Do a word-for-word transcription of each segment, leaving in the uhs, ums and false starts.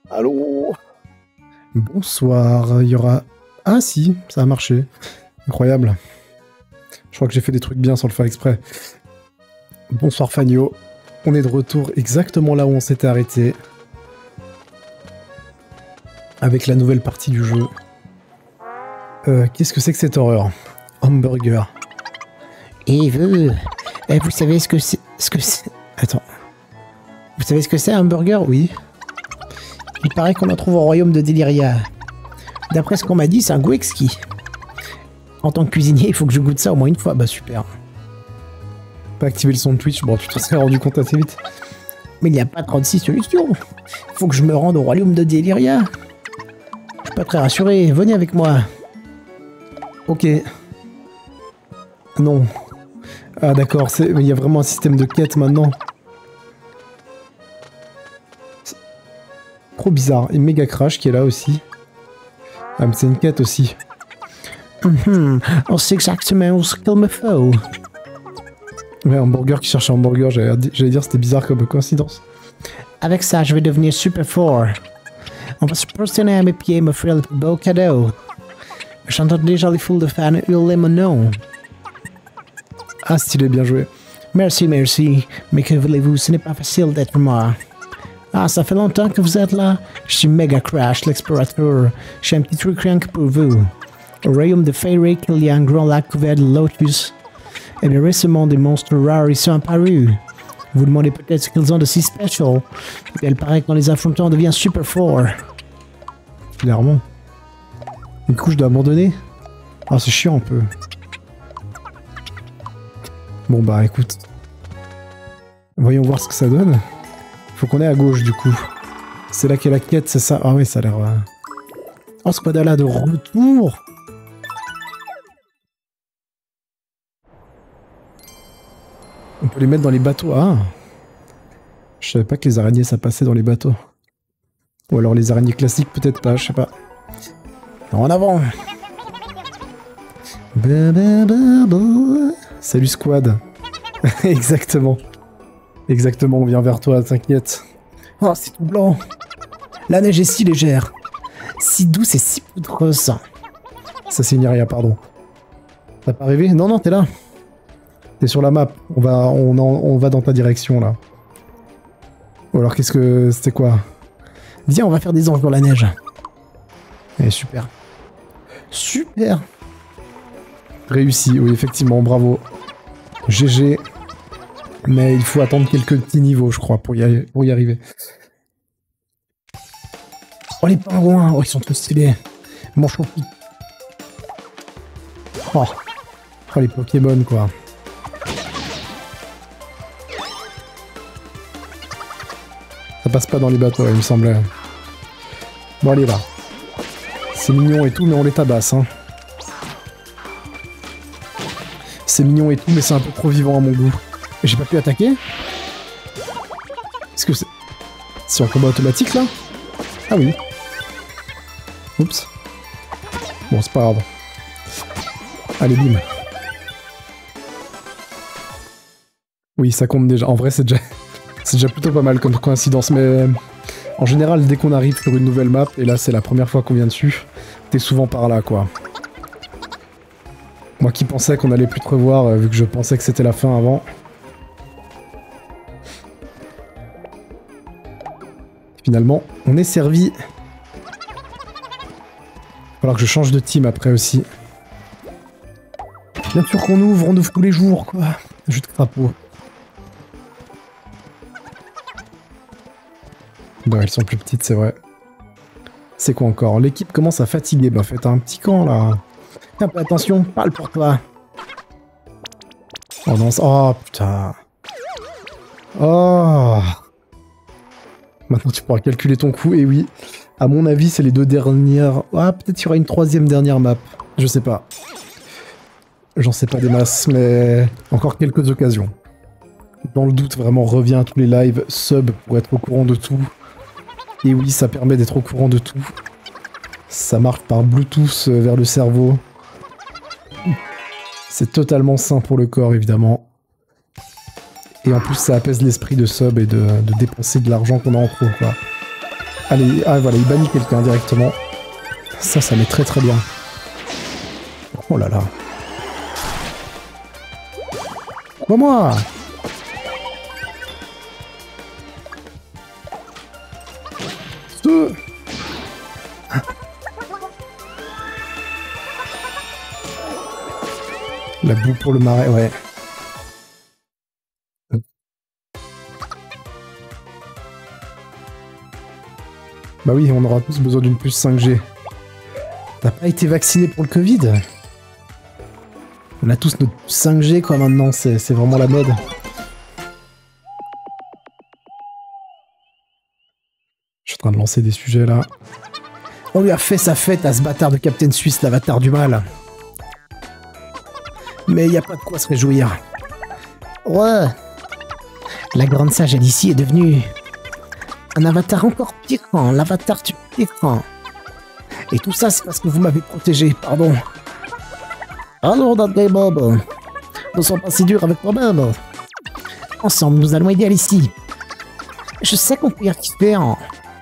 Allô? Bonsoir, il y aura... Ah si, ça a marché. Incroyable. Je crois que j'ai fait des trucs bien sans le faire exprès. Bonsoir Fagno. On est de retour exactement là où on s'était arrêté. Avec la nouvelle partie du jeu. Euh, qu'est-ce que c'est que cette horreur? Hamburger. Et vous, eh, vous savez ce que c'est... Ce que c'est... Attends. Vous savez ce que c'est un burger? Oui. Il paraît qu'on en trouve au royaume de Deliria. D'après ce qu'on m'a dit, c'est un goût exquis. En tant que cuisinier, il faut que je goûte ça au moins une fois. Bah super. Pas activer le son de Twitch, bon tu t'en serais rendu compte assez vite. Mais il n'y a pas trente-six solutions. Il faut que je me rende au royaume de Deliria. Je suis pas très rassuré, venez avec moi. Ok. Non. Ah d'accord, il y a vraiment un système de quête maintenant. Trop bizarre. Et Mega Crash qui est là aussi. Ah mais c'est une quête aussi. Mm-hmm. On sait exactement ce qu'il me faut. Ouais, hamburger qui cherche un hamburger, j'allais dire c'était bizarre comme coïncidence. Avec ça, je vais devenir super fort. On va se prosterner à mes pieds et m'offrir le plus beau cadeau. J'entends déjà les foules de fans hurler mon nom. Ah, stylé, bien joué. Merci, merci. Mais que voulez-vous, ce n'est pas facile d'être moi. Ah, ça fait longtemps que vous êtes là? Je suis Mega Crash, l'explorateur. J'ai un petit truc rien que pour vous. Au royaume de Feyric, il y a un grand lac couvert de lotus. Et bien récemment, des monstres rares y sont apparus. Vous demandez peut-être ce qu'ils ont de si special. Et il paraît que dans les affrontements, on devient super fort. Clairement. Du coup, je dois abandonner? Ah, c'est chiant un peu. Bon bah écoute. Voyons voir ce que ça donne. Faut qu'on ait à gauche du coup. C'est là qu'est la quête, c'est ça? Ah oui, ça a l'air... Euh... Oh, Squadala de retour! On peut les mettre dans les bateaux. Ah! Je savais pas que les araignées ça passait dans les bateaux. Ou alors les araignées classiques, peut-être pas, je sais pas. En avant! Ba ba ba ba. Salut Squad! Exactement. Exactement, on vient vers toi, t'inquiète. Oh, c'est tout blanc! La neige est si légère! Si douce et si poudreuse! Ça signe rien, pardon. T'as pas rêvé? Non, non, t'es là! T'es sur la map, on va, on, en, on va dans ta direction là. Ou alors qu'est-ce que... c'était quoi? Viens, on va faire des anges dans la neige. Eh, super. Super! Réussi, oui, effectivement, bravo. G G. Mais il faut attendre quelques petits niveaux, je crois, pour y, arri pour y arriver. Oh, les pingouins! Oh, ils sont trop stylés. Mon choupi. Oh. Oh, les Pokémon, quoi. Ça passe pas dans les bateaux, il me semblait. Bon, allez, là. C'est mignon et tout, mais on les tabasse, hein. C'est mignon et tout, mais c'est un peu trop vivant à mon goût. J'ai pas pu attaquer? Est-ce que c'est... C'est en combat automatique, là? Ah oui. Oups. Bon, c'est pas grave. Allez, bim. Oui, ça compte déjà. En vrai, c'est déjà... c'est déjà plutôt pas mal comme coïncidence, mais... En général, dès qu'on arrive sur une nouvelle map, et là, c'est la première fois qu'on vient dessus, t'es souvent par là, quoi. Moi qui pensais qu'on allait plus te revoir, euh, vu que je pensais que c'était la fin avant. Finalement, on est servi. Il va falloir que je change de team après aussi. Bien sûr qu'on ouvre, on ouvre tous les jours, quoi. Jus de crapaud. Bon, elles sont plus petites, c'est vrai. C'est quoi encore? L'équipe commence à fatiguer. Bah, faites un petit camp, là. Un peu attention, parle pour toi. Oh non, oh putain. Oh. Maintenant tu pourras calculer ton coup, et oui. À mon avis, c'est les deux dernières... Ah, peut-être qu'il y aura une troisième dernière map. Je sais pas. J'en sais pas des masses, mais... Encore quelques occasions. Dans le doute, vraiment, reviens à tous les lives, sub pour être au courant de tout. Et oui, ça permet d'être au courant de tout. Ça marche par Bluetooth vers le cerveau. C'est totalement sain pour le corps, évidemment. Et en plus, ça apaise l'esprit de sub et de, de dépenser de l'argent qu'on a en trop, quoi. Allez, ah voilà, il bannit quelqu'un directement. Ça, ça met très très bien. Oh là là. Pas moi. Deux. La boue pour le marais, ouais. Bah oui, on aura tous besoin d'une puce cinq G. T'as pas été vacciné pour le Covid? On a tous notre cinq G quoi maintenant, c'est vraiment la mode. Je suis en train de lancer des sujets là. On lui a fait sa fête à ce bâtard de Captain Suisse, l'avatar du mal. Mais y a pas de quoi se réjouir. Ouais. La grande sage Alicie est devenue un avatar encore tyran, l'avatar du tyran. Et tout ça, c'est parce que vous m'avez protégé, pardon. Alors, notre Bob, ne sois pas si dur avec toi-même. Ensemble, nous allons aider Alicie. Je sais qu'on peut y arriver en...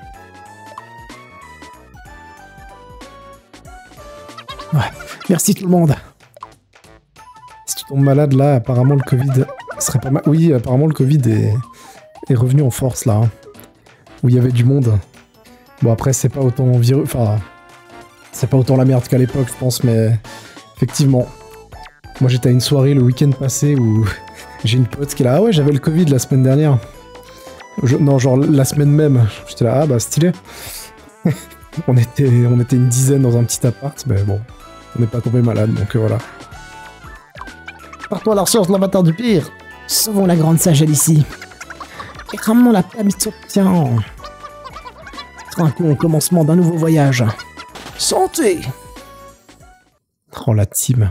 Ouais, merci tout le monde. Si tu tombes malade là, apparemment le Covid serait pas mal. Oui, apparemment le Covid est, est revenu en force là. Hein. Où il y avait du monde. Bon après c'est pas autant virus. Enfin. C'est pas autant la merde qu'à l'époque je pense, mais effectivement. Moi j'étais à une soirée le week-end passé où j'ai une pote qui est là. Ah ouais j'avais le Covid la semaine dernière. Je... Non genre la semaine même. J'étais là, ah bah stylé. on, était... on était une dizaine dans un petit appart, mais bon. On n'est pas tombé malade donc euh, voilà. Partons à la recherche de l'avatar du pire. Sauvons la grande sage Alicie. Et ramenons la paix à Mitsukian. Trinquons au commencement d'un nouveau voyage. Santé! Oh la team.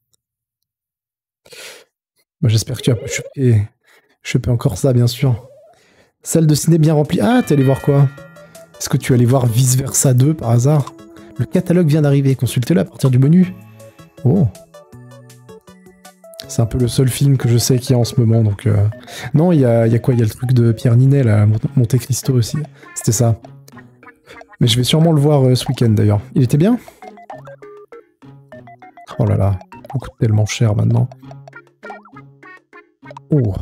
Bah, j'espère que tu as pas chopé, chopé encore ça, bien sûr. Salle de ciné bien remplie. Ah, t'es allé voir quoi? Est-ce que tu es allé voir Vice Versa deux par hasard? Le catalogue vient d'arriver. Consultez-le à partir du menu. Oh. C'est un peu le seul film que je sais qu'il y a en ce moment, donc... Euh... Non, il y a, y a quoi? Il y a le truc de Pierre Ninet, là, Monte Cristo aussi. C'était ça. Mais je vais sûrement le voir euh, ce week-end, d'ailleurs. Il était bien? Oh là là, ça coûte tellement cher, maintenant. Oh.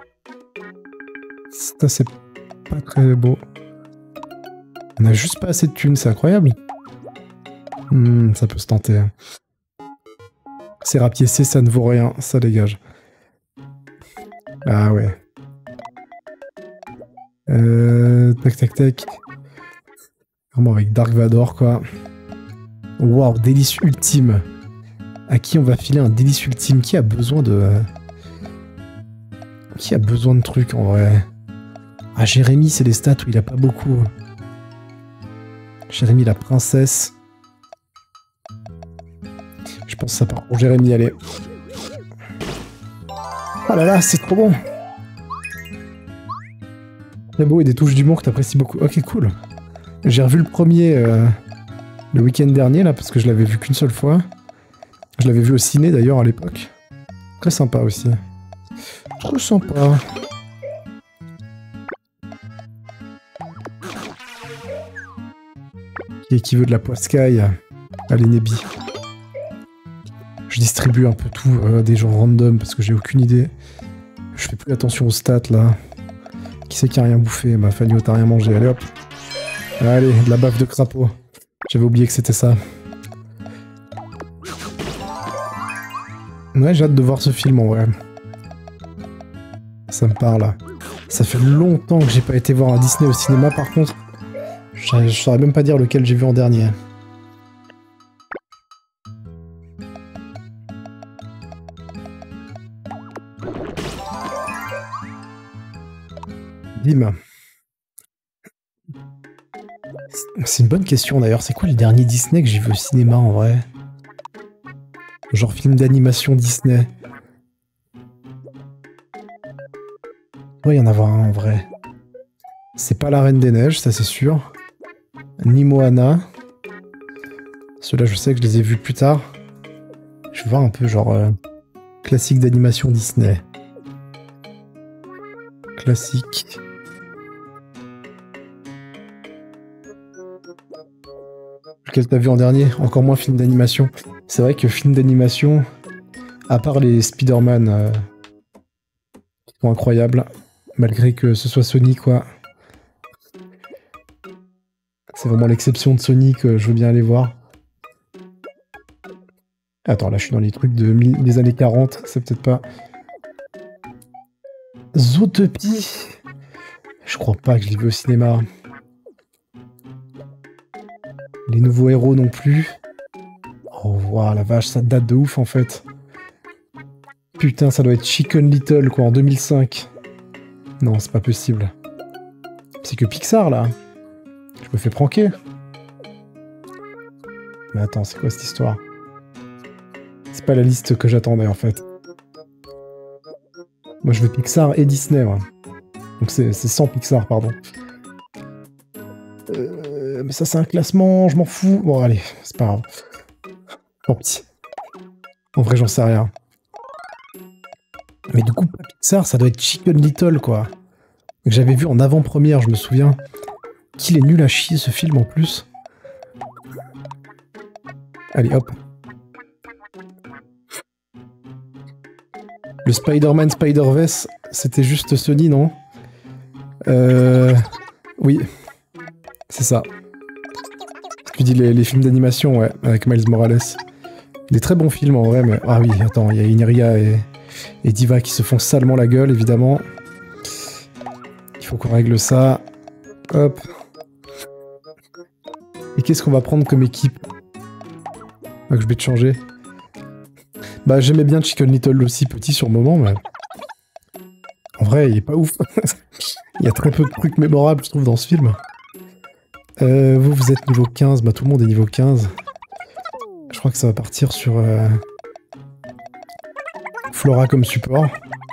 Ça, c'est pas très beau. On a juste pas assez de thunes, c'est incroyable. Hmm, ça peut se tenter. Sérapier C, ça ne vaut rien, ça dégage. Ah ouais. Euh, tac tac tac. Vraiment avec Dark Vador quoi. Waouh, délice ultime. À qui on va filer un délice ultime? Qui a besoin de... Qui a besoin de trucs en vrai? Ah Jérémy, c'est des stats où il a pas beaucoup. Jérémy la princesse. Je pense que ça part pour Jérémy, allez. Oh là là, c'est trop bon. Très beau et des touches d'humour que t'apprécies beaucoup. Ok, cool. J'ai revu le premier euh, le week-end dernier, là, parce que je l'avais vu qu'une seule fois. Je l'avais vu au ciné, d'ailleurs, à l'époque. Très sympa aussi. Trop sympa. Qui, qui veut de la poiscaille? Allez, Nebi. Je distribue un peu tout, euh, des gens random, parce que j'ai aucune idée. Je fais plus attention aux stats, là. Qui c'est qui a rien bouffé? Ma Fanny, t'as rien mangé. Allez, hop. Allez, de la baffe de crapaud. J'avais oublié que c'était ça. Ouais, j'ai hâte de voir ce film, en vrai. Ça me parle. Ça fait longtemps que j'ai pas été voir un Disney au cinéma, par contre. Je saurais même pas dire lequel j'ai vu en dernier. Bim. C'est une bonne question d'ailleurs. C'est quoi le dernier Disney que j'ai vu au cinéma en vrai? Genre film d'animation Disney. Il doit y en avoir un en vrai. C'est pas La Reine des Neiges, ça c'est sûr. Ni Moana. Ceux-là je sais que je les ai vus plus tard. Je vais voir un peu genre... Euh, classique d'animation Disney. Classique. Lequel t'as vu en dernier? Encore moins film d'animation. C'est vrai que film d'animation, à part les Spider-Man, euh, qui sont incroyables, malgré que ce soit Sony, quoi. C'est vraiment l'exception de Sony que je veux bien aller voir. Attends, là je suis dans les trucs de des années quarante, c'est peut-être pas... Zootopie. Je crois pas que je l'ai vu au cinéma. Les nouveaux héros non plus. Oh, waouh, la vache, ça date de ouf en fait. Putain, ça doit être Chicken Little quoi, en deux mille cinq. Non, c'est pas possible. C'est que Pixar là. Je me fais pranker. Mais attends, c'est quoi cette histoire? C'est pas la liste que j'attendais en fait. Moi je veux Pixar et Disney, moi. Donc c'est sans Pixar, pardon. Euh, mais ça c'est un classement, je m'en fous. Bon allez, c'est pas grave. Tant pis. En vrai j'en sais rien. Mais du coup, Pixar, ça doit être Chicken Little, quoi. Que j'avais vu en avant-première, je me souviens. Qu'il est nul à chier ce film en plus. Allez, hop. Le Spider-Man Spider-Verse, c'était juste Sony, non? Euh... Oui. C'est ça. Tu dis les, les films d'animation, ouais, avec Miles Morales. Des très bons films en vrai, mais... Ah oui, attends, il y a Ineria et, et Diva qui se font salement la gueule, évidemment. Il faut qu'on règle ça. Hop. Et qu'est-ce qu'on va prendre comme équipe? Ah, que je vais te changer. Bah, j'aimais bien Chicken Little aussi, petit sur le moment, mais... En vrai, il est pas ouf. Il y a très peu de trucs mémorables, je trouve, dans ce film. Euh, vous, vous êtes niveau quinze. Bah, tout le monde est niveau quinze. Je crois que ça va partir sur... Euh... Flora comme support.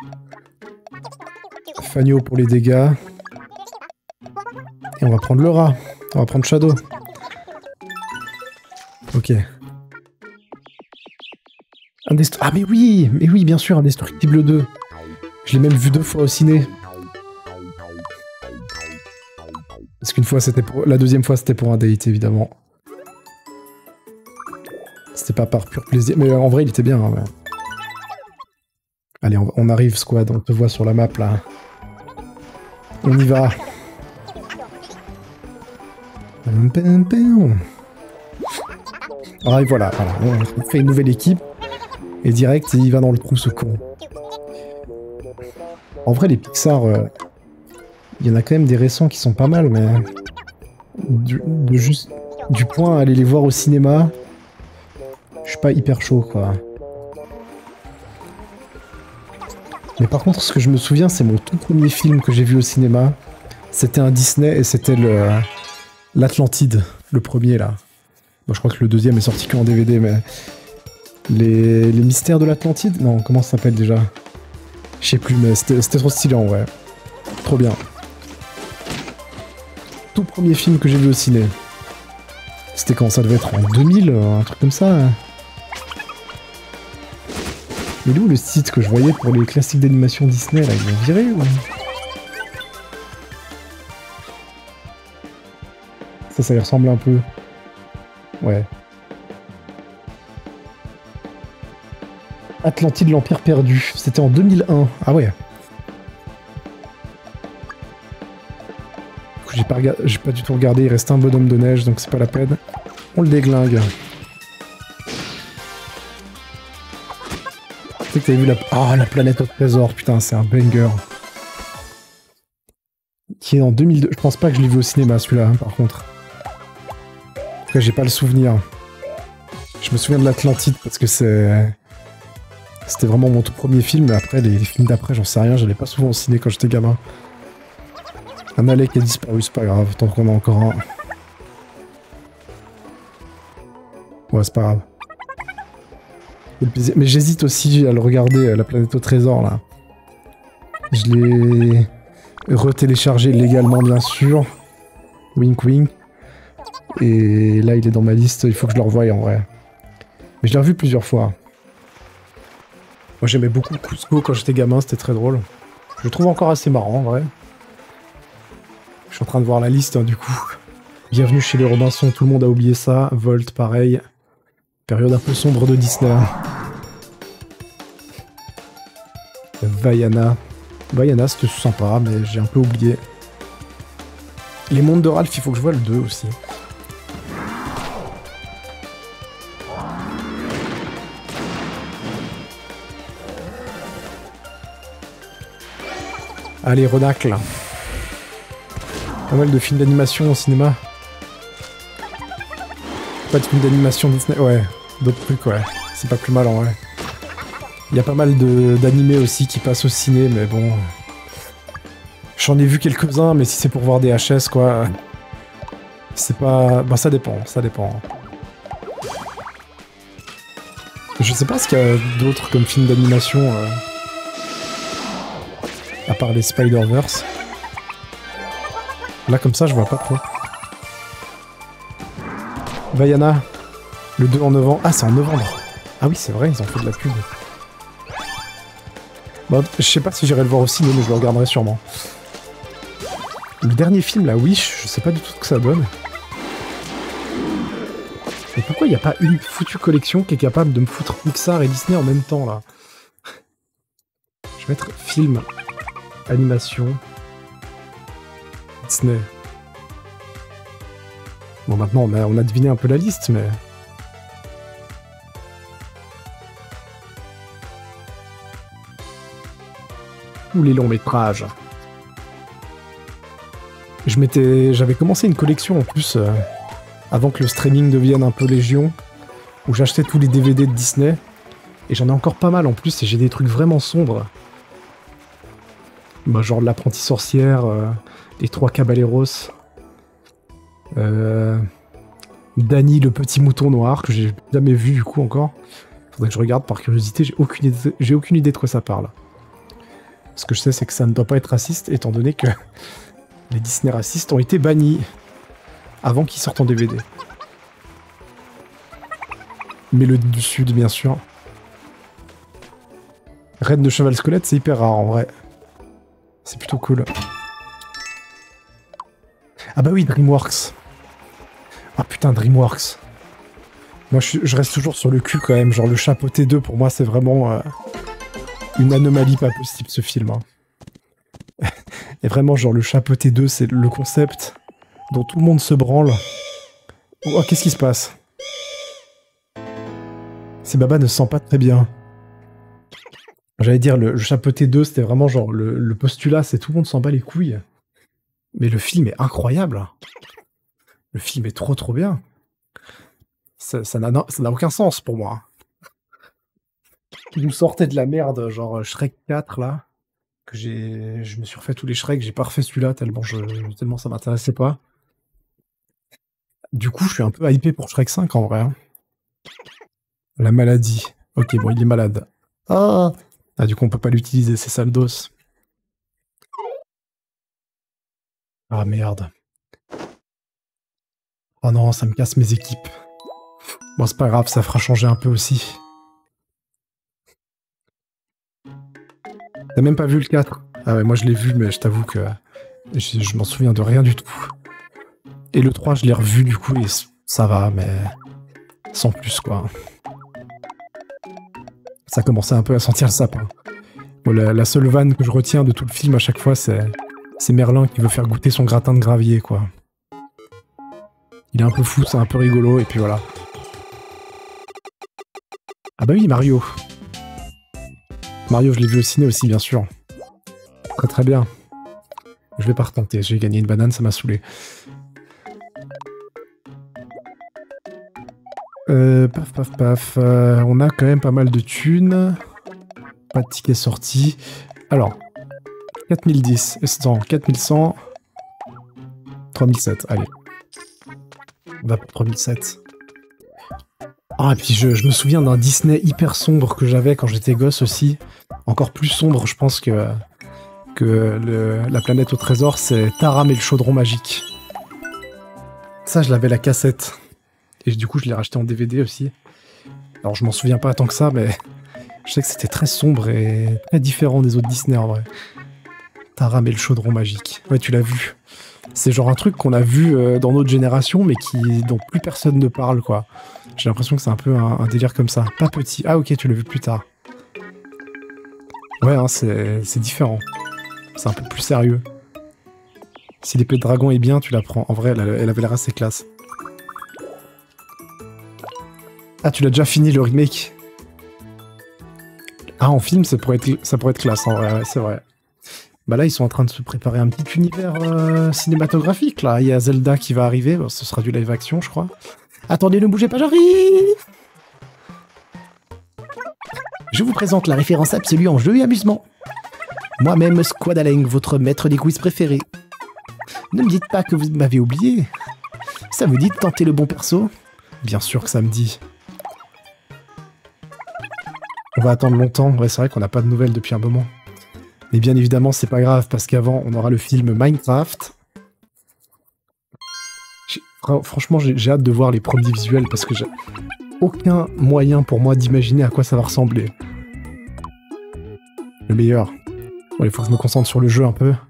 Fagno pour les dégâts. Et on va prendre le rat. On va prendre Shadow. Ok. Indest... Ah mais oui, mais oui, bien sûr, Indestructible deux. Je l'ai même vu deux fois au ciné. Parce qu'une fois c'était pour... La deuxième fois c'était pour un date, évidemment. C'était pas par pur plaisir. Mais en vrai, il était bien. Hein, ouais. Allez, on, on arrive, squad. On te voit sur la map, là. On y va. Ah, et voilà, voilà. On fait une nouvelle équipe. Et direct, il va dans le trou, ce con. En vrai, les Pixar... Euh, il y en a quand même des récents qui sont pas mal, mais... Du, de juste, du point à aller les voir au cinéma... Je suis pas hyper chaud, quoi. Mais par contre, ce que je me souviens, c'est mon tout premier film que j'ai vu au cinéma. C'était un Disney et c'était le l'Atlantide, le premier, là. Bon, je crois que le deuxième est sorti qu'en D V D, mais... Les, les mystères de l'Atlantide? Non, comment ça s'appelle déjà? Je sais plus, mais c'était trop stylé, en vrai. Trop bien. Tout premier film que j'ai vu au ciné. C'était quand? Ça devait être en deux mille, un truc comme ça. Mais où le site que je voyais pour les classiques d'animation Disney, là, ils l'ont viré ou... Ça, ça y ressemble un peu. Ouais. Atlantide, l'Empire perdu. C'était en deux mille un. Ah ouais. J'ai pas, j'ai pas du tout regardé. Il reste un bonhomme de neige, donc c'est pas la peine. On le déglingue. Tu sais que t'avais vu la... Ah, la planète au trésor. Putain, c'est un banger. Qui est en deux mille deux. Je pense pas que je l'ai vu au cinéma, celui-là, hein, par contre. En tout cas, j'ai pas le souvenir. Je me souviens de l'Atlantide parce que c'est... C'était vraiment mon tout premier film, mais après, les, les films d'après, j'en sais rien, j'allais pas souvent au ciné quand j'étais gamin. Un Alec a disparu, c'est pas grave, tant qu'on a encore un. Ouais, c'est pas grave. Mais j'hésite aussi à le regarder, La planète au trésor, là. Je l'ai retéléchargé légalement, bien sûr. Wink wink. Et là, il est dans ma liste, il faut que je le revoie en vrai. Mais je l'ai revu plusieurs fois. Moi j'aimais beaucoup Cusco quand j'étais gamin, c'était très drôle. Je le trouve encore assez marrant en vrai. Je suis en train de voir la liste hein, du coup. Bienvenue chez les Robinson, tout le monde a oublié ça. Volt, pareil. Période un peu sombre de Disney. Vaiana. Vaiana, c'était sympa, mais j'ai un peu oublié. Les mondes de Ralph, il faut que je voie le deux aussi. Allez, Renacle. Pas mal de films d'animation au cinéma. Pas de films d'animation Disney, ouais. D'autres trucs, ouais. C'est pas plus mal en vrai. Il y a pas mal d'animés aussi qui passent au ciné, mais bon... J'en ai vu quelques-uns, mais si c'est pour voir des H S, quoi... C'est pas... Bah ça dépend, ça dépend. Je sais pas ce qu'il y a d'autres comme films d'animation... Euh... À part les Spider-Verse. Là, comme ça, je vois pas trop. Vaiana, le deux en novembre. Ah, c'est en novembre. Ah oui, c'est vrai, ils ont fait de la pub. Bon, je sais pas si j'irai le voir au ciné, mais je le regarderai sûrement. Le dernier film, la Wish, je sais pas du tout ce que ça donne. Et pourquoi il n'y a pas une foutue collection qui est capable de me foutre Pixar et Disney en même temps, là? Je vais mettre film, animation, Disney. Bon, maintenant, on a, on a deviné un peu la liste, mais... Ou les longs métrages. Je m'étais, j'avais commencé une collection en plus, euh, avant que le streaming devienne un peu légion, où j'achetais tous les D V D de Disney, et j'en ai encore pas mal en plus, et j'ai des trucs vraiment sombres. Bah, genre l'apprenti sorcière, euh, les trois caballeros, euh, Danny le petit mouton noir, que j'ai jamais vu du coup encore. Faudrait que je regarde par curiosité, j'ai aucune idée, j'ai aucune idée de quoi ça parle. Ce que je sais, c'est que ça ne doit pas être raciste, étant donné que les Disney racistes ont été bannis avant qu'ils sortent en D V D. Mais le du Sud, bien sûr. Reine de cheval squelette, c'est hyper rare en vrai. C'est plutôt cool. Ah bah oui, DreamWorks. Ah putain, DreamWorks. Moi, je, je reste toujours sur le cul quand même. Genre, le Chapeauté deux, pour moi, c'est vraiment... Euh... une anomalie pas possible, ce film. Hein. Et vraiment, genre, le Chapeauté deux, c'est le concept dont tout le monde se branle. Oh, qu'est-ce qui se passe? C'est Baba ne se sent pas très bien. J'allais dire, le, le Chapeauté deux, c'était vraiment genre, le, le postulat, c'est tout le monde s'en bat les couilles. Mais le film est incroyable. Le film est trop trop bien. Ça, ça n'a ça n'a aucun sens pour moi. Ils nous sortaient de la merde, genre Shrek quatre, là, que j'ai... Je me suis refait tous les Shrek, j'ai pas refait celui-là, tellement, je... tellement ça m'intéressait pas. Du coup, je suis un peu hypé pour Shrek cinq, en vrai. Hein. La maladie. Ok, bon, il est malade. Ah, ah du coup, on peut pas l'utiliser, c'est ça le dos. Ah, merde. Oh non, ça me casse mes équipes. Bon, c'est pas grave, ça fera changer un peu aussi. T'as même pas vu le quatre? Ah ouais, moi je l'ai vu, mais je t'avoue que je, je m'en souviens de rien du tout. Et le trois, je l'ai revu du coup, et ça va, mais sans plus, quoi. Ça commençait un peu à sentir le sapin. Bon, la, la seule vanne que je retiens de tout le film à chaque fois, c'est c'est Merlin qui veut faire goûter son gratin de gravier, quoi. Il est un peu fou, c'est un peu rigolo, et puis voilà. Ah bah oui, Mario. Mario, je l'ai vu au ciné aussi, bien sûr. Très très bien. Je vais pas retenter, j'ai gagné une banane, ça m'a saoulé. Euh, paf paf paf, euh, on a quand même pas mal de thunes. Pas de tickets sortis. Alors, quatre mille dix, non, quatre mille cent, trois mille sept, allez. On va pour trois mille sept. Ah, et puis je, je me souviens d'un Disney hyper sombre que j'avais quand j'étais gosse aussi. Encore plus sombre, je pense, que, que le, la planète au trésor, c'est Taram et le chaudron magique. Ça, je l'avais la cassette. Et du coup, je l'ai racheté en D V D aussi. Alors, je m'en souviens pas tant que ça, mais je sais que c'était très sombre et très différent des autres Disney, en vrai. Taram et le chaudron magique. Ouais, tu l'as vu. C'est genre un truc qu'on a vu euh, dans notre génération, mais qui dont plus personne ne parle, quoi. J'ai l'impression que c'est un peu un, un délire comme ça. Pas petit. Ah ok, tu l'as vu plus tard. Ouais, hein, c'est différent. C'est un peu plus sérieux. Si l'épée de dragon est bien, tu la prends. En vrai, elle, elle avait l'air assez classe. Ah, tu l'as déjà fini, le remake? Ah, en film, ça pourrait être, ça pourrait être classe, en vrai, ouais, c'est vrai. Bah là, ils sont en train de se préparer un petit univers euh, cinématographique, là. Il y a Zelda qui va arriver, bon, ce sera du live action, je crois. Attendez, ne bougez pas, j'arrive! Je vous présente la référence absolue en jeu et amusement. Moi-même, Squadaleng, votre maître des quiz préféré. Ne me dites pas que vous m'avez oublié. Ça vous dit de tenter le bon perso? Bien sûr que ça me dit. On va attendre longtemps, ouais, c'est vrai qu'on n'a pas de nouvelles depuis un moment. Mais bien évidemment, c'est pas grave, parce qu'avant, on aura le film Minecraft. Franchement, j'ai hâte de voir les premiers visuels, parce que j'ai aucun moyen pour moi d'imaginer à quoi ça va ressembler. Le meilleur. Bon, il faut que je me concentre sur le jeu un peu.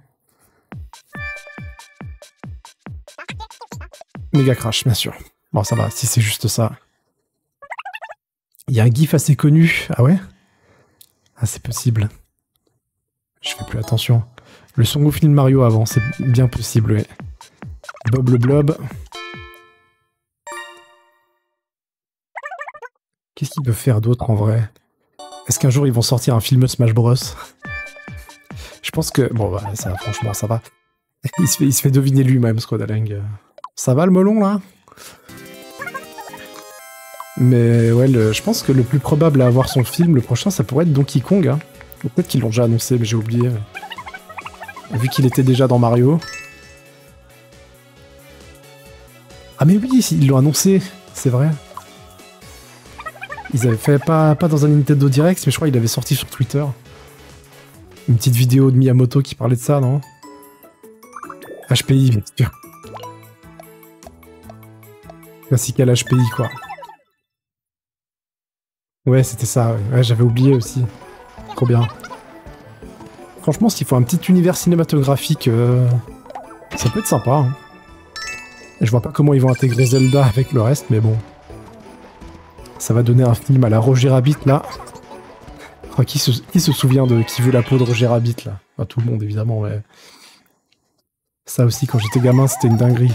Méga crash, bien sûr. Bon, ça va, si c'est juste ça. Il y a un gif assez connu. Ah ouais? Ah, c'est possible. Je fais plus attention. Le son au film Mario avant, c'est bien possible, ouais. Bob le Blob. Qu'est-ce qu'il peut faire d'autre en vrai? Est-ce qu'un jour ils vont sortir un film Smash Bros? Je pense que... Bon, bah, ça, franchement, ça va. Il se fait, il se fait deviner lui-même, Squadaleng. Ça va le melon, là? Mais ouais, le, je pense que le plus probable à avoir son film, le prochain, ça pourrait être Donkey Kong. Hein. Peut-être qu'ils l'ont déjà annoncé, mais j'ai oublié. Vu qu'il était déjà dans Mario. Ah mais oui, ils l'ont annoncé, c'est vrai. Ils avaient fait, pas, pas dans un Nintendo Direct, mais je crois qu'il avait sorti sur Twitter. Une petite vidéo de Miyamoto qui parlait de ça, non? H P I, bien sûr. Classique à l'H P I, quoi. Ouais, c'était ça, ouais, ouais j'avais oublié aussi. Trop bien. Franchement, s'il faut un petit univers cinématographique, euh, ça peut être sympa. Hein. Et je vois pas comment ils vont intégrer Zelda avec le reste, mais bon. Ça va donner un film à la Roger Rabbit, là. Enfin, qui, se, qui se souvient de Qui veut la peau de Roger Rabbit, là? Enfin, tout le monde, évidemment, ouais. Ça aussi, quand j'étais gamin, c'était une dinguerie.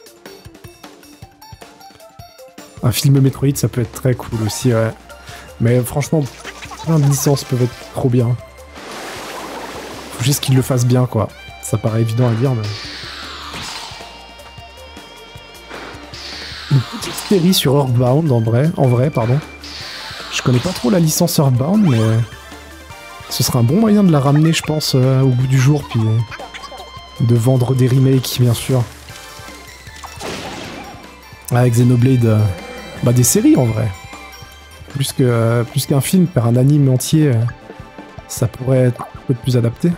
Un film Metroid, ça peut être très cool aussi, ouais. Mais franchement, plein de licences peuvent être trop bien. Faut juste qu'ils le fassent bien, quoi. Ça paraît évident à dire, mais... Une petite série sur Earthbound, en vrai, en vrai, pardon. Je connais pas trop la licence Earthbound, mais... Ce serait un bon moyen de la ramener, je pense, euh, au bout du jour, puis... de vendre des remakes, bien sûr. Avec Xenoblade... Euh... Bah, des séries, en vrai. Plus que euh, plus qu'un film, faire un anime entier, euh, ça pourrait être un peu plus adapté.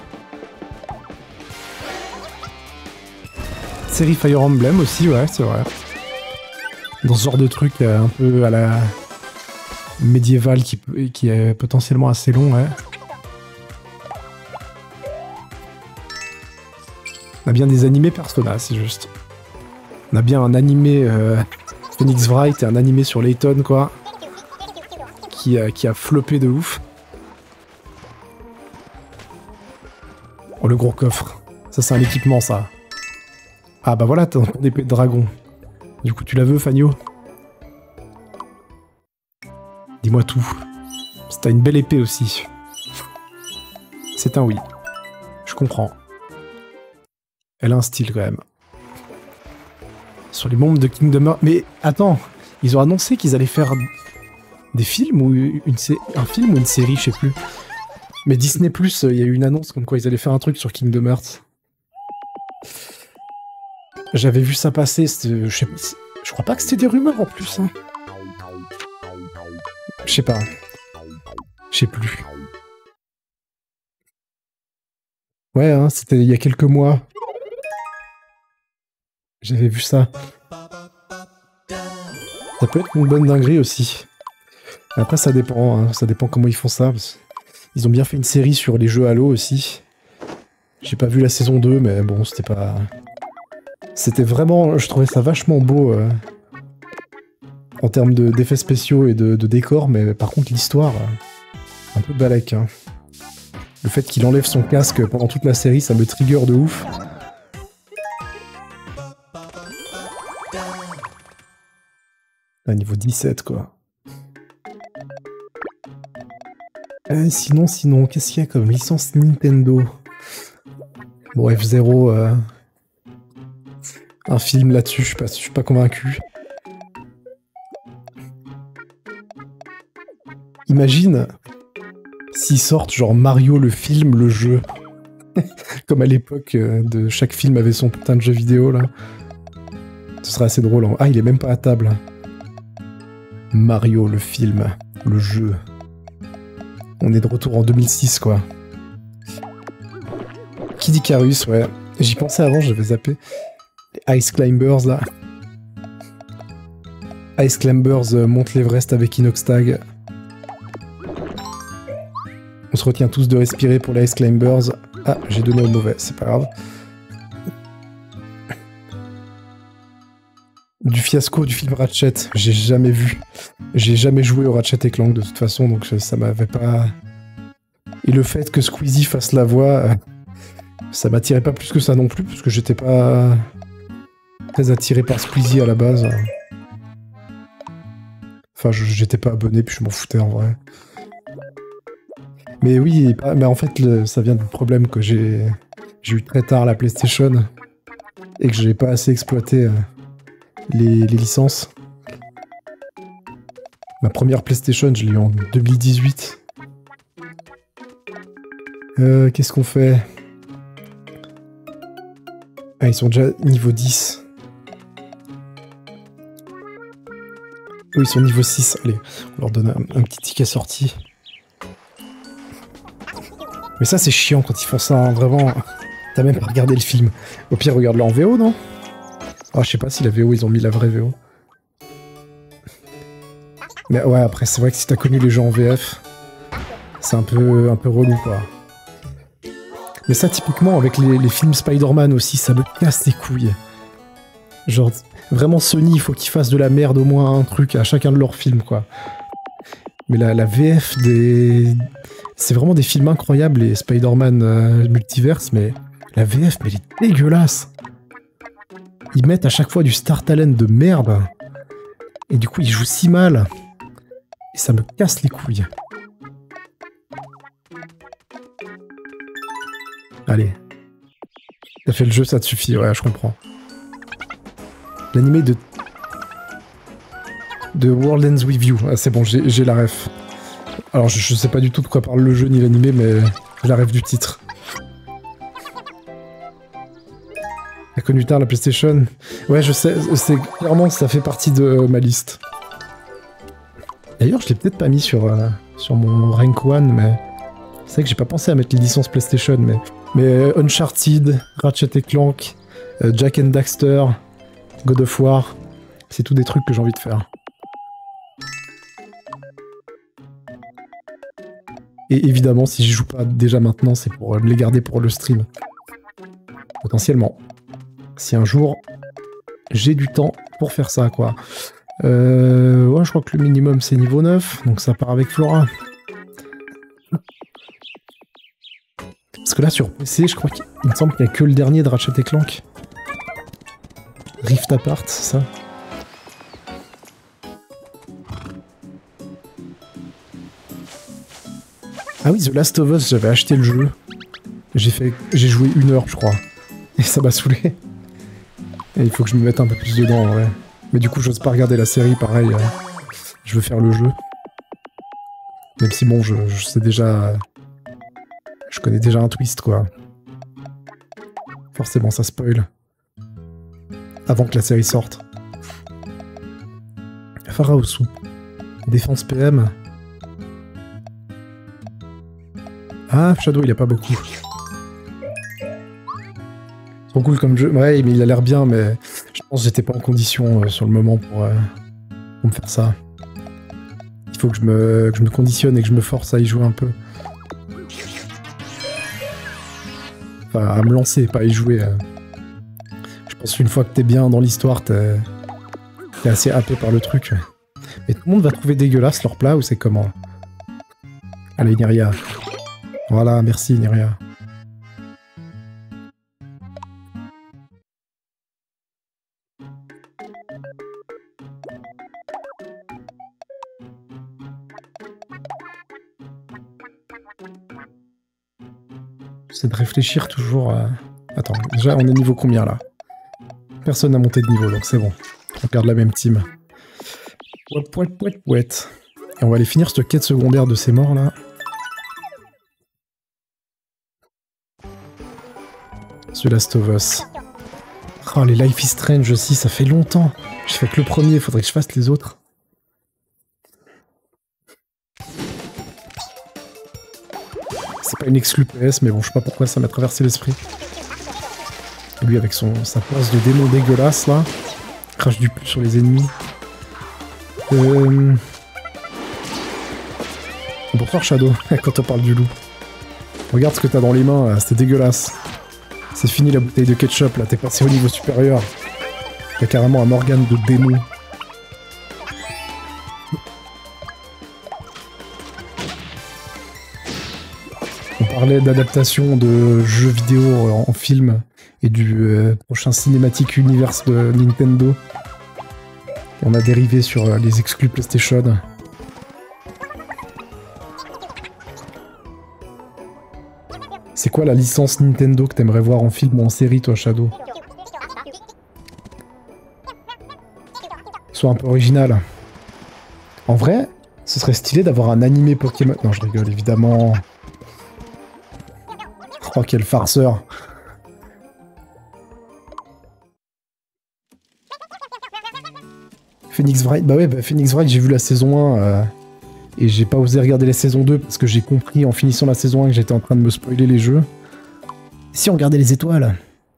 Série Fire Emblem aussi, ouais, c'est vrai. Dans ce genre de truc euh, un peu à la médiévale qui, qui est potentiellement assez long, ouais. On a bien des animés Persona, c'est juste. On a bien un animé euh, Phoenix Wright et un animé sur Layton, quoi. Qui a, qui a floppé de ouf. Oh, le gros coffre. Ça, c'est un équipement, ça. Ah, bah voilà, t'as ton épée de dragon. Du coup, tu la veux, Fagno? Dis-moi tout. T'as une belle épée aussi. C'est un oui. Je comprends. Elle a un style, quand même. Sur les membres de Kingdom Hearts... Mais, attends, ils ont annoncé qu'ils allaient faire... Des films ou une sé... un film ou une série, je sais plus. Mais Disney plus, il y a eu une annonce comme quoi ils allaient faire un truc sur Kingdom Hearts. J'avais vu ça passer, je sais pas, je crois pas que c'était des rumeurs en plus. Hein. Je sais pas. Je sais plus. Ouais, hein, c'était il y a quelques mois. J'avais vu ça. Ça peut être une bonne dinguerie aussi. Après, ça dépend, hein. Ça dépend comment ils font ça. Ils ont bien fait une série sur les jeux Halo aussi. J'ai pas vu la saison deux, mais bon, c'était pas... C'était vraiment... Je trouvais ça vachement beau euh, en termes d'effets spéciaux et de, de décors, mais par contre l'histoire, euh, un peu balèque. Hein. Le fait qu'il enlève son casque pendant toute la série, ça me trigger de ouf. À niveau dix-sept, quoi. Euh, sinon, sinon, qu'est-ce qu'il y a comme licence Nintendo? Bon, F zéro, euh, un film là-dessus, je suis pas, je suis pas convaincu. Imagine s'ils sortent genre Mario le film, le jeu. Comme à l'époque, euh, de chaque film avait son putain de jeu vidéo, là. Ce serait assez drôle. Hein. Ah, il est même pas à table. Mario le film, le jeu. On est de retour en deux mille six, quoi. Kid Icarus, ouais. J'y pensais avant, j'avais zappé. Les Ice Climbers, là. Ice Climbers euh, monte l'Everest avec Inoxtag. On se retient tous de respirer pour les Ice Climbers. Ah, j'ai donné au mauvais, c'est pas grave. Du fiasco du film Ratchet, j'ai jamais vu. J'ai jamais joué au Ratchet et Clank de toute façon, donc ça m'avait pas... Et le fait que Squeezie fasse la voix, ça m'attirait pas plus que ça non plus, parce que j'étais pas très attiré par Squeezie à la base. Enfin, j'étais pas abonné, puis je m'en foutais en vrai. Mais oui, mais en fait, le, ça vient du problème que j'ai eu très tard la PlayStation, et que j'ai pas assez exploité... Les, les licences. Ma première PlayStation, je l'ai eu en deux mille dix-huit. Euh, Qu'est-ce qu'on fait? Ah, ils sont déjà niveau dix. Eux, ils sont niveau six. Allez, on leur donne un, un petit ticket sorti. Mais ça, c'est chiant quand ils font ça, hein, vraiment. T'as même pas regardé le film. Au pire, regarde-le en V O, non? Ah, je sais pas si la V O, ils ont mis la vraie V O. Mais ouais, après, c'est vrai que si t'as connu les jeux en V F, c'est un peu, un peu relou, quoi. Mais ça, typiquement, avec les, les films Spider-Man aussi, ça me casse les couilles. Genre, vraiment, Sony, il faut qu'ils fassent de la merde au moins un truc à chacun de leurs films, quoi. Mais la, la V F des... C'est vraiment des films incroyables, les Spider-Man euh, Multiverse, mais la V F, mais elle est dégueulasse. Ils mettent à chaque fois du star talent de merde. Et du coup, ils jouent si mal. Et ça me casse les couilles. Allez. T'as fait le jeu, ça te suffit. Ouais, je comprends. L'animé de... de World Ends With You. Ah, c'est bon, j'ai la ref. Alors, je, je sais pas du tout de quoi parle le jeu ni l'animé, mais j'ai la ref du titre. T'as connu tard la PlayStation? Ouais, je sais, c'est clairement ça fait partie de ma liste. D'ailleurs, je l'ai peut-être pas mis sur, euh, sur mon rank un, mais c'est vrai que j'ai pas pensé à mettre les licences PlayStation, mais, mais euh, Uncharted, Ratchet et Clank, euh, Jak and Daxter, God of War, c'est tout des trucs que j'ai envie de faire. Et évidemment, si j'y joue pas déjà maintenant, c'est pour euh, me les garder pour le stream. Potentiellement. Si un jour, j'ai du temps pour faire ça, quoi. Euh, ouais, je crois que le minimum, c'est niveau neuf, donc ça part avec Flora. Parce que là, sur P C, je crois qu'il me semble qu'il n'y a que le dernier de Ratchet et Clank. Rift Apart, c'est ça? Ah oui, The Last of Us, j'avais acheté le jeu. J'ai fait, j'ai joué une heure, je crois. Et ça m'a saoulé. Et il faut que je me mette un peu plus dedans, ouais. Mais du coup, j'ose pas regarder la série, pareil. Euh, je veux faire le jeu. Même si, bon, je, je sais déjà... Je connais déjà un twist, quoi. Forcément, ça spoil. Avant que la série sorte. Pharaosu. Défense P M. Ah, Shadow, il a pas beaucoup. Trop cool comme jeu. Ouais, mais il a l'air bien, mais je pense que j'étais pas en condition euh, sur le moment pour, euh, pour me faire ça. Il faut que je, me, que je me conditionne et que je me force à y jouer un peu. Enfin, à me lancer, pas à y jouer. Euh. Je pense qu'une fois que t'es bien dans l'histoire, t'es es assez happé par le truc. Mais tout le monde va trouver dégueulasse leur plat ou c'est comment? Allez, Nyria. Voilà, merci, Nyria. C'est de réfléchir toujours à... Attends, déjà, on est niveau combien, là? Personne n'a monté de niveau, donc c'est bon. On garde la même team. Pouet, pouet, pouet, pouet. Et on va aller finir cette quête secondaire de ces morts, là. The Last of Us. Oh, les Life is Strange aussi, ça fait longtemps. J'ai fait que le premier, il faudrait que je fasse les autres. C'est pas une exclu P S, mais bon, je sais pas pourquoi ça m'a traversé l'esprit. Lui, avec son, sa passe de démon dégueulasse, là, crache du pu sur les ennemis. Euh... Bonsoir Shadow, quand on parle du loup. Regarde ce que t'as dans les mains, c'était dégueulasse. C'est fini la bouteille de ketchup, là, t'es passé au niveau supérieur. T'as carrément un organe de démon. On parlait d'adaptation de jeux vidéo en, en film et du euh, prochain cinématique universe de Nintendo. Et on a dérivé sur euh, les exclus PlayStation. C'est quoi la licence Nintendo que t'aimerais voir en film ou en série, toi, Shadow? Soit un peu original. En vrai, ce serait stylé d'avoir un animé Pokémon... Non, je rigole, évidemment. Oh, quel farceur. Phoenix Wright, bah ouais, bah Phoenix Wright, j'ai vu la saison un, euh, et j'ai pas osé regarder la saison deux parce que j'ai compris en finissant la saison un que j'étais en train de me spoiler les jeux. Si on regardait les étoiles?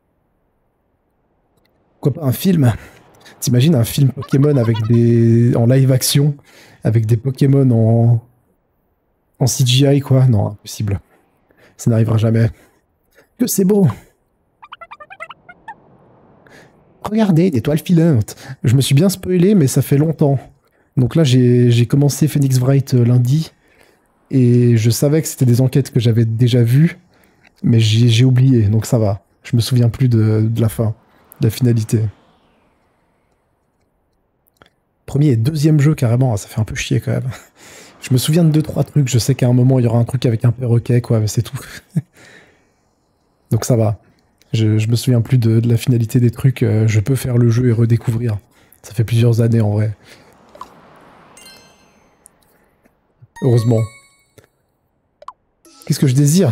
Pourquoi pas un film? T'imagines un film Pokémon avec des... en live action, avec des Pokémon en... en C G I, quoi? Non, impossible. Ça n'arrivera jamais. Que c'est beau! Regardez, des toiles filantes. Je me suis bien spoilé, mais ça fait longtemps. Donc là, j'ai commencé Phoenix Wright euh, lundi. Et je savais que c'était des enquêtes que j'avais déjà vues. Mais j'ai oublié, donc ça va. Je me souviens plus de, de la fin, de la finalité. Premier et deuxième jeu, carrément. Ça fait un peu chier, quand même. Je me souviens de deux, trois trucs. Je sais qu'à un moment, il y aura un truc avec un perroquet, quoi. Mais c'est tout. Donc ça va. Je, je me souviens plus de, de la finalité des trucs. Euh, je peux faire le jeu et redécouvrir. Ça fait plusieurs années en vrai. Heureusement. Qu'est-ce que je désire?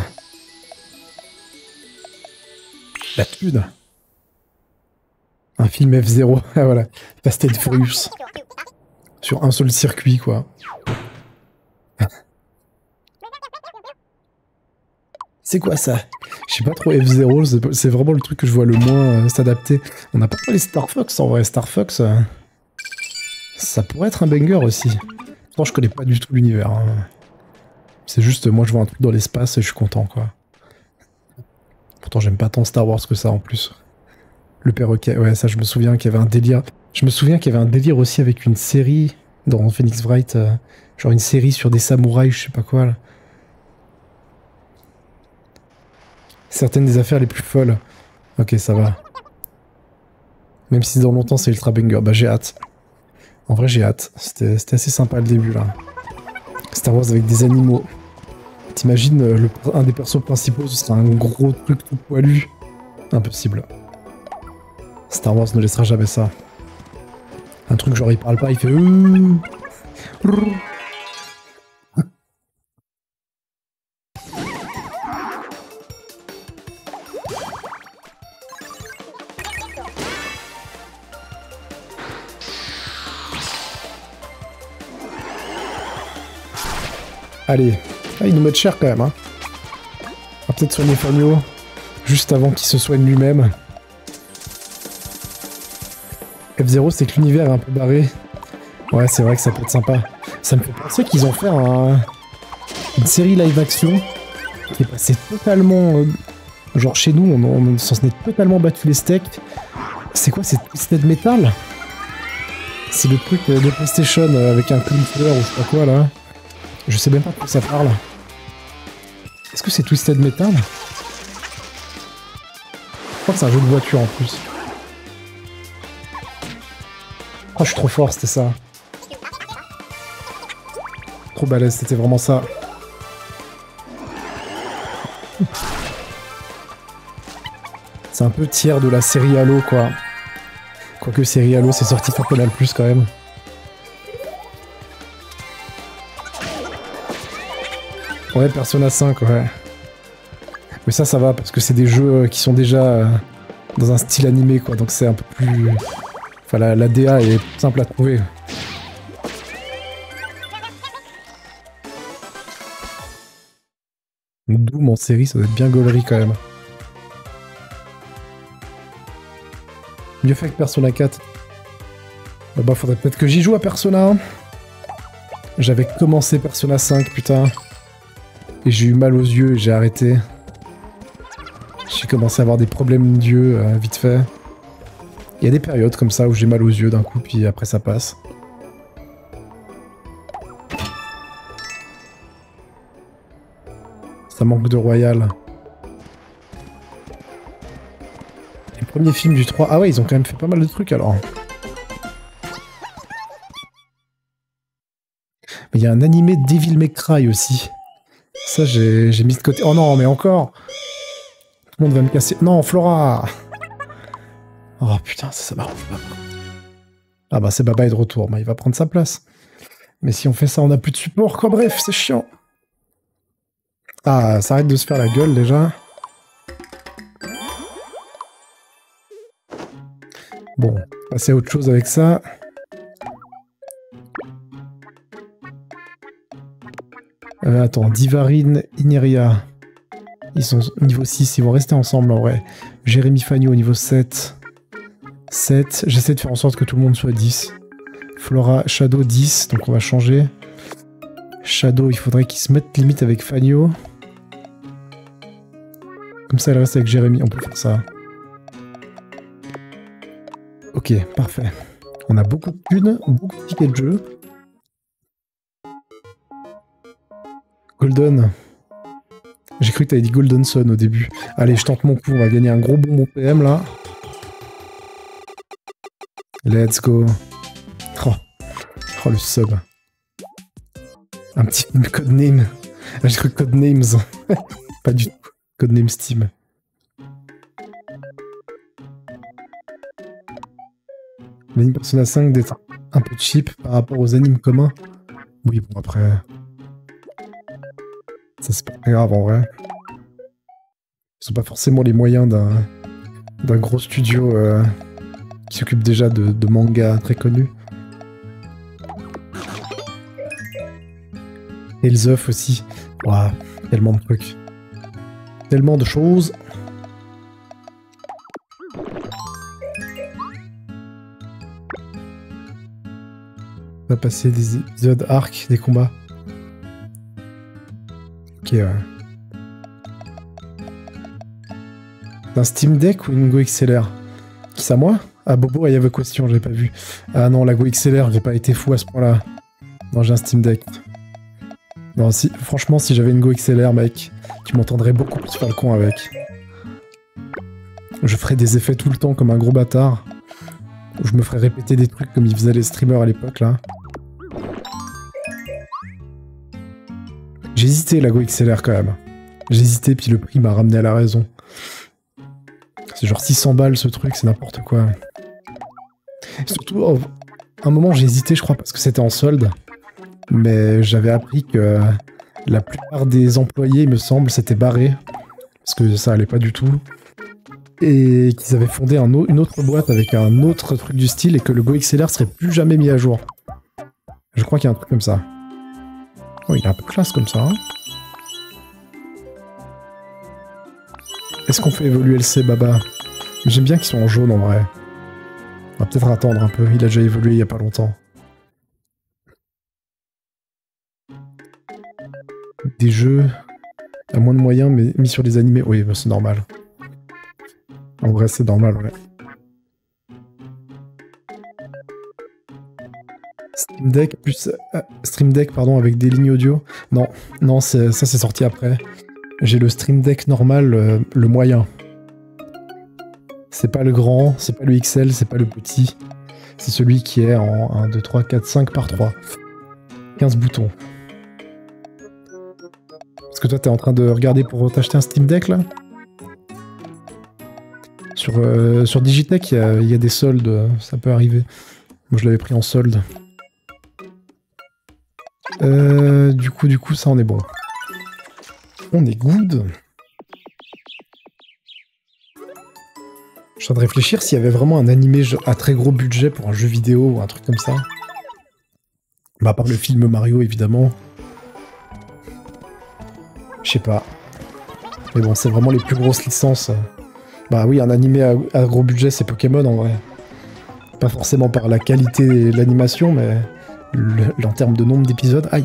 La thune. Un film F zéro. Ah voilà. Fast and Furious. Sur un seul circuit, quoi. C'est quoi ça? Je sais pas trop, F zéro, c'est vraiment le truc que je vois le moins euh, s'adapter. On n'a pas les Star Fox en vrai. Star Fox, euh, ça pourrait être un banger aussi. Pourtant, je connais pas du tout l'univers. Hein. C'est juste, moi, je vois un truc dans l'espace et je suis content, quoi. Pourtant, j'aime pas tant Star Wars que ça en plus. Le perroquet, ouais, ça, je me souviens qu'il y avait un délire. Je me souviens qu'il y avait un délire aussi avec une série dans Phoenix Wright, euh, genre une série sur des samouraïs, je sais pas quoi là. Certaines des affaires les plus folles. Ok, ça va. Même si dans longtemps c'est ultra banger. Bah j'ai hâte. En vrai j'ai hâte. C'était assez sympa le début là. Star Wars avec des animaux. T'imagines, le, un des persos principaux ce sera un gros truc tout poilu. Impossible. Star Wars ne laissera jamais ça. Un truc genre il parle pas, il fait... Allez, ah, ils nous mettent cher quand même. Hein. On va peut-être soigner Fagno juste avant qu'il se soigne lui-même. F zéro, c'est que l'univers est un peu barré. Ouais, c'est vrai que ça peut être sympa. Ça me fait penser qu'ils ont fait un... une série live action qui est passée totalement... Euh... Genre chez nous, on, on s'en est totalement battu les steaks. C'est quoi, c'est Twisted Metal? C'est le truc de PlayStation avec un counter ou je sais pas quoi là. Je sais même pas de quoi ça parle. Est-ce que c'est Twisted Metal? Je crois que c'est un jeu de voiture en plus. Oh, je suis trop fort, c'était ça. Trop balèze, c'était vraiment ça. C'est un peu tiers de la série Halo, quoi. Quoique série Halo, c'est sorti sur Canal plus, quand même. Ouais, Persona cinq, ouais. Mais ça, ça va, parce que c'est des jeux qui sont déjà euh, dans un style animé, quoi. Donc c'est un peu plus... Enfin, la, la D A est simple à trouver. Doom en série, ça doit être bien gaulerie, quand même. Mieux fait que Persona quatre. Bah, bah faudrait peut-être que j'y joue à Persona. Hein. J'avais commencé Persona cinq, putain. Et j'ai eu mal aux yeux et j'ai arrêté. J'ai commencé à avoir des problèmes d'yeux, euh, vite fait. Il y a des périodes comme ça où j'ai mal aux yeux d'un coup, puis après ça passe. Ça manque de royal. Les premiers films du trois... Ah ouais, ils ont quand même fait pas mal de trucs alors. Mais il y a un animé de Devil May Cry aussi. Ça, j'ai mis de côté. Oh non, mais encore! Tout le monde va me casser. Non, Flora! Oh putain, ça, ça m'arrange pas. Ah bah, c'est Baba est de retour. Bah, il va prendre sa place. Mais si on fait ça, on n'a plus de support, quoi. Bref, c'est chiant. Ah, ça arrête de se faire la gueule, déjà. Bon, passer à autre chose avec ça. Euh, attends, Divarine, Ineria. Ils sont niveau six, ils vont rester ensemble en vrai. Jérémy Fagno au niveau sept. sept. J'essaie de faire en sorte que tout le monde soit dix. Flora, Shadow dix, donc on va changer. Shadow, il faudrait qu'il se mette limite avec Fagno. Comme ça, elle reste avec Jérémy, on peut faire ça. Ok, parfait. On a beaucoup de thunes, beaucoup de tickets de jeu. Golden. J'ai cru que t'avais dit Golden Sun au début. Allez, je tente mon coup, on va gagner un gros bonbon P M là. Let's go. Oh, oh le sub. Un petit codename. J'ai cru codenames. Pas du tout. Codename Steam. L'anime Persona cinq d'être un peu cheap par rapport aux animes communs. Oui, bon après... Ça c'est pas très grave en vrai. Ils ont pas forcément les moyens d'un d'un gros studio euh, qui s'occupe déjà de, de mangas très connus. Et les œufs aussi. Waouh, tellement de trucs. Tellement de choses. On va passer des épisodes arc, des combats. Ok, ouais. Un Steam Deck ou une Go X L R? Qui ça, moi? Ah, Bobo, I have a question, j'ai pas vu. Ah non, la Go X L R, j'ai pas été fou à ce point-là. Non, j'ai un Steam Deck. Non, si, franchement, si j'avais une Go X L R, mec, tu m'entendrais beaucoup plus faire le con avec. Je ferais des effets tout le temps comme un gros bâtard. Je me ferais répéter des trucs comme ils faisaient les streamers à l'époque, là. J'ai hésité, la Go X L R, quand même. J'ai hésité, puis le prix m'a ramené à la raison. C'est genre six cents balles, ce truc, c'est n'importe quoi. Et surtout, oh, à un moment, j'ai hésité, je crois, parce que c'était en solde. Mais j'avais appris que la plupart des employés, il me semble, s'étaient barrés. Parce que ça allait pas du tout. Et qu'ils avaient fondé un une autre boîte avec un autre truc du style et que le Go X L R serait plus jamais mis à jour. Je crois qu'il y a un truc comme ça. Oh, il est un peu classe comme ça, hein. Est-ce qu'on fait évoluer le C, Baba? J'aime bien qu'ils soient en jaune, en vrai. On va peut-être attendre un peu. Il a déjà évolué il y a pas longtemps. Des jeux à moins de moyens, mais mis sur les animés. Oui, bah c'est normal. En vrai, c'est normal, ouais. Stream Deck plus euh, Stream Deck pardon avec des lignes audio. Non, non, ça c'est sorti après. J'ai le Stream Deck normal, euh, le moyen. C'est pas le grand, c'est pas le X L, c'est pas le petit. C'est celui qui est en un, deux, trois, quatre, cinq par trois. quinze boutons. Parce que toi t'es en train de regarder pour t'acheter un Steam Deck là? Sur, euh, sur Digitech, il y, y a des soldes, ça peut arriver. Moi je l'avais pris en solde. Euh, du coup, du coup, ça on est bon. On est good. Je suis en train de réfléchir s'il y avait vraiment un animé à très gros budget pour un jeu vidéo ou un truc comme ça. Bah, à part le film Mario, évidemment. Je sais pas. Mais bon, c'est vraiment les plus grosses licences. Bah oui, un animé à, à gros budget, c'est Pokémon en vrai. Pas forcément par la qualité de l'animation, mais le, en termes de nombre d'épisodes. Aïe.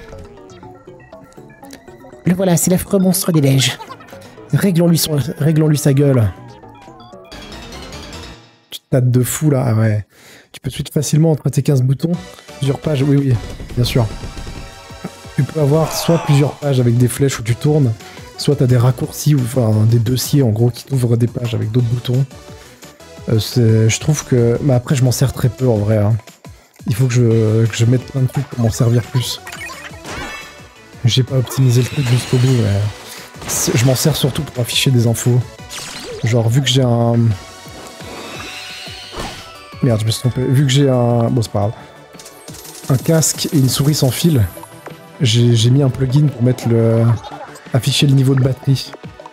Le voilà, c'est l'affreux monstre des neiges. Réglons-lui son... Réglons-lui sa gueule. Tu te tâtes de fou là, ah ouais. Tu peux switch facilement entre tes quinze boutons. Plusieurs pages, oui, oui, bien sûr. Tu peux avoir soit plusieurs pages avec des flèches où tu tournes, soit t'as des raccourcis ou enfin des dossiers en gros qui t'ouvrent des pages avec d'autres boutons. Euh, je trouve que... Mais après, je m'en sers très peu en vrai. Hein. Il faut que je, que je mette plein de trucs pour m'en servir plus. J'ai pas optimisé le truc jusqu'au bout, mais... Je m'en sers surtout pour afficher des infos. Genre, vu que j'ai un... Merde, je me suis trompé. Vu que j'ai un... Bon, c'est pas grave. Un casque et une souris sans fil, j'ai mis un plugin pour mettre le... afficher le niveau de batterie.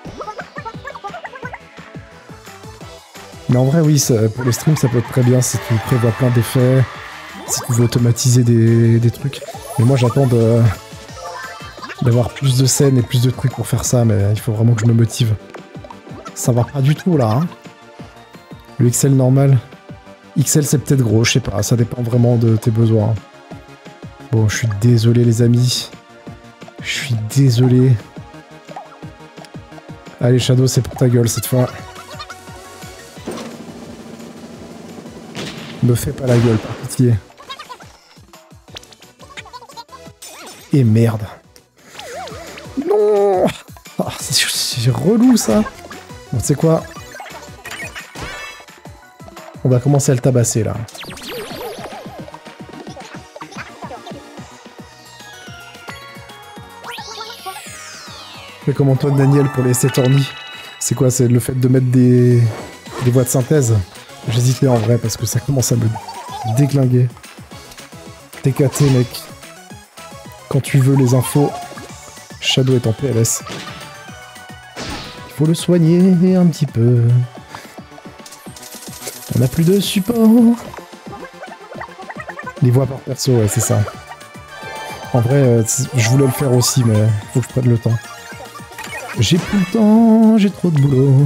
Mais en vrai, oui, ça, pour les streams, ça peut être très bien si tu prévois plein d'effets, si tu veux automatiser des, des trucs. Mais moi, j'attends de... d'avoir plus de scènes et plus de trucs pour faire ça, mais il faut vraiment que je me motive. Ça va pas du tout, là, hein. Le X L normal. X L, c'est peut-être gros, je sais pas, ça dépend vraiment de tes besoins. Bon, je suis désolé, les amis. Je suis désolé. Allez, Shadow, c'est pour ta gueule, cette fois. Me fais pas la gueule, par pitié. Et merde. Non, oh, c'est relou ça. Bon, tu sais quoi? On va commencer à le tabasser là. Fais comme Antoine Daniel pour les sept ornis. C'est quoi? C'est le fait de mettre des, des voix de synthèse? J'hésitais en vrai parce que ça commence à me déglinguer. T K T mec. Quand tu veux les infos, Shadow est en P L S. Il faut le soigner un petit peu. On n'a plus de support. Les voix par perso, ouais, c'est ça. En vrai, euh, je voulais le faire aussi, mais faut que je prenne le temps. J'ai plus le temps, j'ai trop de boulot.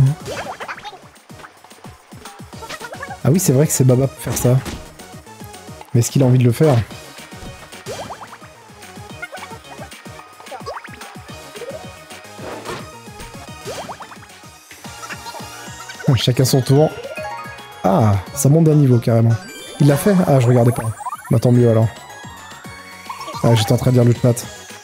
Ah oui, c'est vrai que c'est Baba pour faire ça. Mais est-ce qu'il a envie de le faire? Chacun son tour. Ah, ça monte d'un niveau carrément. Il l'a fait? Ah, je regardais pas. Bah tant mieux alors. Ah, j'étais en train de lire le chat.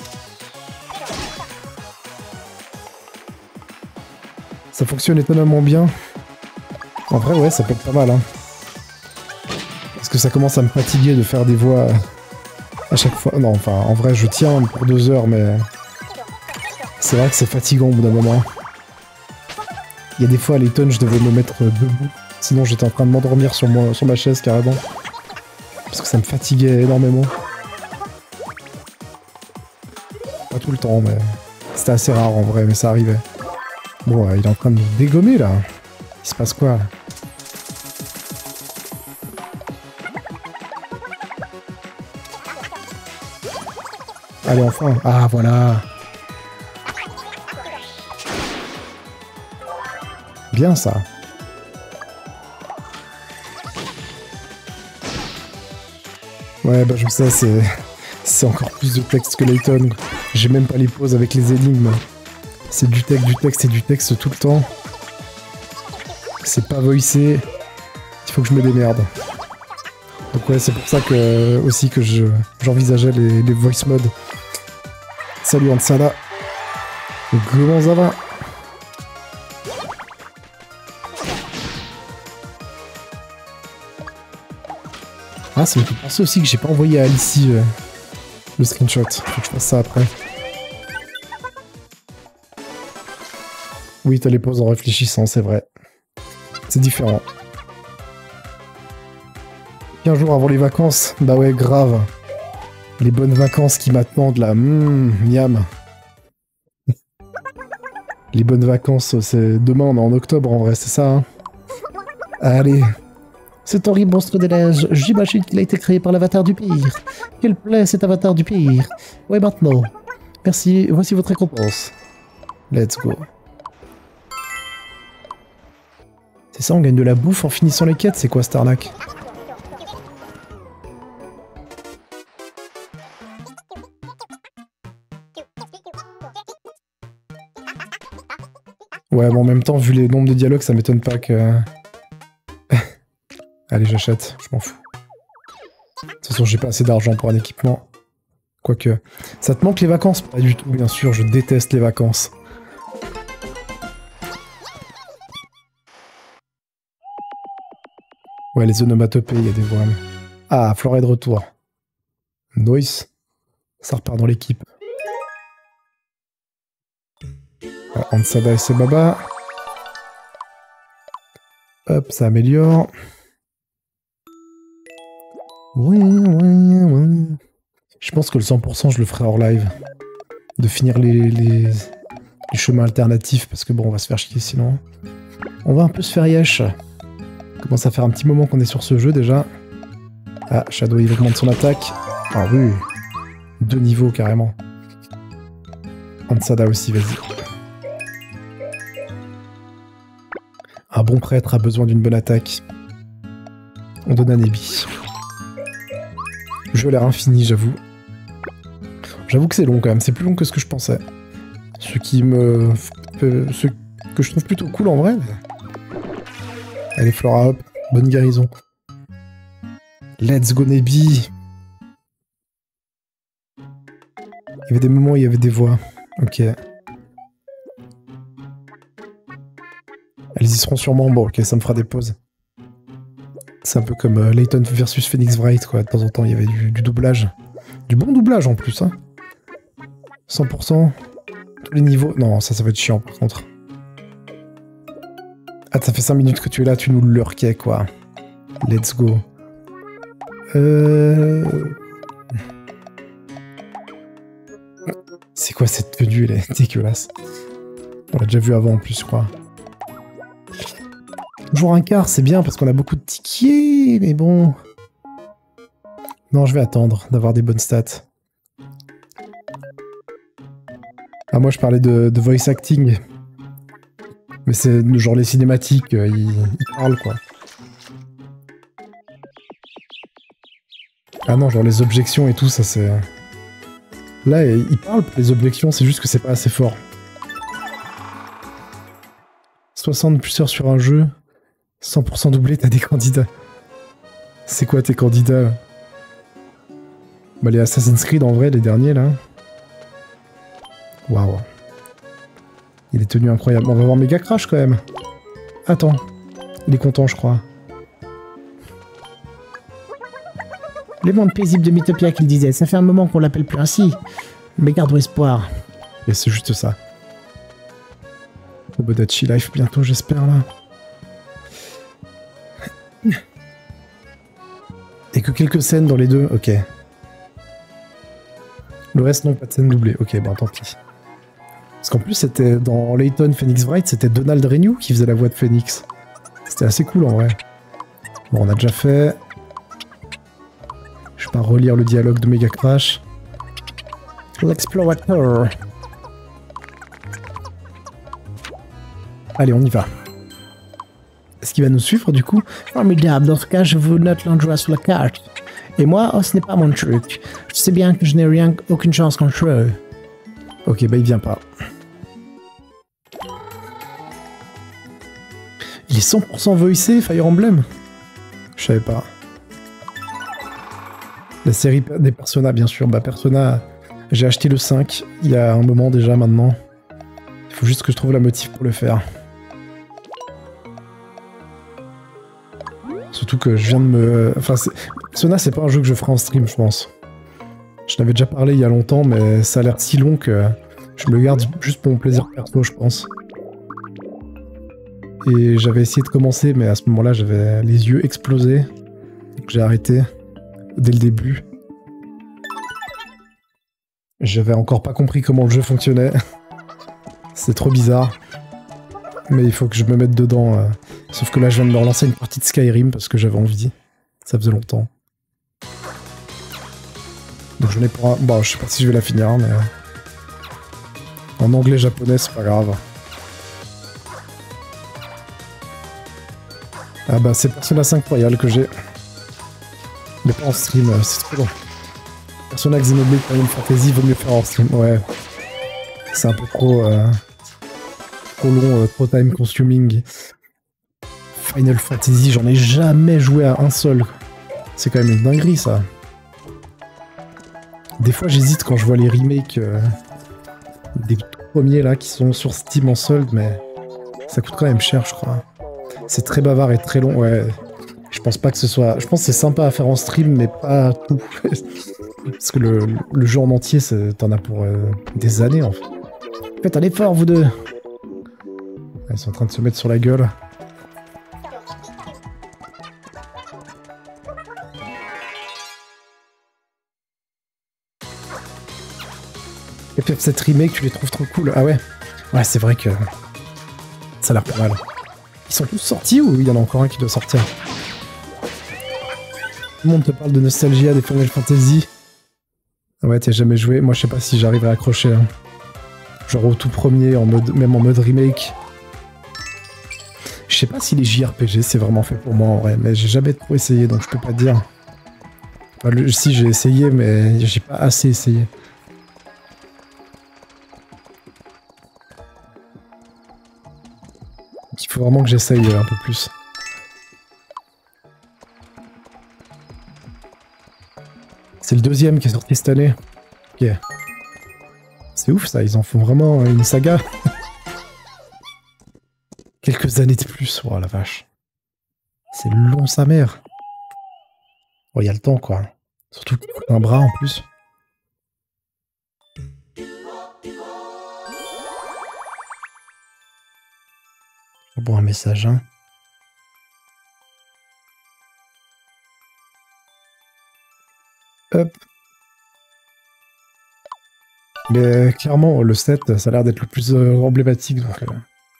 Ça fonctionne étonnamment bien. En vrai, ouais, ça peut être pas mal. Hein. Parce que ça commence à me fatiguer de faire des voix à chaque fois. Non, enfin, en vrai, je tiens pour deux heures, mais... C'est vrai que c'est fatigant au bout d'un moment. Il y a des fois, à l'Eton, je devais me mettre debout. Sinon, j'étais en train de m'endormir sur, moi, sur ma chaise, carrément. Parce que ça me fatiguait énormément. Pas tout le temps, mais... C'était assez rare, en vrai, mais ça arrivait. Bon, euh, il est en train de me dégommer, là. Il se passe quoi, là? Allez, enfin. Ah, voilà. Bien, ça. Ouais, bah je sais, c'est... C'est encore plus de texte que Layton. J'ai même pas les pauses avec les énigmes. C'est du texte, du texte et du texte tout le temps. C'est pas voicé. Il faut que je me démerde. Donc ouais, c'est pour ça que aussi que je j'envisageais les, les voice modes. Salut Ansada. Comment ça va? Ah, ça me fait penser aussi que j'ai pas envoyé à Alicie euh, le screenshot. Faut que je fasse ça après. Oui, t'as les pauses en réfléchissant, c'est vrai. C'est différent. quinze jours avant les vacances, bah ouais, grave. Les bonnes vacances qui m'attendent là, mmh, miam. Les bonnes vacances, c'est demain, on est en octobre en vrai, c'est ça, hein. Allez. Cet horrible monstre des neiges, j'imagine qu'il a été créé par l'avatar du pire. Quelle plaît cet avatar du pire. Ouais, maintenant. Merci, voici votre récompense. Let's go. C'est ça, on gagne de la bouffe en finissant les quêtes, c'est quoi cette arnaque? Ouais, bon, en même temps, vu les nombres de dialogues, ça m'étonne pas que... Allez, j'achète, je m'en fous. De toute façon, j'ai pas assez d'argent pour un équipement. Quoique... Ça te manque les vacances? Pas du tout, bien sûr, je déteste les vacances. Ouais, les onomatopées, il y a des voix. Ah, Flora est de retour. Noise. Ça repart dans l'équipe. Ah, Ansada et ses babas. Hop, ça améliore. Oui, oui, oui. Je pense que le cent pour cent, je le ferai hors live. De finir les, les, les chemins alternatifs, parce que bon, on va se faire chier sinon. On va un peu se faire yesh. Commence à faire un petit moment qu'on est sur ce jeu déjà. Ah, Shadow il augmente son attaque. Ah oui. Deux niveaux carrément. Ansada aussi, vas-y. Un bon prêtre a besoin d'une bonne attaque. On donne à Nebi. Le jeu a l'air infini, j'avoue. J'avoue que c'est long quand même, c'est plus long que ce que je pensais. Ce qui me... Ce que je trouve plutôt cool en vrai. Allez Flora, hop, bonne guérison. Let's go Nebi. Il y avait des moments où il y avait des voix. Ok. Elles y seront sûrement. Bon, ok, ça me fera des pauses. C'est un peu comme euh, Layton versus Phoenix Wright, quoi. De temps en temps, il y avait du, du doublage. Du bon doublage, en plus, hein. cent pour cent. Tous les niveaux. Non, ça, ça va être chiant, par contre. Ah, ça fait cinq minutes que tu es là, tu nous le lurquais, quoi. Let's go. Euh... C'est quoi cette tenue, elle est dégueulasse. On l'a déjà vu avant, en plus, je crois. Toujours un quart, c'est bien, parce qu'on a beaucoup de tickets, mais bon... Non, je vais attendre d'avoir des bonnes stats. Ah, moi, je parlais de, de voice acting. Mais c'est genre les cinématiques, euh, ils, ils parlent, quoi. Ah non, genre les objections et tout, ça c'est... Là, ils parlent pour les objections, c'est juste que c'est pas assez fort. soixante plusieurs sur un jeu, cent pour cent doublé, t'as des candidats. C'est quoi tes candidats? Bah les Assassin's Creed en vrai, les derniers là. Waouh. Il est tenu incroyable. On va voir Mega Crash quand même. Attends. Il est content, je crois. Le monde paisible de Mythopia qu'il disait, ça fait un moment qu'on l'appelle plus ainsi. Mais gardons espoir. Et c'est juste ça. Tomodachi Life bientôt, j'espère, là. Et que quelques scènes dans les deux, ok. Le reste, non, pas de scène doublée. Ok, bon, tant pis. Parce qu'en plus, c'était dans Layton Phoenix Wright, c'était Donald Renew qui faisait la voix de Phoenix. C'était assez cool, en vrai. Bon, on a déjà fait... Je vais pas relire le dialogue de Mega Crash. L'explorateur. Allez, on y va. Est-ce qu'il va nous suivre, du coup? Formidable, dans ce cas, je vous note l'endroit sur la carte. Et moi, oh, ce n'est pas mon truc. Je sais bien que je n'ai rien, aucune chance contre eux. Ok, bah il vient pas. Il est cent pour cent voicé, Fire Emblem? Je savais pas. La série des Persona, bien sûr. Bah, Persona, j'ai acheté le cinq il y a un moment déjà maintenant. Il faut juste que je trouve la motive pour le faire. Surtout que je viens de me... Enfin, Persona, c'est pas un jeu que je ferai en stream, je pense. Je l'avais déjà parlé il y a longtemps, mais ça a l'air si long que je me le garde juste pour mon plaisir perso, je pense. Et j'avais essayé de commencer, mais à ce moment-là, j'avais les yeux explosés. Donc j'ai arrêté dès le début. J'avais encore pas compris comment le jeu fonctionnait. C'est trop bizarre. Mais il faut que je me mette dedans. Euh... Sauf que là, je viens de me relancer une partie de Skyrim parce que j'avais envie. Ça faisait longtemps. Donc j'en ai pour un... Bon, je sais pas si je vais la finir, mais... En anglais japonais, c'est pas grave. Ah bah, c'est Persona cinq Royal que j'ai. Mais pas en stream, c'est trop long. Persona Xenoblade Final Fantasy, vaut mieux faire en stream, ouais. C'est un peu trop... Euh... trop long, euh, trop time consuming. Final Fantasy, j'en ai jamais joué à un seul. C'est quand même une dinguerie, ça. Des fois, j'hésite quand je vois les remakes euh, des premiers là qui sont sur Steam en solde, mais ça coûte quand même cher, je crois. C'est très bavard et très long, ouais. Je pense pas que ce soit... Je pense que c'est sympa à faire en stream, mais pas tout. Parce que le, le jeu en entier, t'en as pour euh, des années, en fait. Faites un effort, vous deux. Ils sont en train de se mettre sur la gueule. Et puis cette remake, tu les trouves trop cool. Ah ouais. Ouais, c'est vrai que ça a l'air pas mal. Ils sont tous sortis ou il y en a encore un qui doit sortir? Tout le monde te parle de Nostalgia, des Final Fantasy. Ah ouais, t'as jamais joué. Moi, je sais pas si j'arriverai à accrocher. Hein. Genre au tout premier, en mode, même en mode remake. Je sais pas si les J R P G c'est vraiment fait pour moi en vrai, mais j'ai jamais trop essayé donc je peux pas dire. Enfin, le, si j'ai essayé, mais j'ai pas assez essayé. Il faut vraiment que j'essaye un peu plus. C'est le deuxième qui est sorti cette année. Ok. C'est ouf ça, ils en font vraiment une saga. Quelques années de plus, oh la vache. C'est long sa mère. Oh, il y a le temps quoi. Surtout qu'il coûte un bras en plus. Bon, un message, hein. Hop. Mais clairement, le sept, ça a l'air d'être le plus euh, emblématique, donc... Euh,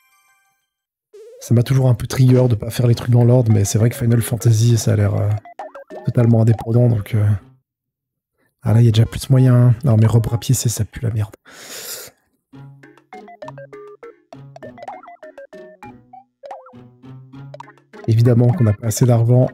ça m'a toujours un peu trigger de pas faire les trucs dans l'ordre, mais c'est vrai que Final Fantasy, ça a l'air euh, totalement indépendant, donc... Euh... Ah là, il y a déjà plus moyen. Hein. Non, mais Rob Rapier, c'est ça pue la merde. Évidemment qu'on n'a pas assez d'argent.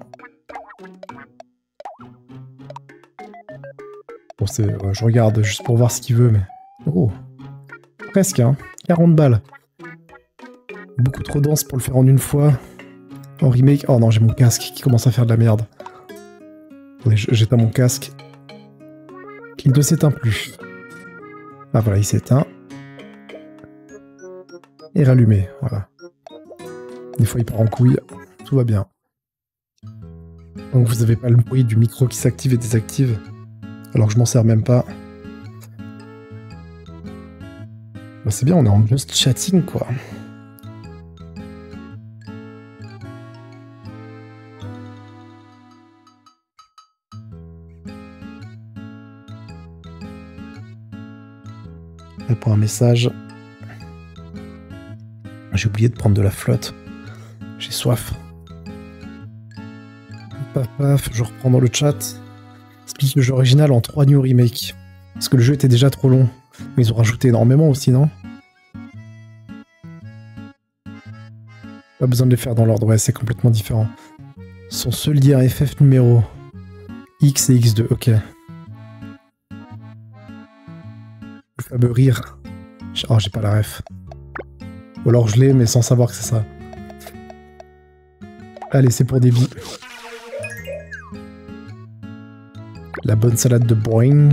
Bon, c'est, euh, je regarde juste pour voir ce qu'il veut, mais... Oh, presque, hein. quarante balles. Beaucoup trop dense pour le faire en une fois. En remake... Oh non, j'ai mon casque qui commence à faire de la merde. Attendez, j'éteins mon casque. Il ne s'éteint plus. Ah voilà, il s'éteint. Et rallumé, voilà. Des fois, il part en couille. Tout va bien. Donc vous n'avez pas le bruit du micro qui s'active et désactive. Alors que je m'en sers même pas. Bah, c'est bien, on est en just chatting, quoi. Elle prend un message. J'ai oublié de prendre de la flotte. J'ai soif. Paf paf, je reprends dans le chat. Explique le jeu original en trois new remakes. Parce que le jeu était déjà trop long. Mais ils ont rajouté énormément aussi, non? Pas besoin de les faire dans l'ordre, ouais, c'est complètement différent. Sont seuls liés à F F numéro X et X deux, ok. Le fameux rire. Oh, j'ai pas la ref. Ou alors je l'ai, mais sans savoir que c'est ça. Allez, c'est pour des billes. La bonne salade de boing.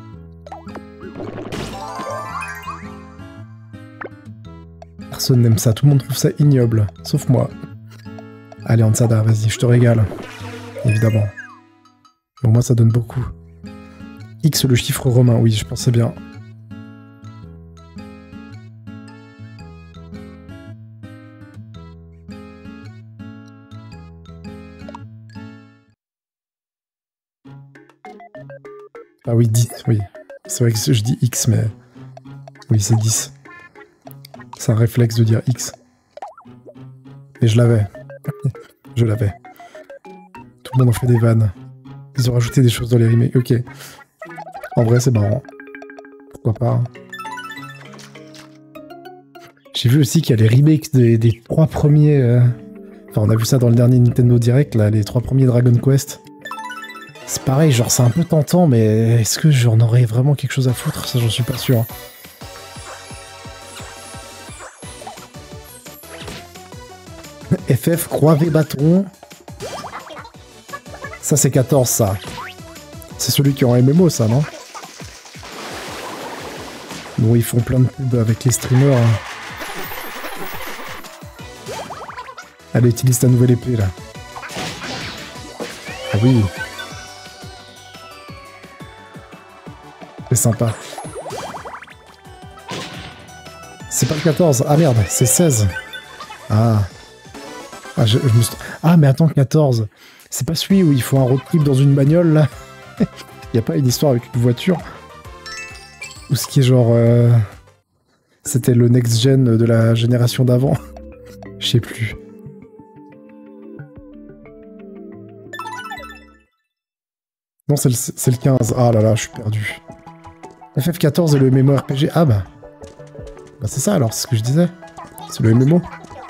Personne n'aime ça, tout le monde trouve ça ignoble, sauf moi. Allez Ansada, vas-y, je te régale. Évidemment. Mais au moins ça donne beaucoup. X le chiffre romain, oui, je pensais bien. Ah oui, dix, oui. C'est vrai que je dis X, mais... Oui, c'est dix. C'est un réflexe de dire X. Et je l'avais. Je l'avais. Tout le monde en fait des vannes. Ils ont rajouté des choses dans les remakes. Ok. En vrai, c'est marrant. Pourquoi pas. Hein. J'ai vu aussi qu'il y a les remakes des, des trois premiers... Euh... Enfin, on a vu ça dans le dernier Nintendo Direct, là, les trois premiers Dragon Quest. C'est pareil, genre c'est un peu tentant, mais est-ce que j'en aurais vraiment quelque chose à foutre? Ça, j'en suis pas sûr. F F, croix V bâton. Ça, c'est quatorze, ça. C'est celui qui est en M M O, ça, non? Bon, ils font plein de pubs avec les streamers. Hein. Allez, utilise ta nouvelle épée, là. Ah oui. C'est sympa. C'est pas le quatorze. Ah merde, c'est seize. Ah. Ah, je, je me suis... ah mais attends, quatorze. C'est pas celui où il faut un road trip dans une bagnole, là. Y a pas une histoire avec une voiture? Ou ce qui est genre... Euh... C'était le next-gen de la génération d'avant. Je sais plus. Non, c'est le, le quinze. Ah là là, je suis perdu. F F quatorze et le MMORPG. Ah bah. Bah c'est ça alors, c'est ce que je disais. C'est le M M O.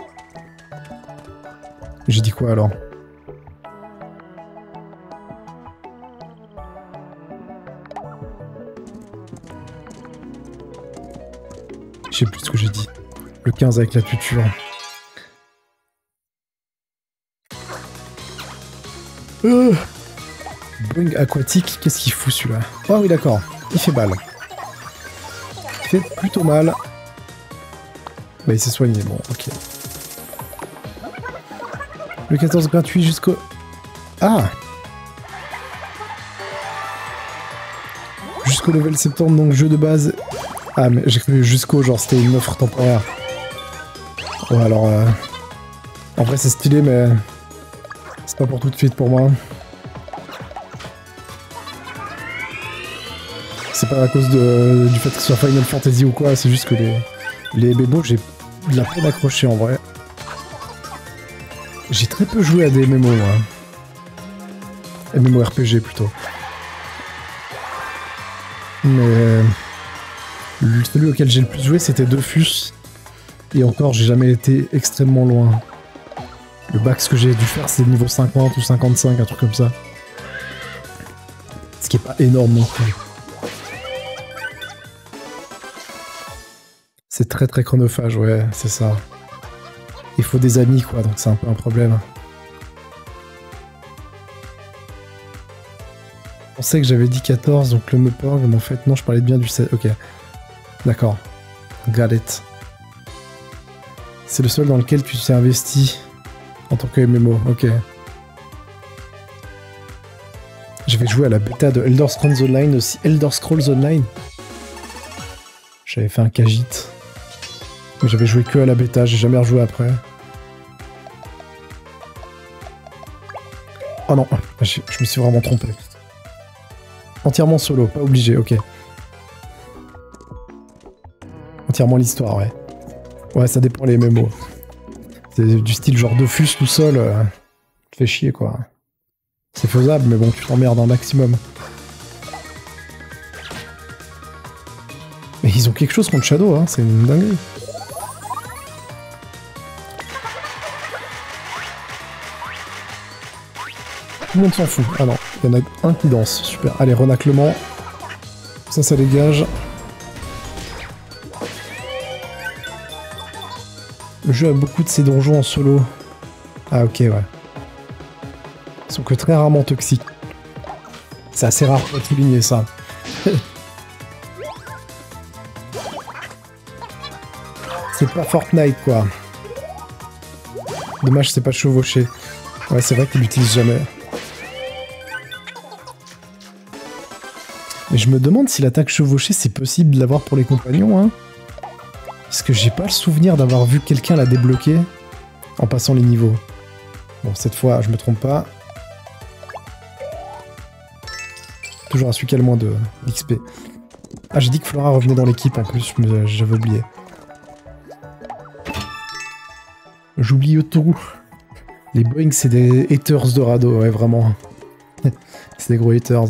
J'ai dit quoi alors? Je sais plus ce que j'ai dit. Le quinze avec la tuture. Euh. Boing aquatique, qu'est-ce qu'il fout celui-là? Ah oui d'accord, il fait mal. Il fait plutôt mal. Bah il s'est soigné, bon ok. Le quatorze gratuit jusqu'au... Ah! Jusqu'au level septembre, donc jeu de base... Ah mais j'ai cru jusqu'au, genre c'était une offre temporaire. Ouais alors... Euh... En vrai c'est stylé mais... C'est pas pour tout de suite pour moi. C'est pas à cause de, du fait que ce soit Final Fantasy ou quoi, c'est juste que les, les bébos, j'ai de la peine accroché en vrai. J'ai très peu joué à des M M O, moi. MMORPG plutôt. Mais celui auquel j'ai le plus joué, c'était Dofus. Et encore, j'ai jamais été extrêmement loin. Le max que j'ai dû faire, c'est niveau cinquante ou cinquante-cinq, un truc comme ça. Ce qui est pas énorme non plus. C'est très très chronophage, ouais, c'est ça. Il faut des amis, quoi, donc c'est un peu un problème. Je pensais que j'avais dit quatorze, donc le Mupperg, mais en fait, non, je parlais bien du sept. Ok. D'accord. Got it. C'est le seul dans lequel tu t'es investi en tant que M M O, ok. Je vais jouer à la bêta de Elder Scrolls Online aussi. Elder Scrolls Online. J'avais fait un Khajiit. Mais j'avais joué que à la bêta, j'ai jamais rejoué après. Oh non, je, je me suis vraiment trompé. Entièrement solo, pas obligé, ok. Entièrement l'histoire, ouais. Ouais, ça dépend les M M O. C'est du style genre Dofus tout seul. Euh, fait chier, quoi. C'est faisable, mais bon, tu t'emmerdes un maximum. Mais ils ont quelque chose contre Shadow, hein, c'est une dinguerie. Tout le monde s'en fout. Ah non, il y en a un qui danse. Super. Allez, renaclement. Ça, ça dégage. Le jeu a beaucoup de ces donjons en solo. Ah ok, ouais. Ils sont que très rarement toxiques. C'est assez rare pour souligner ça. C'est pas Fortnite, quoi. Dommage, c'est pas chevauché. Ouais, c'est vrai qu'il l'utilise jamais. Mais je me demande si l'attaque chevauchée, c'est possible de l'avoir pour les compagnons, hein. Parce que j'ai pas le souvenir d'avoir vu quelqu'un la débloquer en passant les niveaux. Bon, cette fois, je me trompe pas. Toujours à celui qui a le moins de d'X P. Ah, j'ai dit que Flora revenait dans l'équipe en plus, j'avais oublié. J'oublie tout. Les Boeing, c'est des haters de radeau, ouais, vraiment. C'est des gros haters.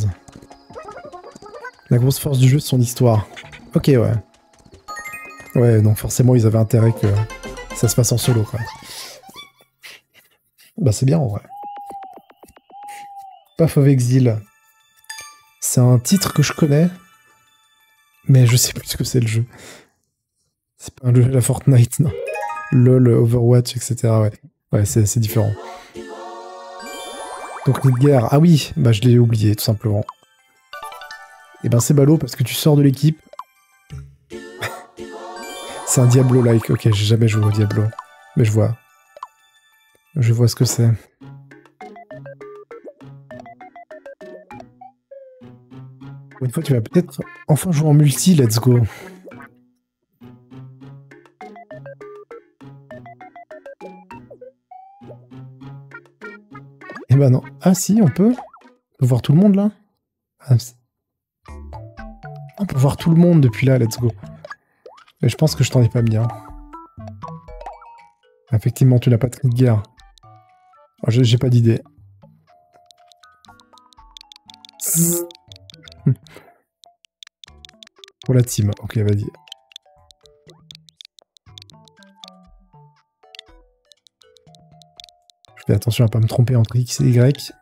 La grosse force du jeu, c'est son histoire. Ok, ouais. Ouais, donc forcément, ils avaient intérêt que ça se passe en solo, quoi. Bah, c'est bien, en vrai. Path of Exile. C'est un titre que je connais, mais je sais plus ce que c'est, le jeu. C'est pas un jeu à la Fortnite, non. LOL, Overwatch, et cetera, ouais. Ouais, c'est différent. Donc, Edgar, ah oui, bah je l'ai oublié, tout simplement. Et ben c'est ballot, parce que tu sors de l'équipe. C'est un Diablo-like, ok, j'ai jamais joué au Diablo. Mais je vois. Je vois ce que c'est. Une fois, tu vas peut-être enfin jouer en multi, let's go. Eh ben non. Ah si, on peut. On peut voir tout le monde là. Ah, on peut voir tout le monde depuis là, let's go. Mais je pense que je t'en ai pas mis. Hein. Effectivement, tu n'as pas de cri de guerre. J'ai pas d'idée. Pour la team. Ok, vas-y. Je fais attention à pas me tromper entre X et Y.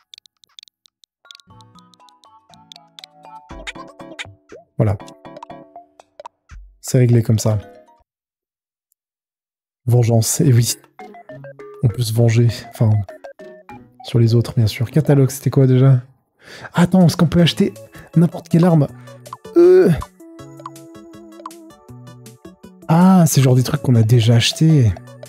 Voilà. C'est réglé comme ça. Vengeance, et oui. On peut se venger. Enfin, sur les autres, bien sûr. Catalogue, c'était quoi déjà? Attends, est-ce qu'on peut acheter n'importe quelle arme? euh... Ah, c'est genre des trucs qu'on a déjà achetés.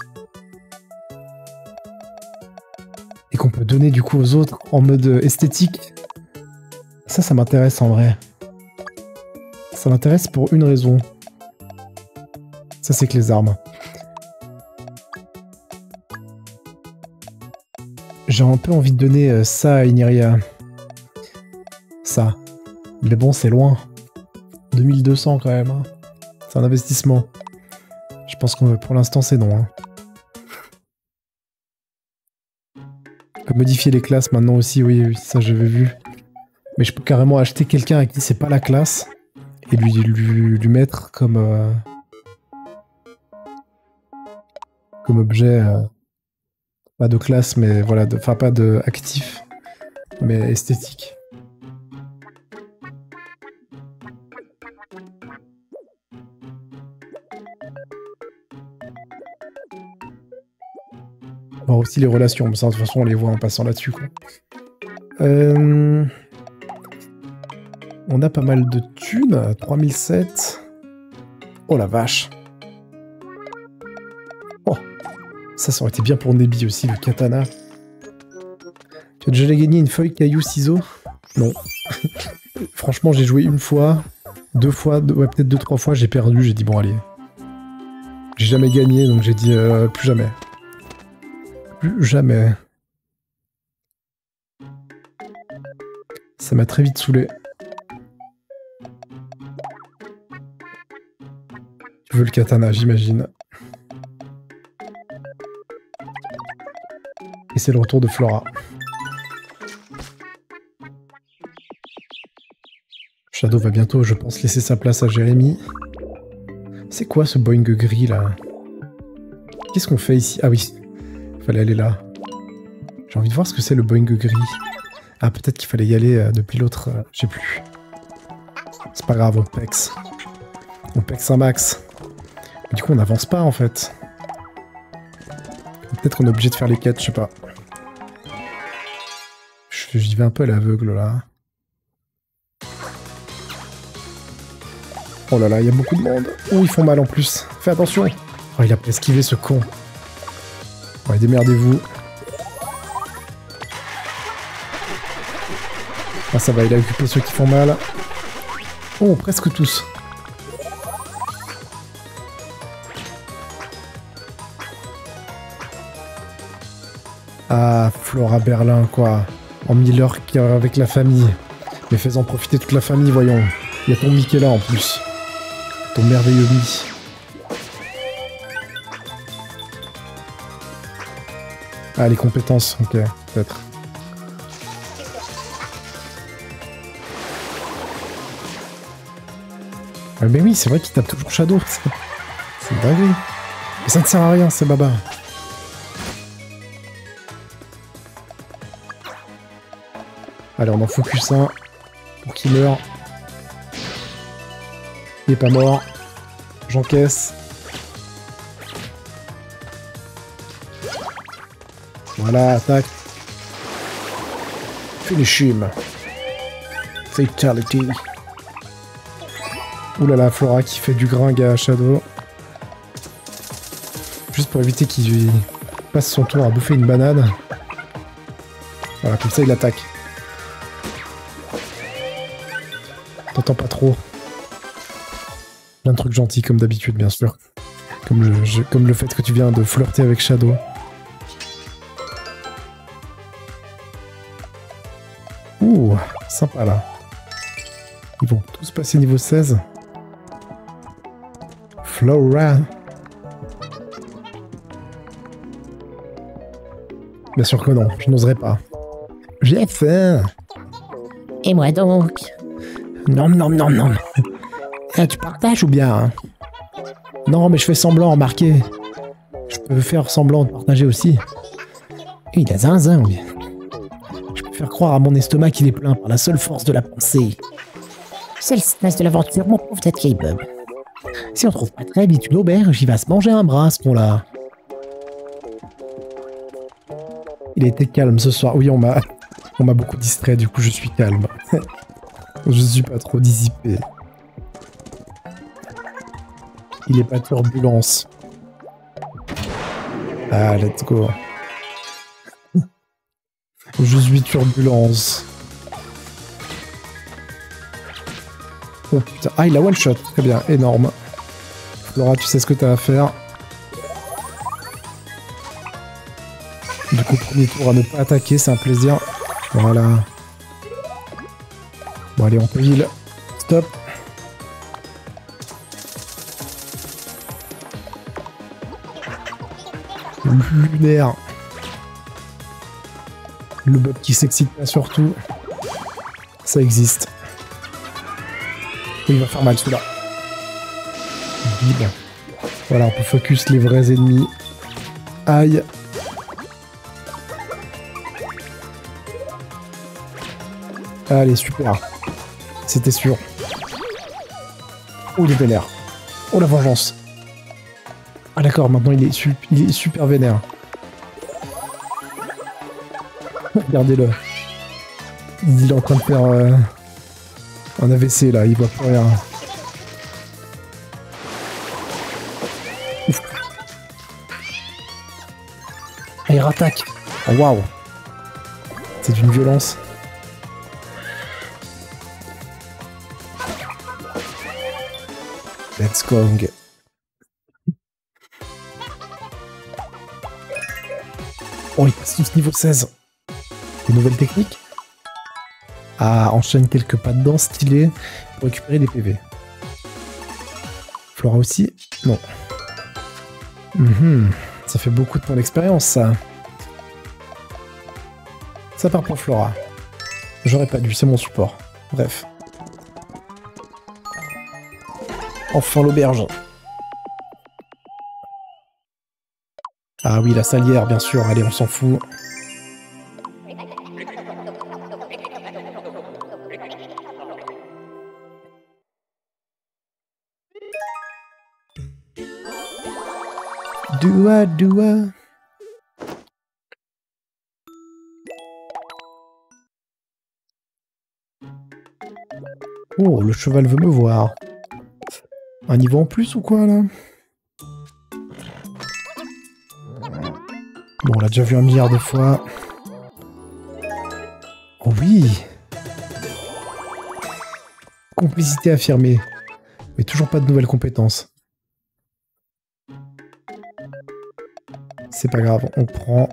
Et qu'on peut donner du coup aux autres en mode esthétique. Ça, ça m'intéresse en vrai. Ça m'intéresse pour une raison. Ça, c'est que les armes. J'ai un peu envie de donner euh, ça à Ineria. Ça. Mais bon, c'est loin. deux mille deux cents quand même. Hein. C'est un investissement. Je pense que pour l'instant, c'est non. Hein. On peut modifier les classes maintenant aussi, oui, oui, ça j'avais vu. Mais je peux carrément acheter quelqu'un à qui c'est pas la classe et lui, lui, lui mettre comme... Euh, comme objet... Euh, pas de classe, mais voilà, enfin pas de actif, mais esthétique. Voir aussi les relations, mais ça de toute façon on les voit en passant là-dessus quoi. Euh... On a pas mal de thunes, trois mille sept. Oh la vache. Oh, ça, ça aurait été bien pour Nebi aussi, le katana. Tu as déjà gagné une feuille, caillou, ciseaux? Non. Franchement, j'ai joué une fois, deux fois, deux, ouais, peut-être deux, trois fois, j'ai perdu, j'ai dit bon allez. J'ai jamais gagné, donc j'ai dit euh, plus jamais. Plus jamais. Ça m'a très vite saoulé. Tu veux le katana, j'imagine. Et c'est le retour de Flora. Shadow va bientôt, je pense, laisser sa place à Jérémy. C'est quoi ce Boeing gris là? Qu'est-ce qu'on fait ici? Ah oui, fallait aller là. J'ai envie de voir ce que c'est le Boeing gris. Ah, peut-être qu'il fallait y aller euh, depuis l'autre... Euh, je sais plus. C'est pas grave, on pex. On pex un max. Du coup, on n'avance pas, en fait. Peut-être qu'on est obligé de faire les quêtes, je sais pas. J'y vais un peu à l'aveugle, là. Oh là là, il y a beaucoup de monde. Oh, ils font mal en plus. Fais attention. Oh, il a pas esquivé ce con. Ouais, démerdez-vous. Ah, ça va, il a occupé ceux qui font mal. Oh, presque tous. Ah, Flora Berlin, quoi. En Miller avec la famille. Mais fais-en profiter toute la famille, voyons. Il y a ton Mickey là en plus. Ton merveilleux Mi. Ah, les compétences, ok, peut-être. Ah, mais oui, c'est vrai qu'il tape toujours Shadow. C'est dingue. Mais ça ne sert à rien, c'est baba. Allez, on en focus un pour qu'il meure. Il est pas mort. J'encaisse. Voilà, attaque. Finish him. Fatality. Ouh là là, Flora qui fait du gringue à Shadow. Juste pour éviter qu'il passe son tour à bouffer une banane. Voilà, comme ça il attaque. T'entends pas trop. Plein de trucs gentils comme d'habitude, bien sûr. Comme le, je, comme le fait que tu viens de flirter avec Shadow. Ouh, sympa là. Ils vont tous passer niveau seize. Flora. Bien sûr que non, je n'oserais pas. J'ai faim. Et moi donc? Non, non, non, non. Ah, tu partages ou bien hein? Non, mais je fais semblant, remarquez. Je peux faire semblant de partager aussi. Il a zinzin, oui. Je peux faire croire à mon estomac qu'il est plein par la seule force de la pensée. C'est le stress de l'aventure, mon pauvre tête K-Bub. Si on trouve pas très vite une auberge, il va se manger un bras, ce con-là. Il a été calme ce soir. Oui, on m'a on m'a beaucoup distrait, du coup je suis calme. Je suis pas trop dissipé. Il est pas turbulence. Ah, let's go. Je suis turbulence. Oh putain. Ah, il a one shot. Très bien, énorme. Flora, tu sais ce que t'as à faire. Du coup, premier tour à ne pas attaquer, c'est un plaisir. Voilà. Bon, allez, on peut heal. Stop. Lunaire. Le bob qui s'excite pas surtout. Ça existe. Il va faire mal celui-là. Bim. Voilà, on peut focus les vrais ennemis. Aïe. Allez, super. C'était sûr. Oh, il est vénère. Oh, la vengeance. Ah d'accord, maintenant il est, su il est super vénère. Regardez-le. Il est en train de faire euh, un A V C là, il voit plus rien. Ouf. Ah, il rattaque. Oh, waouh. C'est d'une violence. Let's go. Oh, il passe tous niveau seize. Des nouvelles techniques. Ah, enchaîne quelques pas dedans stylés pour récupérer des P V. Flora aussi? Non. Mm-hmm. Ça fait beaucoup de points d'expérience, ça. Ça part pour Flora. J'aurais pas dû, c'est mon support. Bref. Enfin l'auberge. Ah oui, la salière, bien sûr. Allez, on s'en fout. Doua, doua. Oh, le cheval veut me voir. Un niveau en plus ou quoi, là? Bon, on l'a déjà vu un milliard de fois. Oh oui! Complicité affirmée. Mais toujours pas de nouvelles compétences. C'est pas grave, on prend...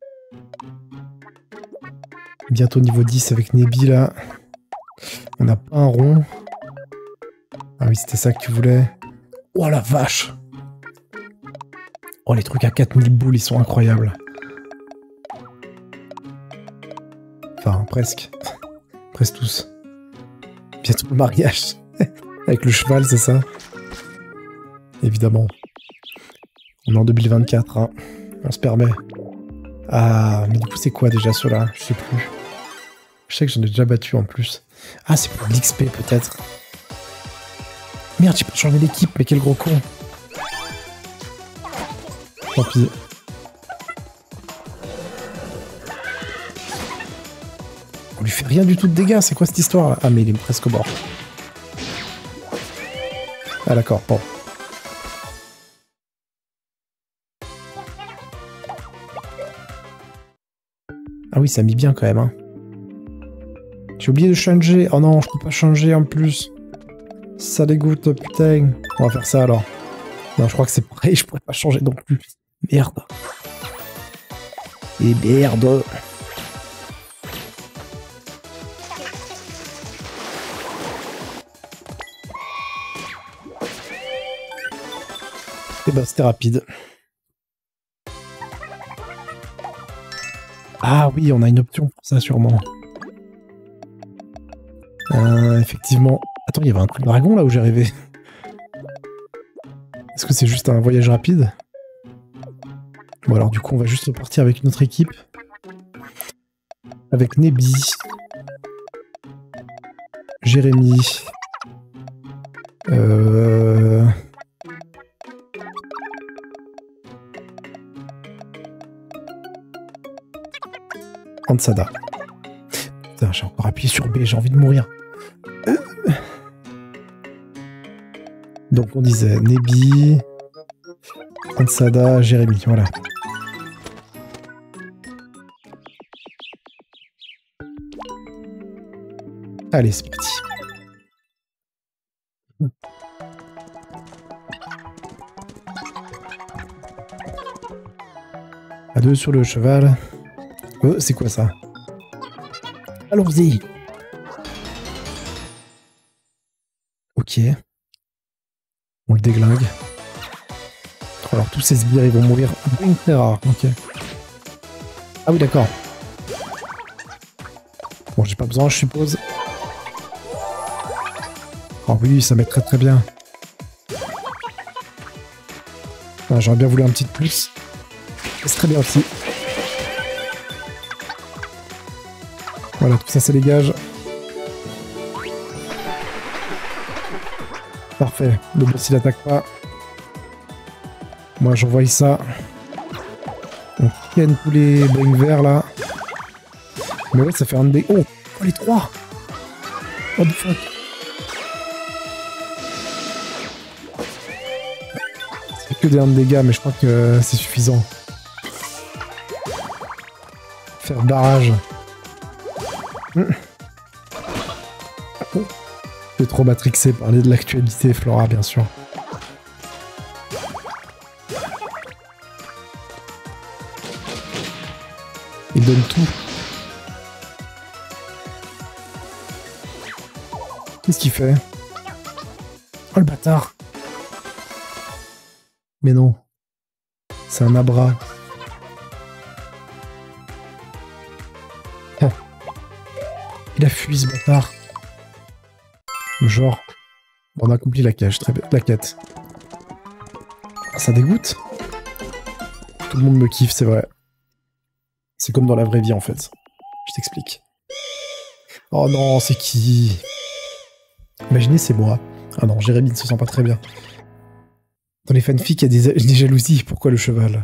Bientôt niveau dix avec Nebi, là. On n'a pas un rond. Ah oui, c'était ça que tu voulais. Oh la vache! Oh, les trucs à quatre mille boules, ils sont incroyables. Enfin, presque. Presque tous. Bientôt le mariage. Avec le cheval, c'est ça? Évidemment. On est en deux mille vingt-quatre, hein. On se permet. Ah, mais du coup, c'est quoi déjà ceux-là? Je sais plus. Je sais que j'en ai déjà battu en plus. Ah, c'est pour l'X P peut-être. Merde, j'ai pas changé d'équipe, mais quel gros con. Tant pis. On lui fait rien du tout de dégâts, c'est quoi cette histoire là? Ah, mais il est presque mort. Ah d'accord, bon. Ah oui, ça a mis bien quand même, hein. J'ai oublié de changer. Oh non, je peux pas changer en plus. Ça dégoûte, putain. On va faire ça alors. Non, je crois que c'est pareil, je pourrais pas changer non plus. Merde. Et merde. Et bah, c'était rapide. Ah oui, on a une option pour ça sûrement. Euh, effectivement. Attends, il y avait un truc dragon là où j'ai rêvé. Est-ce que c'est juste un voyage rapide? Bon alors du coup on va juste repartir avec notre équipe. Avec Nebi. Jérémy. Euh... Ansada. Putain, j'ai encore appuyé sur B, j'ai envie de mourir. Euh... Donc on disait Nebi, Ansada, Jérémy, voilà. Allez, c'est parti. À deux sur le cheval. Euh, c'est quoi ça? Allons-y. Ok. On le déglingue. Alors tous ces sbires ils vont mourir bien très rare. Ok. Ah oui d'accord. Bon j'ai pas besoin je suppose. Oh oui ça met très très bien. Ah, j'aurais bien voulu un petit de plus. C'est très bien aussi. Voilà tout ça c'est dégage. Parfait, le boss il attaque pas. Moi j'envoie ça. On ken tous les brings verts là. Mais ouais ça fait un de dégâts. Oh, oh les trois. What the fuck. C'est que des un de dégâts mais je crois que c'est suffisant. Faire barrage. Mmh. Oh. Je suis trop matrixé, parler de l'actualité, Flora, bien sûr. Il donne tout. Qu'est-ce qu'il fait? Oh le bâtard! Mais non. C'est un abra. Oh. Il a fui ce bâtard. Genre, on a accompli la quête, très bien. La quête. Ah, ça dégoûte. Tout le monde me kiffe, c'est vrai. C'est comme dans la vraie vie en fait. Je t'explique. Oh non, c'est qui? Imaginez, c'est moi. Ah non, Jérémy ne se sent pas très bien. Dans les fanfics, il y a des, des jalousies. Pourquoi le cheval?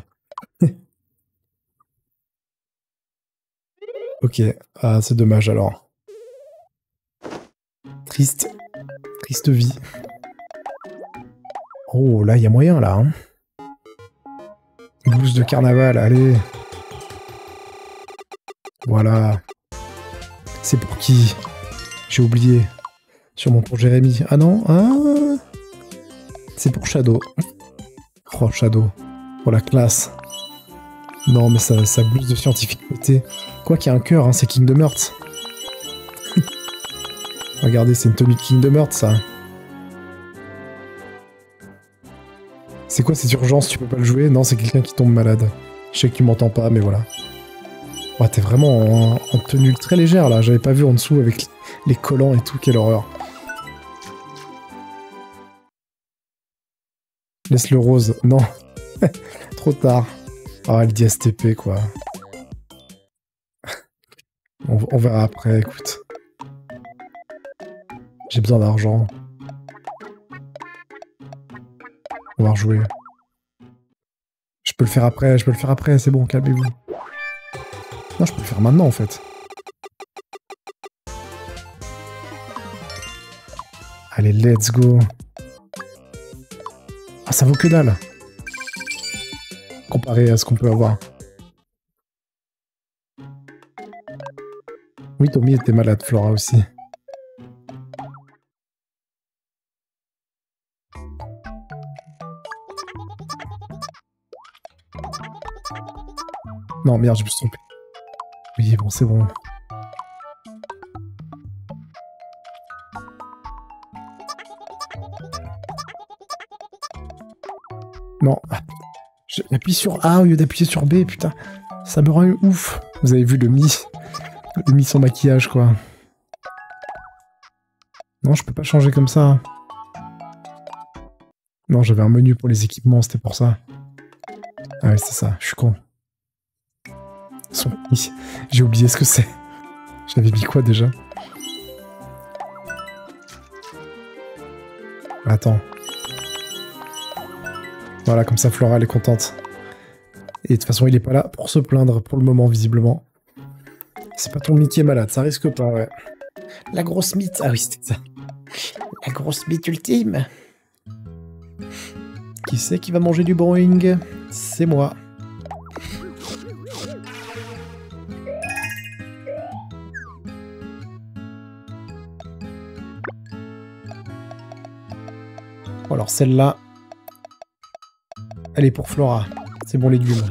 Ok, ah, c'est dommage alors. Triste. Triste vie. Oh, là, il y a moyen, là. Hein. Blouse de carnaval, allez. Voilà. C'est pour qui? J'ai oublié. Sûrement pour Jérémy. Ah non, ah c'est pour Shadow. Oh, Shadow. Oh, la classe. Non, mais sa, sa blouse de scientifique pété. Quoi qu'il y a un cœur, hein, c'est Kingdom Hearts. Regardez, c'est une tenue de Kingdom Hearts, ça. C'est quoi cette urgence? Tu peux pas le jouer? Non, c'est quelqu'un qui tombe malade. Je sais que tu m'entends pas, mais voilà. Oh, t'es vraiment en, en tenue très légère, là. J'avais pas vu en dessous avec les collants et tout. Quelle horreur. Laisse le rose. Non. Trop tard. Ah, elle dit S T P, quoi. on, on verra après, écoute. J'ai besoin d'argent. On va rejouer. Je peux le faire après, je peux le faire après, c'est bon, calmez-vous. Non, je peux le faire maintenant, en fait. Allez, let's go. Ah, ça vaut que dalle. Comparé à ce qu'on peut avoir. Oui, Tommy était malade, Flora aussi. Non, merde, je me suis trompé. Oui, bon, c'est bon. Non. J'appuie sur A au lieu d'appuyer sur B, putain. Ça me rend ouf. Vous avez vu le mi. Le mi sans maquillage, quoi. Non, je peux pas changer comme ça. Non, j'avais un menu pour les équipements, c'était pour ça. Ah ouais, c'est ça, je suis con. Son... J'ai oublié ce que c'est. J'avais mis quoi déjà? Attends. Voilà, comme ça Flora elle est contente. Et de toute façon il est pas là pour se plaindre pour le moment visiblement. C'est pas ton Mickey est malade, ça risque pas, ouais. La grosse mythe, ah oui c'était ça. La grosse mythe ultime. Qui c'est qui va manger du Boeing? C'est moi. Alors celle-là, elle est pour Flora. C'est bon légumes.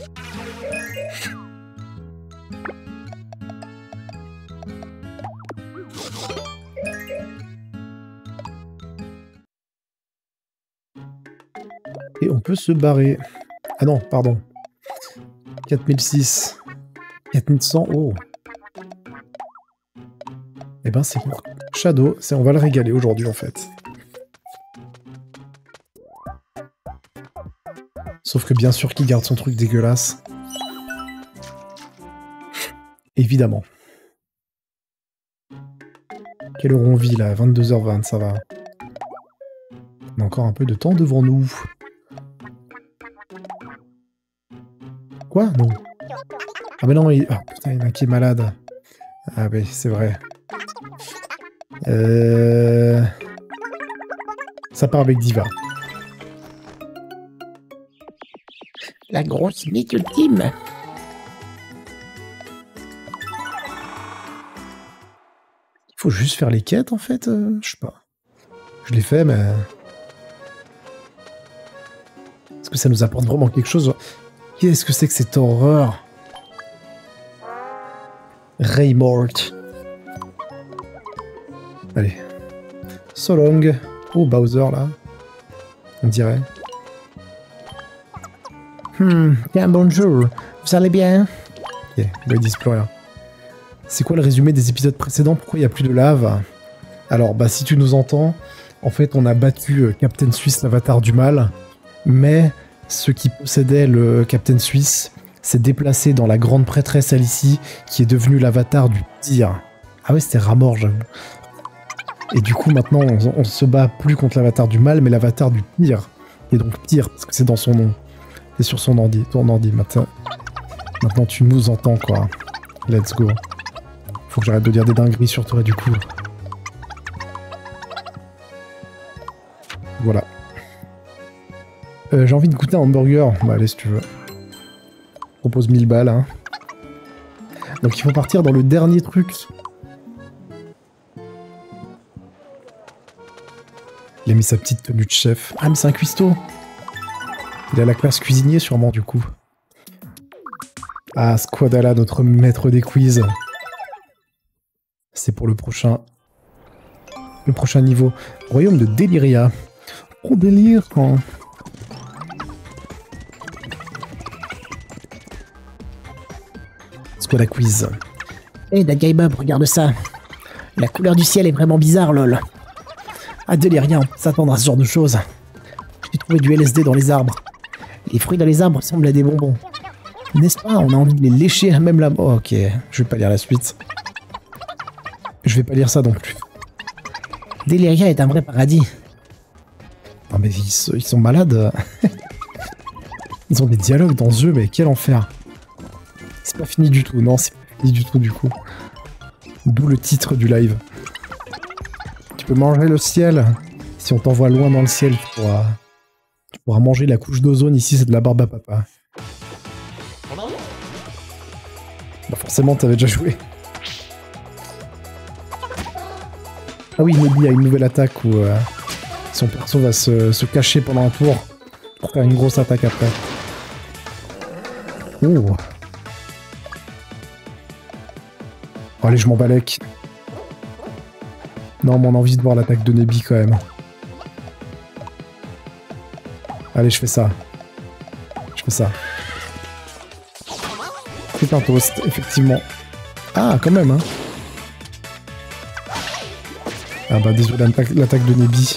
Et on peut se barrer. Ah non, pardon. quatre mille six. quatre mille cent, oh. Eh ben c'est pour Shadow. On va le régaler aujourd'hui en fait. Sauf que bien sûr qu'il garde son truc dégueulasse. Évidemment. Quelle heure on vit là? vingt-deux heures vingt, ça va. On a encore un peu de temps devant nous. Quoi? Non. Ah mais non, il... Oh, putain, il y en a qui est malade. Ah oui, c'est vrai. Euh... Ça part avec Diva. La grosse mythe ultime. Il faut juste faire les quêtes en fait, euh, je sais pas. Je l'ai fait mais... Est-ce que ça nous apporte vraiment quelque chose? Qu'est-ce que c'est que cette horreur? Raymort. Allez. So long. Oh Bowser là. On dirait. Hmm, bien bonjour, vous allez bien? Ok, bah ils disent plus rien. C'est quoi le résumé des épisodes précédents? Pourquoi il n'y a plus de lave? Alors, bah si tu nous entends, en fait on a battu euh, Captain Suisse, l'avatar du mal, mais ce qui possédait le Captain Suisse s'est déplacé dans la grande prêtresse Alicie, qui est devenue l'avatar du pire. Ah ouais, c'était Ramor, j'avoue. Et du coup maintenant on, on se bat plus contre l'avatar du mal, mais l'avatar du pire. Et donc pire, parce que c'est dans son nom. C'est sur son ordi, ton ordi maintenant. Maintenant tu nous entends quoi. Let's go. Faut que j'arrête de dire des dingueries sur toi du coup. Voilà. Euh, J'ai envie de goûter un hamburger. Bah allez si tu veux. Je propose mille balles. Hein. Donc il faut partir dans le dernier truc. Il a mis sa petite tenue de chef. Ah mais c'est un cuistot. Il a la classe cuisinier sûrement du coup. Ah Squadala, notre maître des quiz. C'est pour le prochain... Le prochain niveau. Royaume de Deliria. Oh délire hein. Squad quiz. Hey, Dagaibub, regarde ça. La couleur du ciel est vraiment bizarre, lol. Ah, Deliria, on peut s'attendre à ce genre de choses. J'ai trouvé du L S D dans les arbres. Les fruits dans les arbres ressemblent à des bonbons. N'est-ce pas? On a envie de les lécher, même là. Oh, ok, je vais pas lire la suite. Je vais pas lire ça non plus. Deliria est un vrai paradis. Non mais ils, ils sont malades. Ils ont des dialogues dans ce jeu, mais quel enfer. C'est pas fini du tout, non, c'est pas fini du tout du coup. D'où le titre du live. Tu peux manger le ciel. Si on t'envoie loin dans le ciel, tu pourras, tu pourras manger la couche d'ozone. Ici, c'est de la barbe à papa. Bah forcément, t'avais déjà joué. Ah oui, Moby a une nouvelle attaque où euh, son perso va se, se cacher pendant un tour pour faire une grosse attaque après. Oh. Oh, allez, je m'en balèque. Non, mais on a envie de voir l'attaque de Nebi quand même. Allez, je fais ça. Je fais ça. C'est un toast, effectivement. Ah, quand même, hein. Ah bah désolé, l'attaque de Nebi.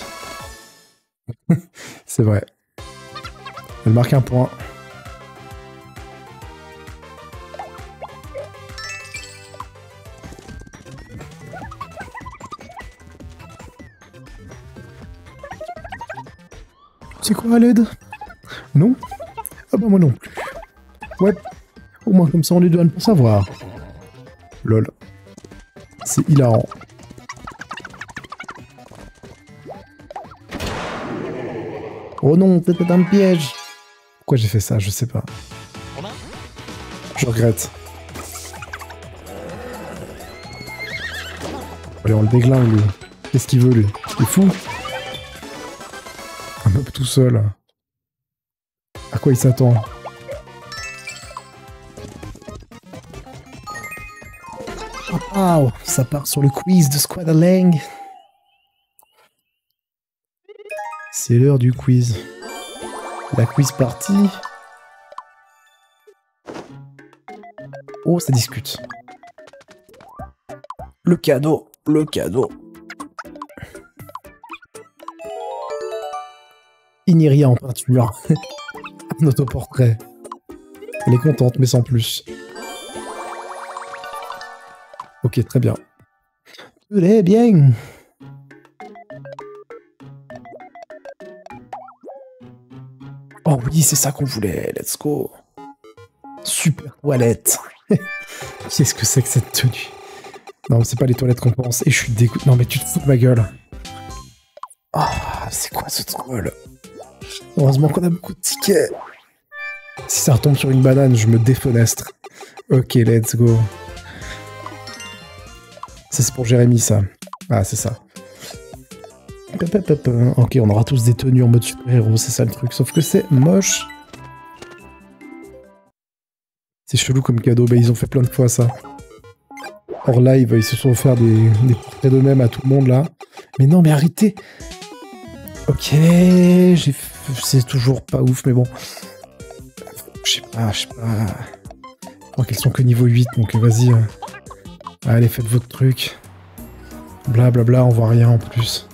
C'est vrai. Elle marque un point. C'est quoi l'aide? Non? Ah bah moi non plus. Ouais. Au moins comme ça on est deux à ne pas savoir. Lol. C'est hilarant. Oh non, c'était un piège. Pourquoi j'ai fait ça? Je sais pas. Je regrette. Allez, on le déglingue, lui. Qu'est-ce qu'il veut, lui? Il est fou. Un mob tout seul. À quoi il s'attend? Waouh, ça part sur le quiz de Squadalang. C'est l'heure du quiz. La quiz partie. Oh, ça discute. Le cadeau, le cadeau. Iniria en peinture. Un autoportrait. Elle est contente, mais sans plus. Ok, très bien. Très bien. Oh oui, c'est ça qu'on voulait. Let's go. Super toilette. Qu'est-ce que c'est que cette tenue? Non, c'est pas les toilettes qu'on pense. Et je suis dégoûté. Non, mais tu te fous de ma gueule. Ah, c'est quoi ce troll? Heureusement qu'on a beaucoup de tickets. Si ça retombe sur une banane, je me défenestre. Ok, let's go. Ça, c'est pour Jérémy, ça. Ah, c'est ça. Ok, on aura tous des tenues en mode super-héros, c'est ça le truc. Sauf que c'est moche. C'est chelou comme cadeau. Bah, ils ont fait plein de fois ça. Hors live, ils se sont offert des, des portraits d'eux-mêmes à tout le monde, là. Mais non, mais arrêtez. Ok, j'ai... c'est toujours pas ouf, mais bon. Je sais pas, je sais pas... Je crois qu'elles sont que niveau huit, donc vas-y. Euh... Allez, faites votre truc. Blablabla, bla bla, on voit rien en plus.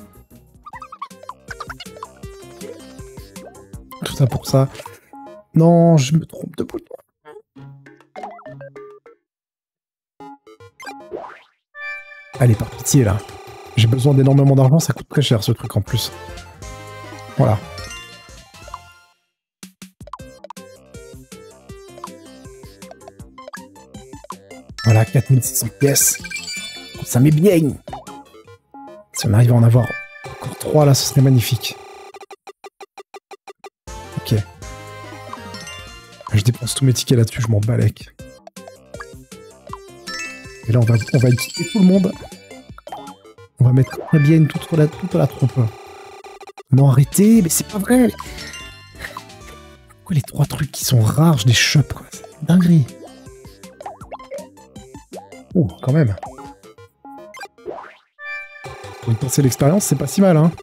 Tout ça pour ça. Non, je me trompe de bouton. Allez, par pitié, là. J'ai besoin d'énormément d'argent, ça coûte très cher, ce truc, en plus. Voilà. Voilà, quatre mille six cents pièces. Ça met bien. Si on arrive à en avoir encore trois, là, ce serait magnifique. Ok. Je dépense tous mes tickets là-dessus, je m'en balèque. Et là, on va, on va équiper tout le monde. On va mettre très bien toute la, toute la troupe. Non, arrêtez, mais c'est pas vrai. Pourquoi les trois trucs qui sont rares, je les chope, quoi. C'est une dinguerie. Oh, quand même. Pour une pensée l'expérience, c'est pas si mal, hein.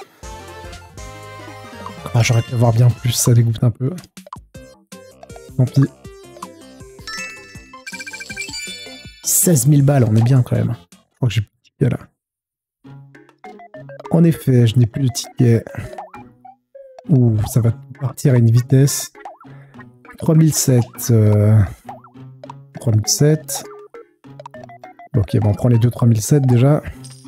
Ah, j'aurais pu avoir bien plus, ça dégoûte un peu. Tant pis. seize mille balles, on est bien quand même. Je crois que j'ai plus de tickets là. En effet, je n'ai plus de tickets. Ouh, ça va partir à une vitesse. trois mille sept. Euh... trois mille sept. Ok, bon, on prend les deux trois mille sept déjà.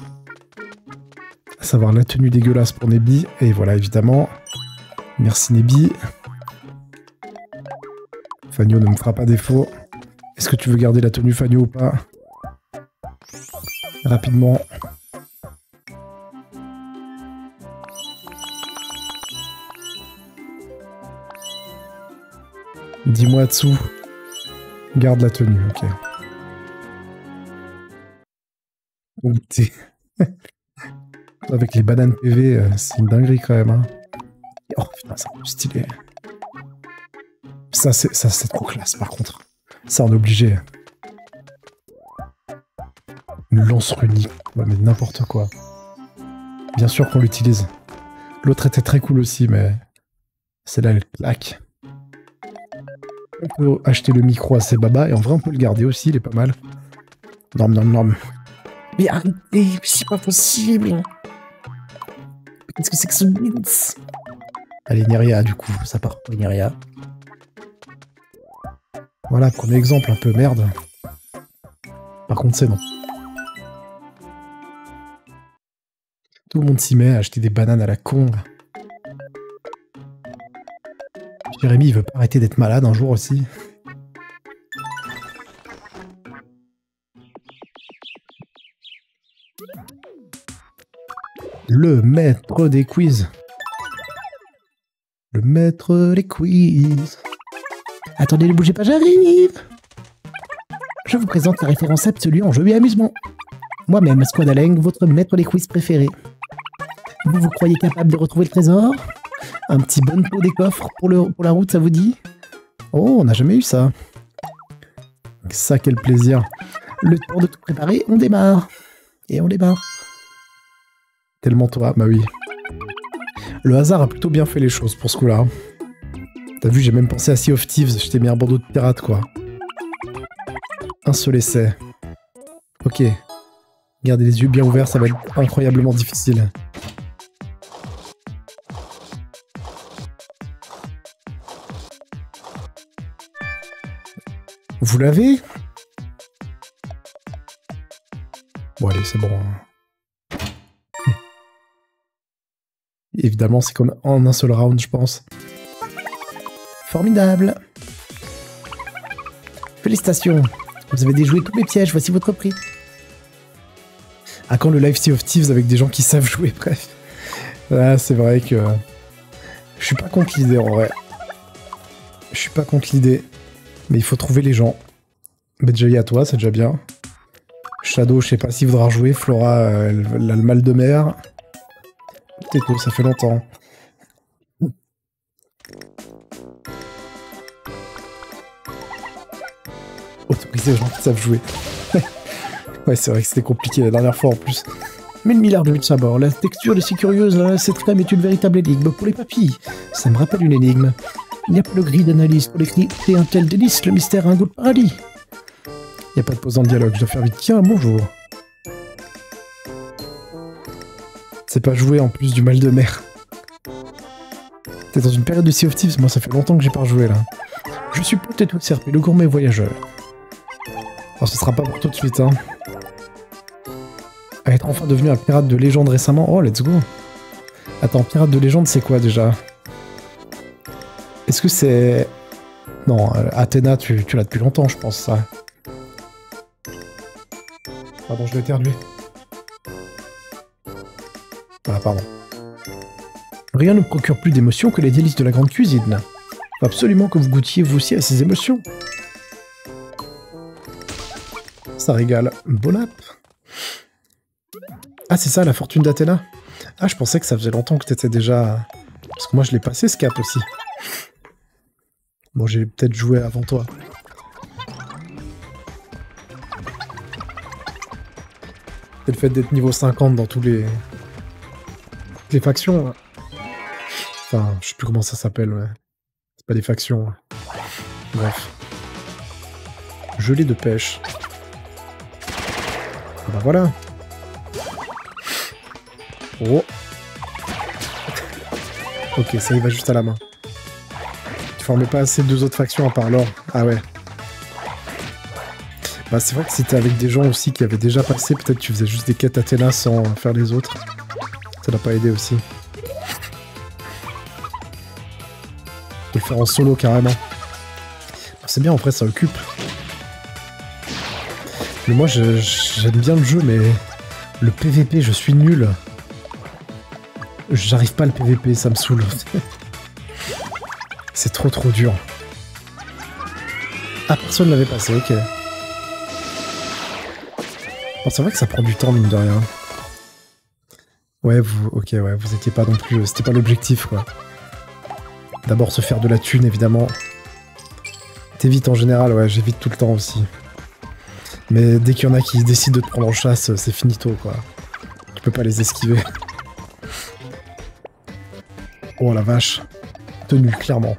À savoir la tenue dégueulasse pour Nebi. Et voilà, évidemment. Merci Nebi. Fagno ne me fera pas défaut. Est-ce que tu veux garder la tenue Fagno ou pas? Rapidement. Dis-moi dessous. Garde la tenue, ok. Bon, avec les bananes P V, euh, c'est une dinguerie quand même. Hein. Oh putain, c'est un peu stylé. Ça, c'est ça, c'est trop classe par contre. Ça, on est obligé. Une lance runique. Ouais, mais n'importe quoi. Bien sûr qu'on l'utilise. L'autre était très cool aussi, mais celle-là, elle claque. On peut acheter le micro à ses babas, et en vrai, on peut le garder aussi, il est pas mal. Norme, norme, norme. Mais arrêtez, c'est pas possible. Qu'est-ce que c'est que ce blitz? Allez, Neria, du coup, ça part pour Neria. Voilà, premier exemple un peu merde. Par contre, c'est non. Tout le monde s'y met à acheter des bananes à la con. Jérémy, il veut pas arrêter d'être malade un jour aussi. Le maître des quiz. Le maître des quiz. Attendez, ne bougez pas, j'arrive. Je vous présente la référence absolue en jeu et amusement. Moi-même, Squadaleng, votre maître des quiz préféré. Vous vous croyez capable de retrouver le trésor? Un petit bon pot des coffres pour, le, pour la route, ça vous dit? Oh, on n'a jamais eu ça. Ça, quel plaisir. Le temps de tout préparer, on démarre. Et on démarre. Tellement toi, bah oui. Le hasard a plutôt bien fait les choses pour ce coup-là. T'as vu, j'ai même pensé à Sea of Thieves, je t'ai mis un bandeau de pirate, quoi. Un seul essai. Ok. Gardez les yeux bien ouverts, ça va être incroyablement difficile. Vous l'avez? Bon allez, c'est bon. Évidemment, c'est comme en un seul round, je pense. Formidable. Félicitations. Vous avez déjoué tous les pièges, voici votre prix. À quand le live Sea of Thieves avec des gens qui savent jouer, bref. Ah, c'est vrai que... Je suis pas contre l'idée, en vrai. Je suis pas contre l'idée. Mais il faut trouver les gens. Bedjay à toi, c'est déjà bien. Shadow, je sais pas s'il voudra jouer. Flora, euh, elle a le mal de mer. Teto, ça fait longtemps. Autoriser les gens qui savent jouer. Ouais, c'est vrai que c'était compliqué la dernière fois en plus. Mille milliards de luttes à bord. La texture de ces curieuses, là, cette crème est une véritable énigme pour les papilles. Ça me rappelle une énigme. Il n'y a pas le gris d'analyse pour l'écrit et un tel délice, le mystère a un goût de paradis. Il n'y a pas de pause en dialogue, je dois faire vite. Tiens, bonjour. C'est pas joué en plus du mal de mer. T'es dans une période de Sea of Thieves, moi ça fait longtemps que j'ai pas rejoué là. Je suis peut-être Serpé, le gourmet voyageur. Alors ce sera pas pour tout de suite, hein. À être enfin devenu un pirate de légende récemment. Oh, let's go. Attends, pirate de légende, c'est quoi déjà? Est-ce que c'est... Non, euh, Athéna, tu, tu l'as depuis longtemps, je pense, ça. Pardon, je vais éternuer. Ah, pardon. Rien ne procure plus d'émotion que les délices de la grande cuisine. Faut absolument que vous goûtiez vous aussi à ces émotions. Ça régale. Bon app. Ah, c'est ça, la fortune d'Athéna. Ah, je pensais que ça faisait longtemps que t'étais déjà... Parce que moi, je l'ai passé, ce cap, aussi. Bon, j'ai peut-être joué avant toi. C'est le fait d'être niveau cinquante dans tous les... les factions. Hein. Enfin, je sais plus comment ça s'appelle, ouais. C'est pas des factions. Hein. Bref. Gelée de pêche. Bah voilà. Oh. Ok, ça y va juste à la main. Tu formais pas assez de deux autres factions à part l'or. Ah ouais. Bah c'est vrai que si t'es avec des gens aussi qui avaient déjà passé, peut-être tu faisais juste des quêtes Athéna sans faire les autres. Ça n'a pas aidé aussi. Faut le faire en solo carrément. C'est bien, en vrai ça occupe. Mais moi j'aime bien le jeu, mais le P V P je suis nul. J'arrive pas le P V P, ça me saoule. C'est trop trop dur. Ah, personne l'avait passé, ok. Bon, c'est vrai que ça prend du temps, mine de rien. Ouais, vous, ok, ouais, vous étiez pas non plus... C'était pas l'objectif, quoi. D'abord se faire de la thune, évidemment. T'évites en général, ouais, j'évite tout le temps aussi. Mais dès qu'il y en a qui décident de te prendre en chasse, c'est finito, quoi. Tu peux pas les esquiver. Oh la vache. Tenue, clairement.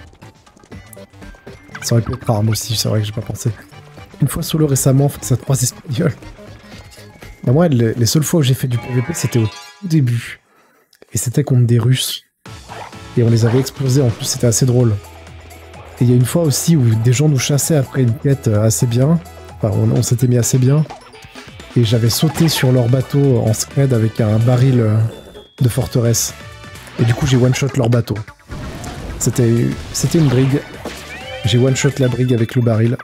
Ça aurait pu être arme aussi, c'est vrai que j'ai pas pensé. Une fois solo récemment, face à trois espagnols. Bah moi, les, les seules fois où j'ai fait du P V P, c'était au tout début. Et c'était contre des Russes. Et on les avait explosés, en plus c'était assez drôle. Et il y a une fois aussi où des gens nous chassaient après une quête assez bien. Enfin, on, on s'était mis assez bien. Et j'avais sauté sur leur bateau en scred avec un baril de forteresse. Et du coup, j'ai one-shot leur bateau. C'était c'était une brigue. J'ai one-shot la brigue avec le baril.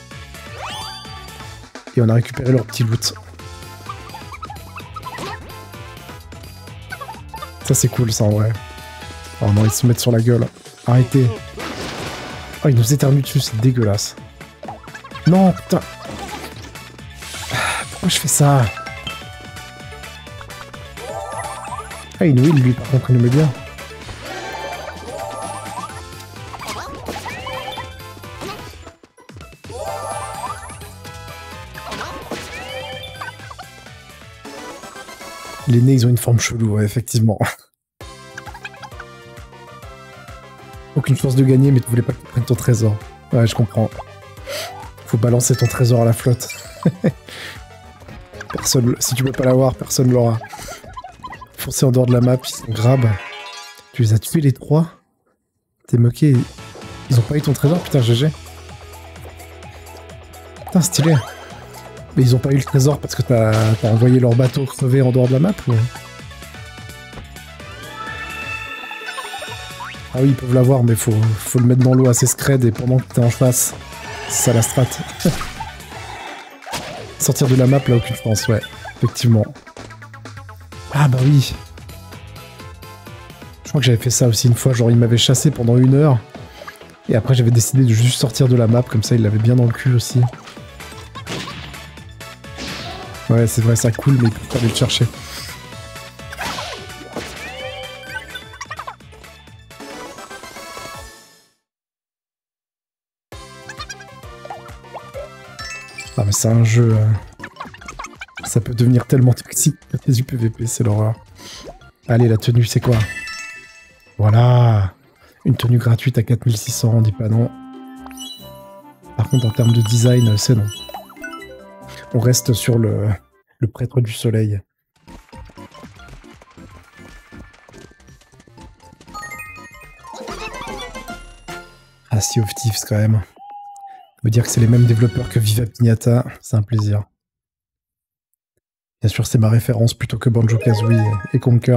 Et on a récupéré leur petit loot. Ça, c'est cool, ça, en vrai. Oh non, ils se mettent sur la gueule. Arrêtez. Oh, ils nous éternuent dessus, c'est dégueulasse. Non, putain. Pourquoi je fais ça? Ah, il nous heal, lui, par contre, il nous met bien. Les nez, ils ont une forme chelou, ouais, effectivement. Aucune chance de gagner, mais tu voulais pas qu'ils prennent ton trésor. Ouais, je comprends. Faut balancer ton trésor à la flotte. Personne, si tu peux pas l'avoir, personne l'aura. Foncer en dehors de la map, ils sont grabs. Tu les as tués les trois? T'es moqué. Ils ont pas eu ton trésor, putain, G G. Putain, stylé. Mais ils ont pas eu le trésor parce que t'as envoyé leur bateau crever en dehors de la map ou... Ah oui, ils peuvent l'avoir, mais faut, faut le mettre dans l'eau assez scred et pendant que t'es en face, c'est ça la strat. Sortir de la map, là, aucune chance, ouais, effectivement. Ah bah oui. Je crois que j'avais fait ça aussi une fois, genre il m'avait chassé pendant une heure. Et après j'avais décidé de juste sortir de la map, comme ça il l'avait bien dans le cul aussi. Ouais, c'est vrai, ça coule, mais il peut pas aller le chercher. Ah mais c'est un jeu... Euh... Ça peut devenir tellement toxique que du P V P, c'est l'horreur. Allez, la tenue, c'est quoi? Voilà. Une tenue gratuite à quatre mille six cents, on dit pas non. Par contre, en termes de design, c'est non. On reste sur le, le prêtre du soleil. Ah, Sea of Thieves, quand même. On veut dire que c'est les mêmes développeurs que Viva Pinata, c'est un plaisir. Bien sûr, c'est ma référence plutôt que Banjo-Kazooie et Conker.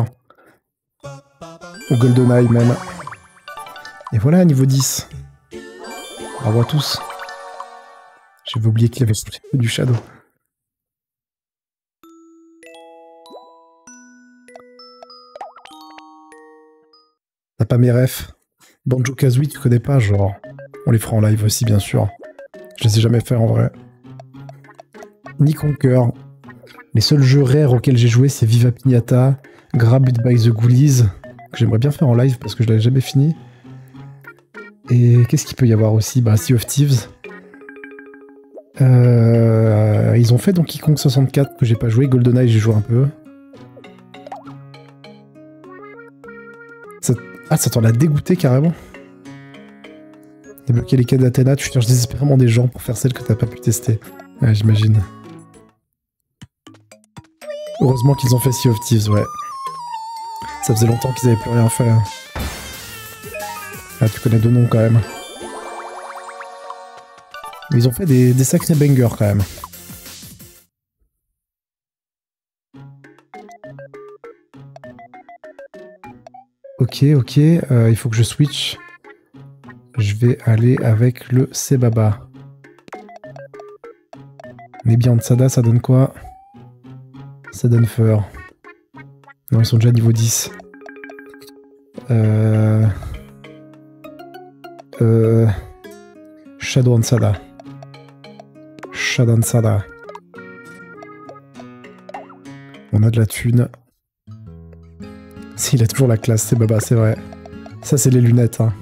Ou GoldenEye même. Et voilà, niveau dix. Bravo à tous. J'avais oublié qu'il y avait du Shadow. T'as pas mes refs. Banjo-Kazooie, tu connais pas, genre. On les fera en live aussi, bien sûr. Je les ai jamais fait en vrai. Ni Conquer. Les seuls jeux rares auxquels j'ai joué, c'est Viva Pinata, Grabbed by the Ghoulies, que j'aimerais bien faire en live parce que je l'avais jamais fini. Et qu'est-ce qu'il peut y avoir aussi? Bah, Sea of Thieves. Euh, ils ont fait Donkey Kong soixante-quatre que j'ai pas joué, GoldenEye j'ai joué un peu. Ça... Ah, ça t'en a dégoûté carrément. Débloquer les quêtes d'Athéna, tu cherches désespérément des gens pour faire celles que t'as pas pu tester. Ouais, j'imagine. Heureusement qu'ils ont fait Sea of Thieves, ouais. Ça faisait longtemps qu'ils avaient plus rien fait. Ah, tu connais deux noms quand même. Mais ils ont fait des, des sacrés bangers quand même. Ok, ok, euh, il faut que je switch. Je vais aller avec le Sebaba. Mais bien Sada, ça donne quoi? Ça donne Feur. Non, ils sont déjà niveau dix. Euh... Euh... Shadow Ansada. Shadow Ansada. On a de la thune. Il a toujours la classe, c'est Baba, c'est vrai. Ça, c'est les lunettes. Hein.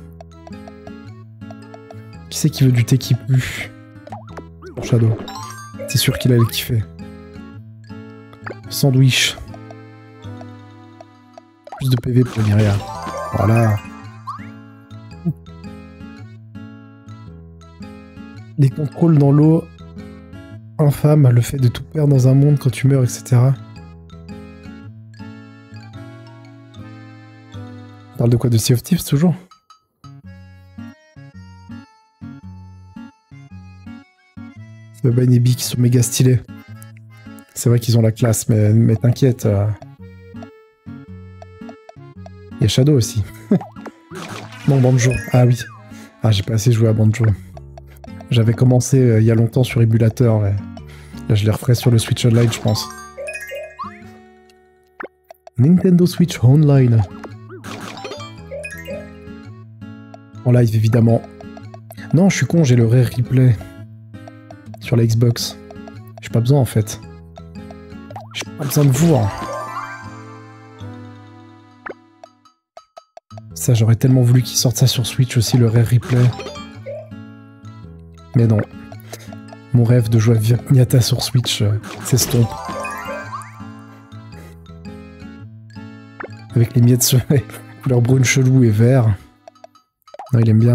Qui c'est qui veut du thé qui pue? Shadow. C'est sûr qu'il allait kiffer. Sandwich. Plus de P V pour Myria. Voilà. Les contrôles dans l'eau. Infâme, le fait de tout perdre dans un monde quand tu meurs, et cetera. On parle de quoi? De Sea of Thieves toujours? C'est Baba et Nebi qui sont méga stylés. C'est vrai qu'ils ont la classe, mais, mais t'inquiète. Euh... Il y a Shadow aussi. Non, Banjo. Ah oui. Ah, j'ai pas assez joué à Banjo. J'avais commencé euh, il y a longtemps sur émulateur. Ouais. Là, je les referai sur le Switch Online, je pense. Nintendo Switch Online. En live, évidemment. Non, je suis con, j'ai le Rare Replay. Sur la Xbox. J'ai pas besoin, en fait. J'ai pas besoin de vous, hein. Ça, j'aurais tellement voulu qu'ils sortent ça sur Switch aussi, le Rare Replay. Mais non. Mon rêve de jouer à Miata sur Switch euh, s'estompe. Avec les miettes sur couleur brune chelou et vert. Non, il aime bien.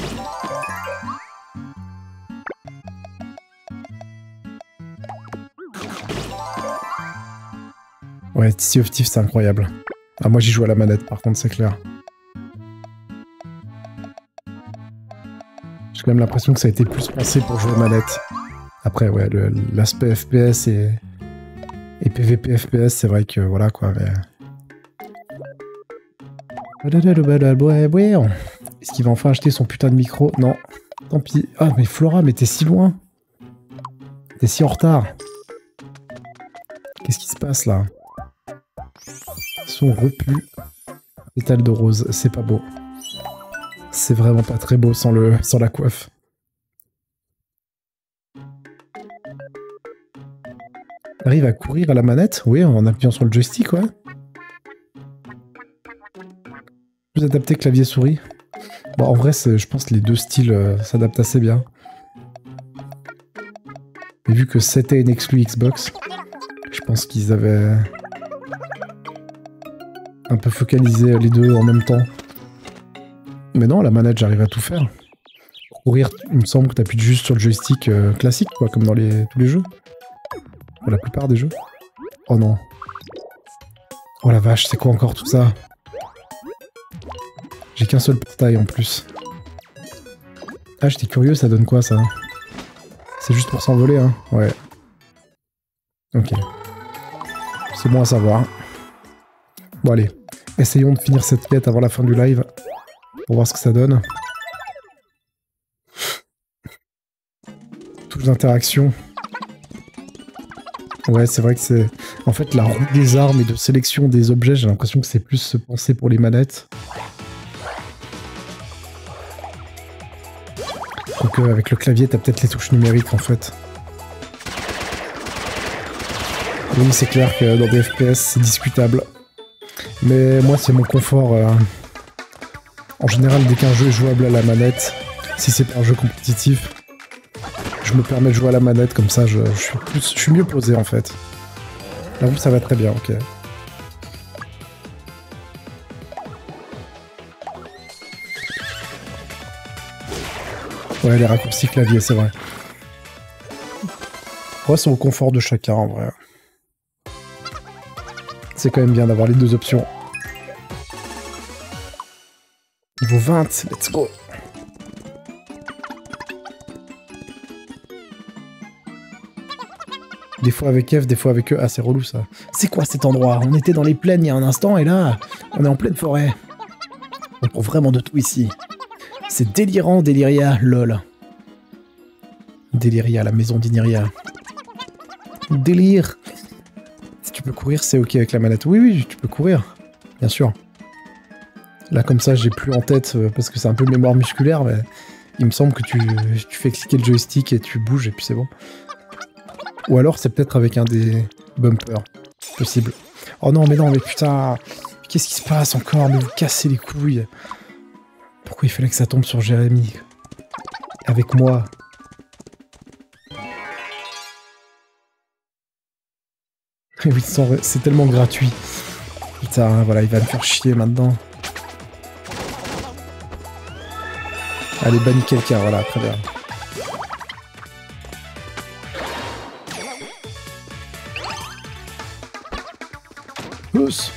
Ouais, Sea of Thieves, c'est incroyable. Ah, moi j'y joue à la manette, par contre, c'est clair. J'ai quand même l'impression que ça a été plus pensé pour jouer à manette. Après, ouais, l'aspect F P S et, et P V P F P S, c'est vrai que voilà quoi, mais... Est-ce qu'il va enfin acheter son putain de micro? Non. Tant pis. Ah, mais Flora, mais t'es si loin. T'es si en retard. Qu'est-ce qui se passe là? Son repu. Pétale de rose, c'est pas beau. C'est vraiment pas très beau sans, le, sans la coiffe. Arrive à courir à la manette? Oui, en appuyant sur le joystick, ouais. Plus adapté clavier-souris. Bon, en vrai, je pense que les deux styles euh, s'adaptent assez bien. Mais vu que c'était une exclu Xbox, je pense qu'ils avaient un peu focalisé les deux en même temps. Mais non, la manette, j'arrive à tout faire. Pour courir, il me semble que t'appuies juste sur le joystick euh, classique, quoi, comme dans les, tous les jeux. Pour la plupart des jeux. Oh non. Oh la vache, c'est quoi encore tout ça? J'ai qu'un seul portail en plus. Ah, j'étais curieux, ça donne quoi ça? C'est juste pour s'envoler, hein? Ouais. Ok. C'est bon à savoir. Bon allez, essayons de finir cette quête avant la fin du live. Pour voir ce que ça donne. Touche d'interaction. Ouais, c'est vrai que c'est... En fait, la roue des armes et de sélection des objets, j'ai l'impression que c'est plus pensé pour les manettes. Donc euh, avec le clavier, t'as peut-être les touches numériques en fait. Oui, c'est clair que dans des F P S, c'est discutable. Mais moi, c'est mon confort. Euh... En général, dès qu'un jeu est jouable à la manette, si c'est pas un jeu compétitif, je me permets de jouer à la manette, comme ça, je, je, suis, plus, je suis mieux posé en fait. Là, vous, ça va très bien, ok. Ouais, les raccourcis clavier, c'est vrai. Ouais, c'est au confort de chacun, en vrai. C'est quand même bien d'avoir les deux options. Niveau vingt, let's go. Des fois avec F, des fois avec E. Ah, c'est relou, ça. C'est quoi cet endroit? On était dans les plaines il y a un instant, et là, on est en pleine forêt. On trouve vraiment de tout ici. C'est délirant, Déliria, lol. Déliria, la maison d'Iniria. Délire. Si tu peux courir, c'est ok avec la manette. Oui, oui, tu peux courir, bien sûr. Là, comme ça, j'ai plus en tête, euh, parce que c'est un peu mémoire musculaire, mais il me semble que tu, tu fais cliquer le joystick et tu bouges, et puis c'est bon. Ou alors, c'est peut-être avec un des bumpers. Possible. Oh non, mais non, mais putain. Qu'est-ce qui se passe encore? Mais vous cassez les couilles. Pourquoi il fallait que ça tombe sur Jérémy? Avec moi. Oui, c'est tellement gratuit. Putain, voilà, il va me faire chier maintenant. Allez, bannis quelqu'un, voilà, très bien. Pousse.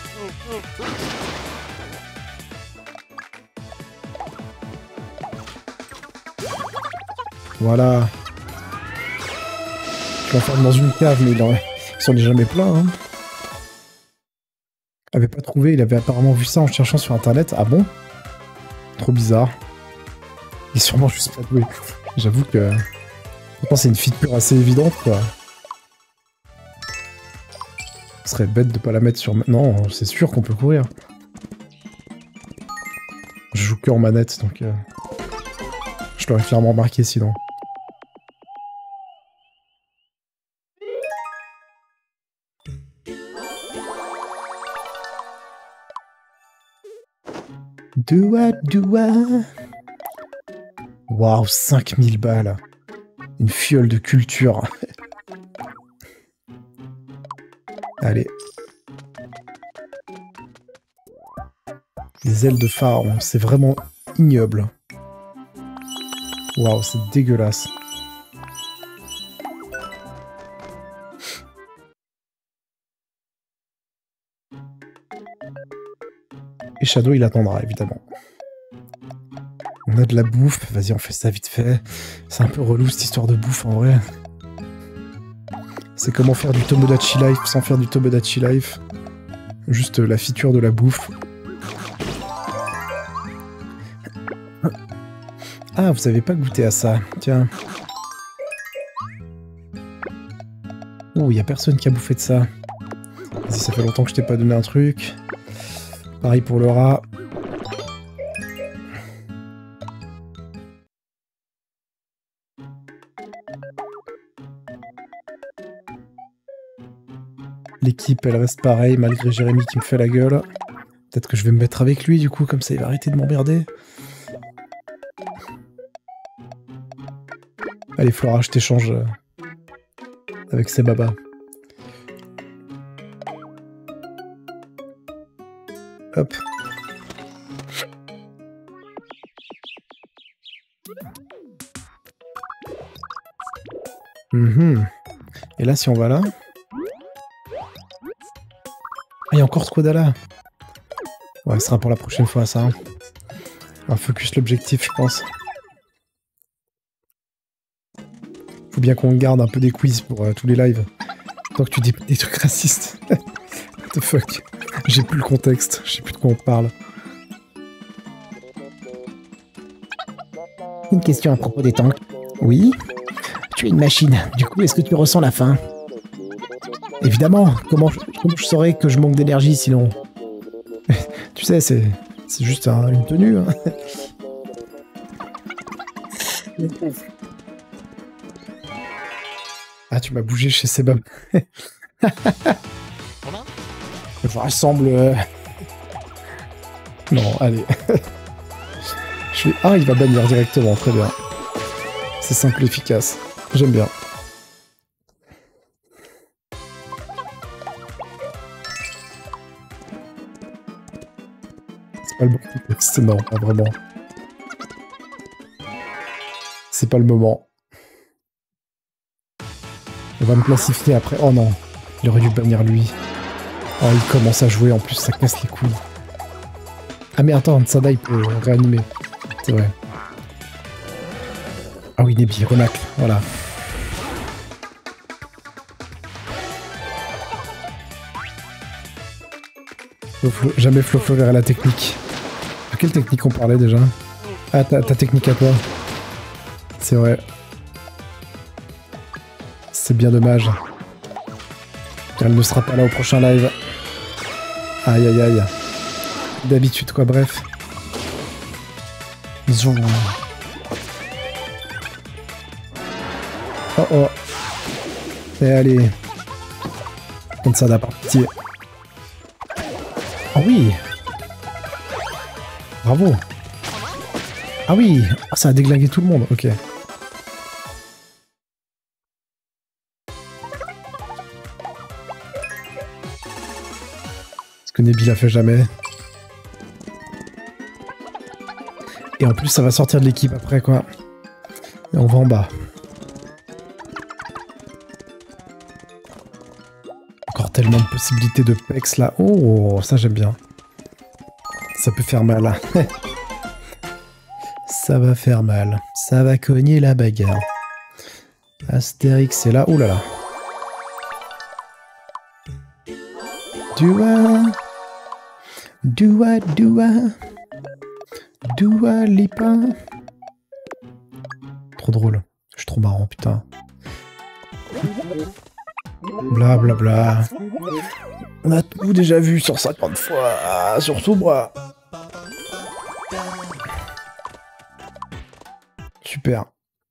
Voilà. Je l'enferme dans une cave, mais il en... s'en est jamais plein. Hein. Il avait pas trouvé, il avait apparemment vu ça en cherchant sur internet. Ah bon? Trop bizarre. Il est sûrement juste pas doué. J'avoue que... Pourtant c'est une feature assez évidente, quoi. Ce serait bête de pas la mettre sur... Non, c'est sûr qu'on peut courir. Je joue que en manette, donc... Euh... Je l'aurais clairement remarqué sinon. Doua doua. Waouh, cinq mille balles. Une fiole de culture. Allez. Les ailes de pharaon, c'est vraiment ignoble. Waouh, c'est dégueulasse. Et Shadow, il attendra, évidemment. On a de la bouffe. Vas-y, on fait ça vite fait. C'est un peu relou, cette histoire de bouffe, en vrai. C'est comment faire du Tomodachi Life sans faire du Tomodachi Life. Juste la feature de la bouffe. Ah, vous avez pas goûté à ça. Tiens. Oh, il y a personne qui a bouffé de ça. Vas-y, ça fait longtemps que je t'ai pas donné un truc. Pareil pour le rat. L'équipe, elle reste pareille, malgré Jérémy qui me fait la gueule. Peut-être que je vais me mettre avec lui, du coup, comme ça il va arrêter de m'emmerder. Allez, Flora, je t'échange avec ces babas. Hop. Mmh. Et là, si on va là... Ah, il y a encore Squadala. Ouais, ce sera pour la prochaine fois, ça. Hein. On va focus l'objectif, je pense. Faut bien qu'on garde un peu des quiz pour euh, tous les lives. Tant que tu dis des trucs racistes. What the fuck. J'ai plus le contexte, je sais plus de quoi on parle. Une question à propos des tanks. Oui? Tu es une machine, du coup, est-ce que tu ressens la faim? Évidemment, comment je, comment je saurais que je manque d'énergie sinon? Tu sais, c'est juste un, une tenue. Hein. Ah, tu m'as bougé chez Sebab. Je rassemble... Euh... Non, allez. Je vais... Ah, il va bannir directement, très bien. C'est simple et efficace. J'aime bien. C'est pas le bon contexte, non, pas vraiment. C'est pas le moment. On va me classifier après. Oh non, il aurait dû bannir lui. Oh, il commence à jouer en plus, ça casse les couilles. Ah mais attends, Sada il peut réanimer. C'est vrai. Ah oui, Nebi, renacle, voilà. Flo, jamais Flo-Flo verrait la technique. De quelle technique on parlait déjà? Ah, ta, ta technique à toi. C'est vrai. C'est bien dommage. Car elle ne sera pas là au prochain live. Aïe aïe aïe. D'habitude quoi, bref. Zoom. Oh oh. Et allez. Comme ça, par pitié. Oh oui. Bravo. Ah oui. Ah, ça a déglingué tout le monde, ok. Ce que Nebi l'a fait jamais. Et en plus, ça va sortir de l'équipe après, quoi. Et on va en bas. Encore tellement de possibilités de pex, là. Oh, ça, j'aime bien. Ça peut faire mal. Ça va faire mal. Ça va cogner la bagarre. Astérix est là. Oh là là. Dua. Dua, dua. Dua Lipa. Trop drôle. Je suis trop marrant, putain. Bla bla bla. On a tout déjà vu sur cinquante fois. Ah, surtout moi. Super.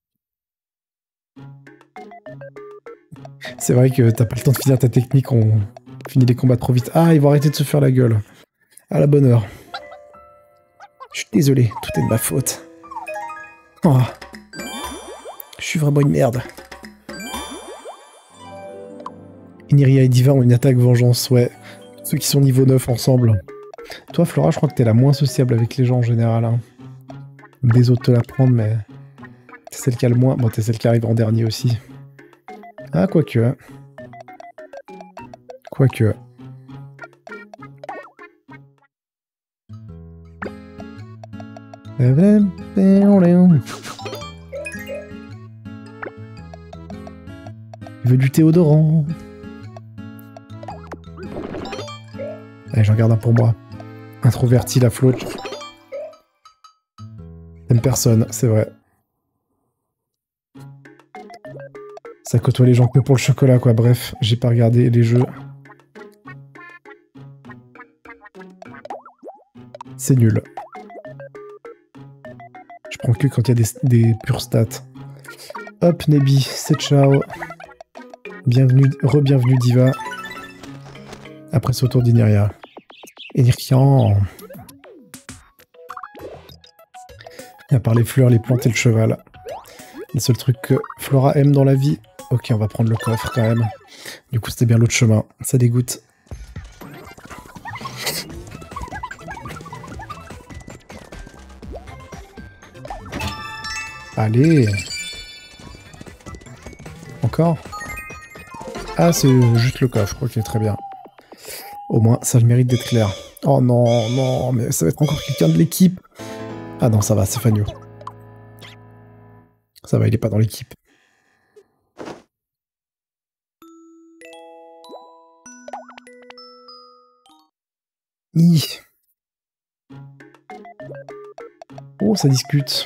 C'est vrai que t'as pas le temps de finir ta technique, on finit les combats trop vite. Ah, ils vont arrêter de se faire la gueule. À la bonne heure. Je suis désolé, tout est de ma faute. Oh. Je suis vraiment une merde. Iniria et Diva ont une attaque vengeance, ouais. Ceux qui sont niveau neuf ensemble. Toi, Flora, je crois que t'es la moins sociable avec les gens en général. Hein. Désolé de te la prendre, mais... T'es celle qui a le moins... Bon, t'es celle qui arrive en dernier aussi. Ah, quoique. Quoique. Il veut du Théodorant. Allez, j'en garde un pour moi. Introverti, la flotte. T'aimes personne, c'est vrai. Ça côtoie les gens que pour le chocolat, quoi. Bref, j'ai pas regardé les jeux. C'est nul. Je prends que quand il y a des, des pures stats. Hop, Nebi, c'est ciao. Bienvenue, re-bienvenue Diva. Après ce tour d'Iniria. Enirian. À part les fleurs, les plantes et le cheval. Le seul truc que Flora aime dans la vie. Ok, on va prendre le coffre quand même. Du coup, c'était bien l'autre chemin. Ça dégoûte. Allez. Encore. Ah, c'est juste le coffre. Ok, très bien. Au moins, ça le mérite d'être clair. Oh non, non, mais ça va être encore quelqu'un de l'équipe. Ah non, ça va, c'est Fagno. Ça va, il est pas dans l'équipe. Oh, ça discute.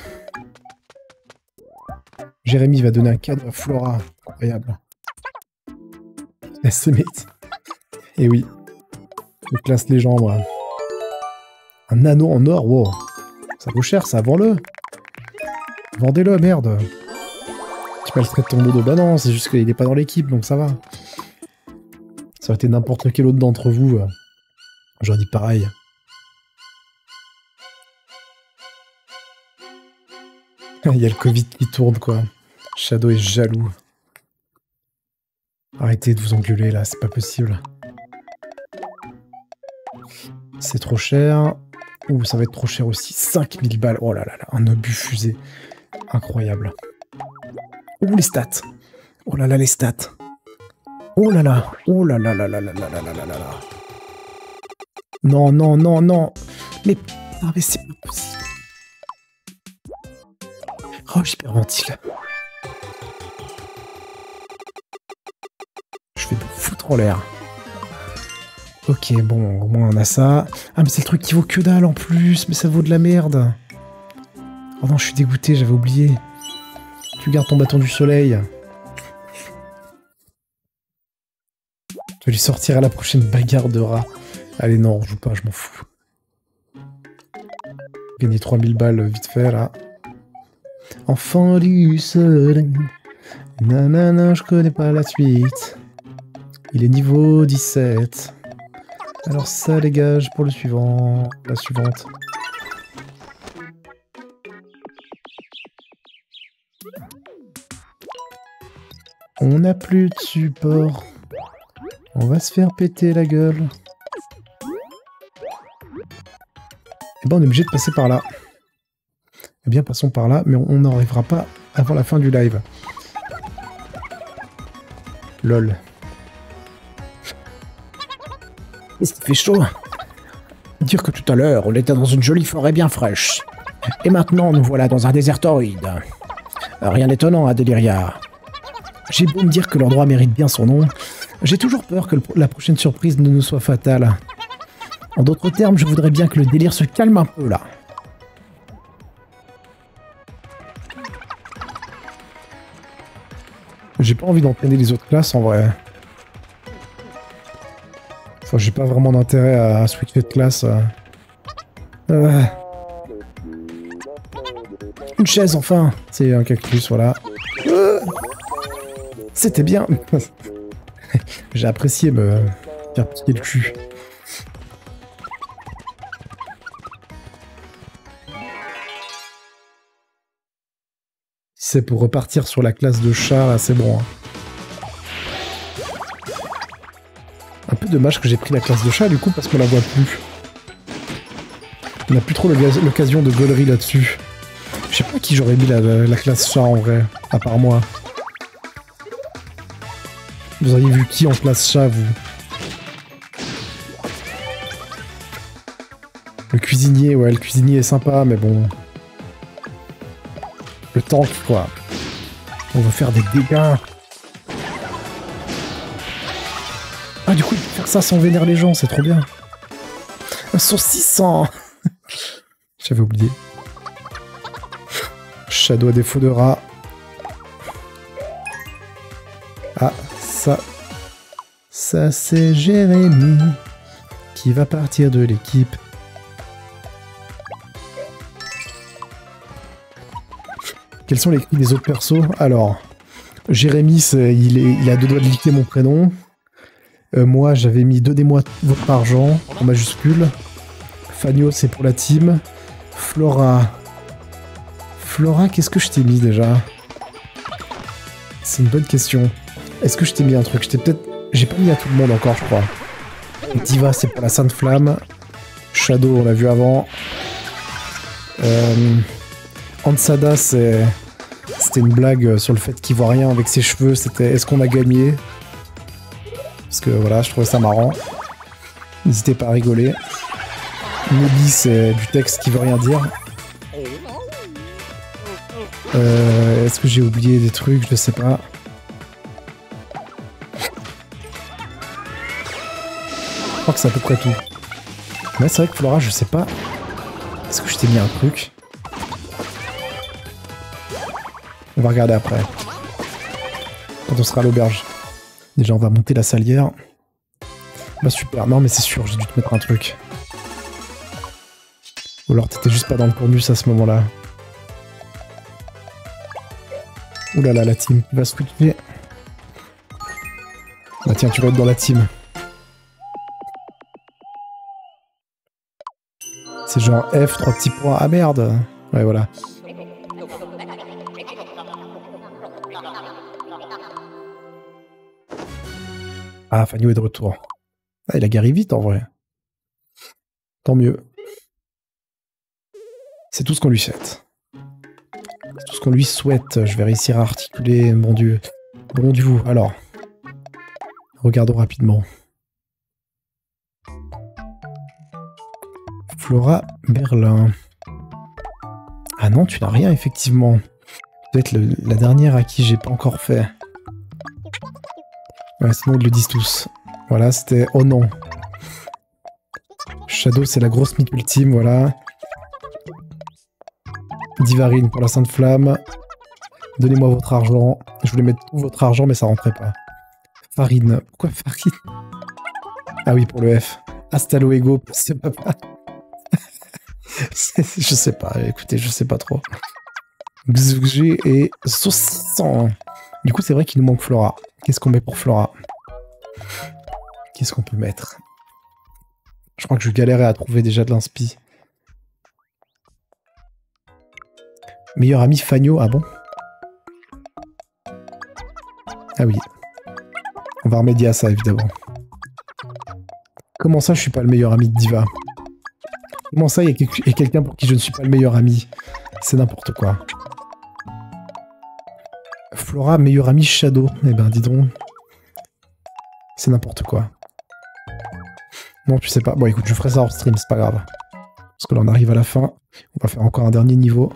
Jérémy va donner un cadeau à Flora. Incroyable. S M H. Et oui. Je classe les gens, moi. Un anneau en or, wow. Ça vaut cher, ça, vends-le. Vendez-le, merde. Tu maltraites ton dodo. Bah non, c'est juste qu'il est pas dans l'équipe, donc ça va. Ça aurait été n'importe quel autre d'entre vous. euh, J'aurais dit pareil. Il y a le Covid qui tourne, quoi. Shadow est jaloux. Arrêtez de vous engueuler, là, c'est pas possible. C'est trop cher. Ouh, ça va être trop cher aussi. cinq mille balles. Oh là là là, un obus fusée. Incroyable. Ouh, les stats. Oh là là, les stats. Oh là là. Oh là là là là là là là là là là. Non, non, non, non. Mais, non, mais c'est pas possible. Oh, j'hyperventile. Je vais me foutre en l'air. Ok, bon, au moins on a ça. Ah, mais c'est le truc qui vaut que dalle en plus, mais ça vaut de la merde. Oh non, je suis dégoûté, j'avais oublié. Tu gardes ton bâton du soleil. Je vais lui sortir à la prochaine bagarre de rat. Allez, non, on joue pas, je m'en fous. Gagner trois mille balles vite fait, là. Enfant du soleil. Nanana, je connais pas la suite. Il est niveau dix-sept. Alors ça dégage pour le suivant. La suivante. On n'a plus de support. On va se faire péter la gueule. Eh ben on est obligé de passer par là. Eh bien passons par là, mais on n'arrivera pas avant la fin du live. Lol. Qu'est-ce qui fait chaud? Dire que tout à l'heure, on était dans une jolie forêt bien fraîche. Et maintenant, nous voilà dans un désert torride. Rien d'étonnant à Deliria. J'ai beau me dire que l'endroit mérite bien son nom, j'ai toujours peur que le, la prochaine surprise ne nous soit fatale. En d'autres termes, je voudrais bien que le délire se calme un peu là. J'ai pas envie d'entraîner les autres classes en vrai. Enfin, j'ai pas vraiment d'intérêt à switcher de classe. Euh... Une chaise, enfin. C'est un cactus, voilà. Euh... C'était bien. J'ai apprécié me faire piquer le cul. C'est pour repartir sur la classe de chat, là, c'est bon. Hein. Un peu dommage que j'ai pris la classe de chat, du coup, parce qu'on la voit plus. On n'a plus trop l'occasion de gaulerie là-dessus. Je sais pas qui j'aurais mis la, la, la classe chat, en vrai, à part moi. Vous auriez vu qui en classe chat, vous? Le cuisinier, ouais, le cuisinier est sympa, mais bon... Le tank, quoi. On va faire des dégâts. Ah, du coup, il peut faire ça sans vénérer les gens, c'est trop bien. Sur six cents. J'avais oublié. Shadow à défaut de rat. Ah, ça... Ça, c'est Jérémy qui va partir de l'équipe. Quels sont les cris des autres persos? Alors, Jérémy, il, est, il a deux doigts de liquer mon prénom. Euh, moi, j'avais mis deux des mois votre argent en majuscule. Fagno, c'est pour la team. Flora. Flora, qu'est-ce que je t'ai mis déjà? C'est une bonne question. Est-ce que je t'ai mis un truc? Je t'ai peut-être... J'ai pas mis à tout le monde encore, je crois. Diva, c'est pour la Sainte Flamme. Shadow, on l'a vu avant. Euh... Ansada, c'est... C'était une blague sur le fait qu'il voit rien avec ses cheveux. C'était est-ce qu'on a gagné? Parce que voilà, je trouvais ça marrant. N'hésitez pas à rigoler. Nobi, c'est du texte qui veut rien dire. Euh, est-ce que j'ai oublié des trucs? Je sais pas. Je crois que c'est à peu près tout. Mais c'est vrai que Flora, je sais pas. Est-ce que je t'ai mis un truc? On va regarder après. Quand on sera à l'auberge. Déjà, on va monter la salière. Bah super. Non, mais c'est sûr, j'ai dû te mettre un truc. Ou alors t'étais juste pas dans le cornus à ce moment-là. Ouh là là, la team qui va switcher. Bah tiens, tu vas être dans la team. C'est genre F, trois petits points. Ah merde. Ouais, voilà. Ah, Fagno est de retour. Ah, il a guéri vite en vrai. Tant mieux. C'est tout ce qu'on lui souhaite. C'est tout ce qu'on lui souhaite. Je vais réussir à articuler. Mon Dieu. Bon Dieu. Alors. Regardons rapidement. Flora Berlin. Ah non, tu n'as rien effectivement. Peut-être la dernière à qui j'ai pas encore fait. Ouais, sinon ils le disent tous. Voilà, c'était... Oh non. Shadow, c'est la grosse mythe ultime, voilà. Divarine pour la Sainte Flamme. Donnez-moi votre argent. Je voulais mettre tout votre argent, mais ça rentrait pas. Farine. Pourquoi Farine? Ah oui, pour le F. Hasta luego, c'est papa. Je sais pas, écoutez, je sais pas trop. Xg et saucisson. Du coup, c'est vrai qu'il nous manque Flora. Qu'est-ce qu'on met pour Flora? Qu'est-ce qu'on peut mettre? Je crois que je galérais à trouver déjà de l'inspi. Meilleur ami Fagno, ah bon? Ah oui. On va remédier à ça, évidemment. Comment ça, je suis pas le meilleur ami de Diva? Comment ça, il y a, quel- y a quelqu'un pour qui je ne suis pas le meilleur ami? C'est n'importe quoi. Flora, meilleur ami Shadow. Eh ben, dis donc. C'est n'importe quoi. Non, tu sais pas. Bon, écoute, je ferai ça hors stream, c'est pas grave. Parce que là, on arrive à la fin. On va faire encore un dernier niveau.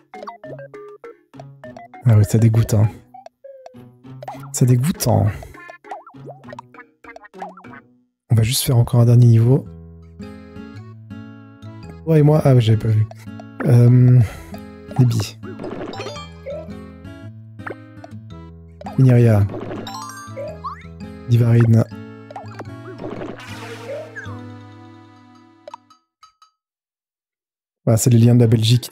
Ah oui, ça dégoûte, hein. Ça dégoûte, hein. On va juste faire encore un dernier niveau. Toi et moi... Ah oui, j'avais pas vu. Euh... Les billes. Mineria. Divarine. Voilà, c'est les liens de la Belgique.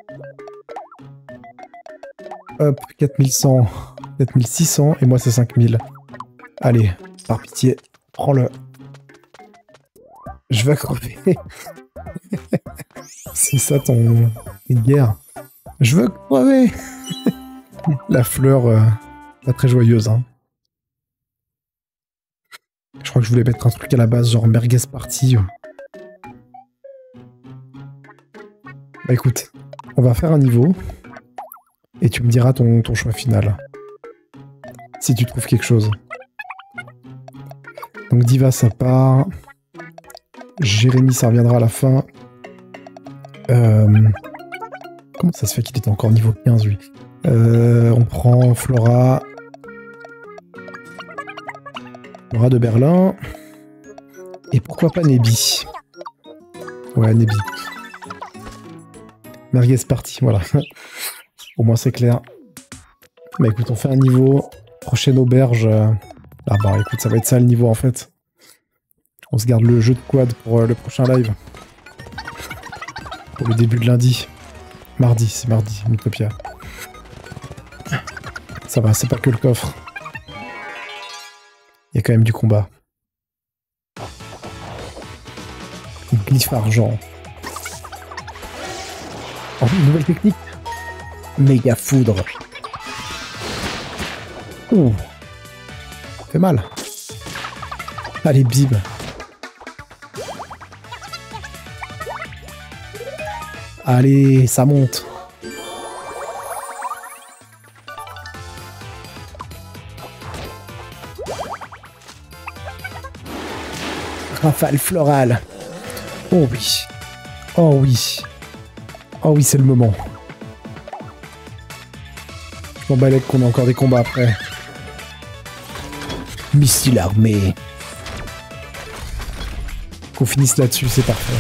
Hop, quatre mille cent, quatre mille six cents, et moi c'est cinq mille. Allez, par pitié, prends-le. Je vais crever. C'est ça ton... une guerre. Je veux crever. La fleur, euh, pas très joyeuse, hein. Je crois que je voulais mettre un truc à la base, genre merguez party. Bah écoute, on va faire un niveau, et tu me diras ton, ton choix final. Si tu trouves quelque chose. Donc Diva, ça part. Jérémy, ça reviendra à la fin. Euh... Comment ça se fait qu'il était encore niveau quinze, lui? euh, On prend Flora. Flora de Berlin. Et pourquoi pas Nebi? Ouais, Nebi. Merguez party, voilà. Au moins c'est clair. Bah écoute, on fait un niveau. Prochaine auberge. euh, Ah bah écoute, ça va être ça le niveau en fait. On se garde le jeu de quad pour euh, le prochain live. Pour le début de lundi. Mardi, c'est mardi, Mythopia. Ça va, c'est pas que le coffre. Il y a quand même du combat. Glyphe argent. Oh, une nouvelle technique. Méga foudre. Ouh. Fait mal. Allez, bim. Allez, ça monte. Rafale florale. Oh oui. Oh oui. Oh oui, c'est le moment. Je m'en balèque qu'on a encore des combats après. Missile armé. Qu'on finisse là-dessus, c'est parfait.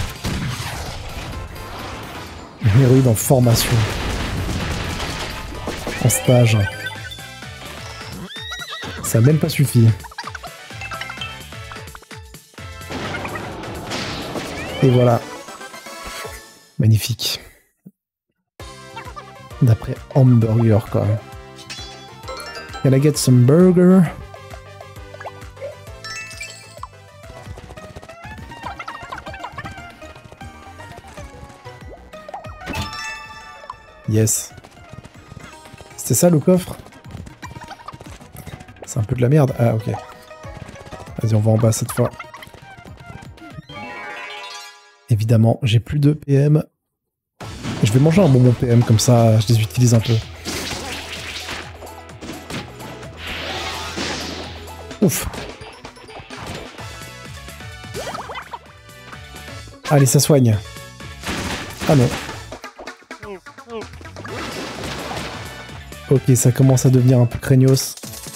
Une héroïne en formation. En stage. Ça n'a même pas suffi. Et voilà. Magnifique. D'après Hamburger, quoi. Can I get some burger? Yes. C'était ça le coffre? C'est un peu de la merde. Ah ok. Vas-y, on va en bas cette fois. Évidemment, j'ai plus de P M. Je vais manger un bonbon P M, comme ça je les utilise un peu. Ouf. Allez, ça soigne. Ah non. Ok, ça commence à devenir un peu craignos.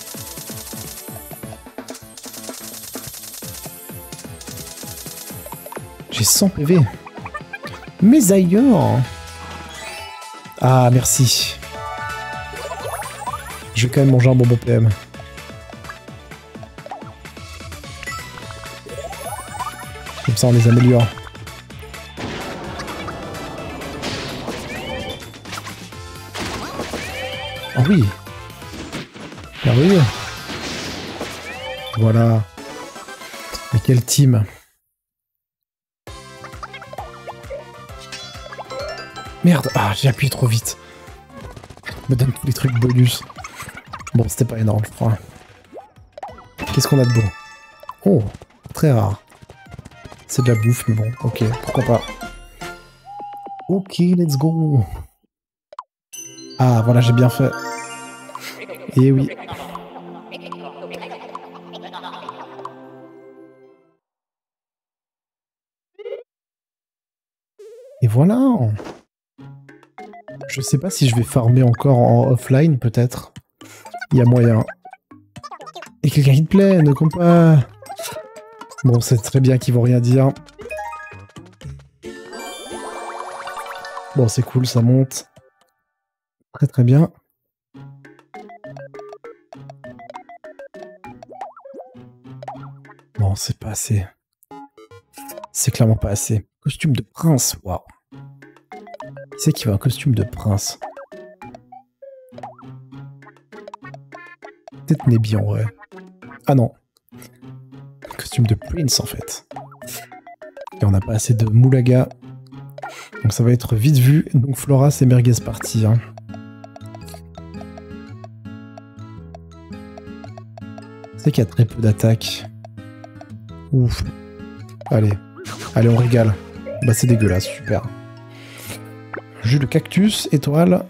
J'ai cent P V. Mais ailleurs. Ah, merci. Je vais quand même manger un bonbon P M. Comme ça, on les améliore. Ah oui. Merveilleux. Voilà. Mais quelle team. Merde, ah, j'ai appuyé trop vite. Me donne tous les trucs bonus. Bon, c'était pas énorme, je crois. Qu'est-ce qu'on a de beau? Oh, très rare. C'est de la bouffe, mais bon, ok, pourquoi pas. Ok, let's go. Ah, voilà, j'ai bien fait. Et oui. Et voilà. Je sais pas si je vais farmer encore en offline, peut-être. Il y a moyen. Et quelqu'un qui te plaît, ne compte pas. Bon, c'est très bien qu'ils vont rien dire. Bon, c'est cool, ça monte. Très très bien. Non, c'est pas assez. C'est clairement pas assez. Costume de prince, waouh. Qui c'est qui veut un costume de prince? Peut-être Nebi en vrai. Ah non. Costume de prince en fait. Et on n'a pas assez de moulaga. Donc ça va être vite vu. Donc Flora c'est merguez parti. Hein. C'est qu'il y a très peu d'attaques. Ouf. Allez. Allez, on régale. Bah c'est dégueulasse, super. Jus de cactus, étoile.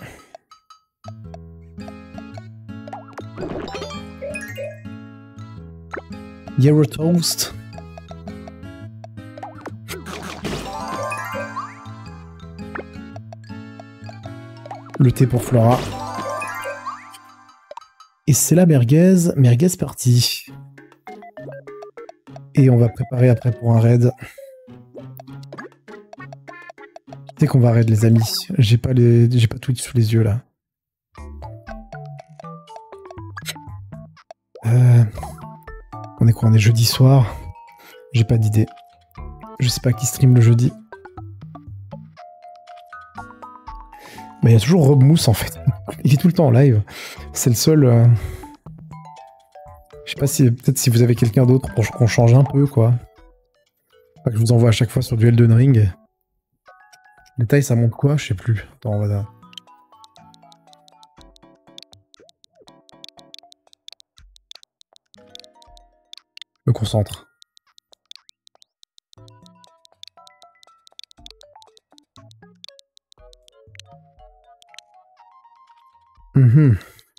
Yarrow toast. Le thé pour Flora. Et c'est la merguez. Merguez partie. Et on va préparer après pour un raid. C'est qu'on va raid les amis. J'ai pas les, j'ai pas Twitch sous les yeux là. Euh... On est quoi? On est jeudi soir. J'ai pas d'idée. Je sais pas qui stream le jeudi. Mais il y a toujours Rob Mousse en fait. Il est tout le temps en live. C'est le seul. Euh... Je sais pas si peut-être si vous avez quelqu'un d'autre pour qu'on change un peu quoi. Pas que je vous envoie à chaque fois sur du Elden Ring. Les tailles ça monte quoi? Je sais plus. Attends, on va. Me concentre. Mmh.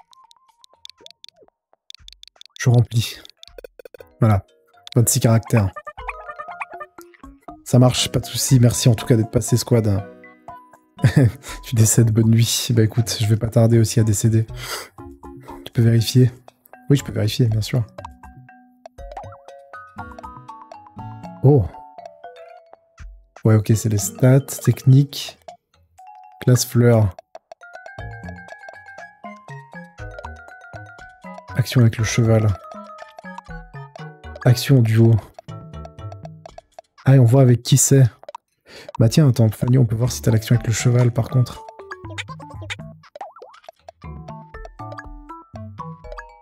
Je remplis. Voilà. vingt-six caractères. Ça marche, pas de soucis. Merci en tout cas d'être passé, squad. Tu décèdes, bonne nuit. Bah écoute, je vais pas tarder aussi à décéder. Tu peux vérifier? Oui, je peux vérifier, bien sûr. Oh. Ouais, ok, c'est les stats, techniques, classe fleur. Action avec le cheval. Action duo. Ah, et on voit avec qui c'est. Bah tiens, attends, Fanny, on peut voir si t'as l'action avec le cheval, par contre.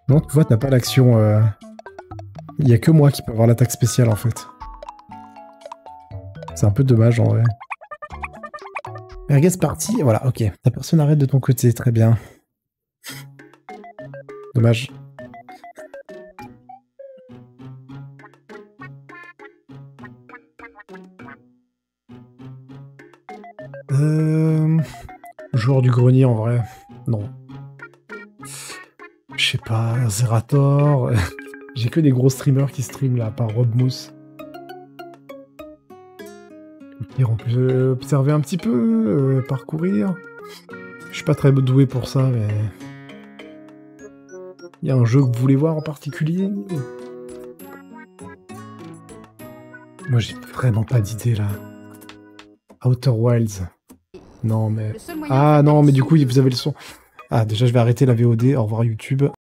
Non, tu vois, t'as pas l'action... euh, Il y a que moi qui peux avoir l'attaque spéciale, en fait. C'est un peu dommage, en vrai. Merguez parti, voilà, ok. Ta personne arrête de ton côté, très bien. Dommage. Euh... Joueur du grenier, en vrai. Non. Je sais pas, Zerator... J'ai que des gros streamers qui streament, là, par Rob Mousse. On peut observer un petit peu, euh, parcourir. Je suis pas très doué pour ça, mais... Il y a un jeu que vous voulez voir en particulier? Moi, j'ai vraiment pas d'idée, là. Outer Wilds. Non, mais... Ah, non, mais du coup, vous avez le son. Ah, déjà, je vais arrêter la V O D. Au revoir, YouTube.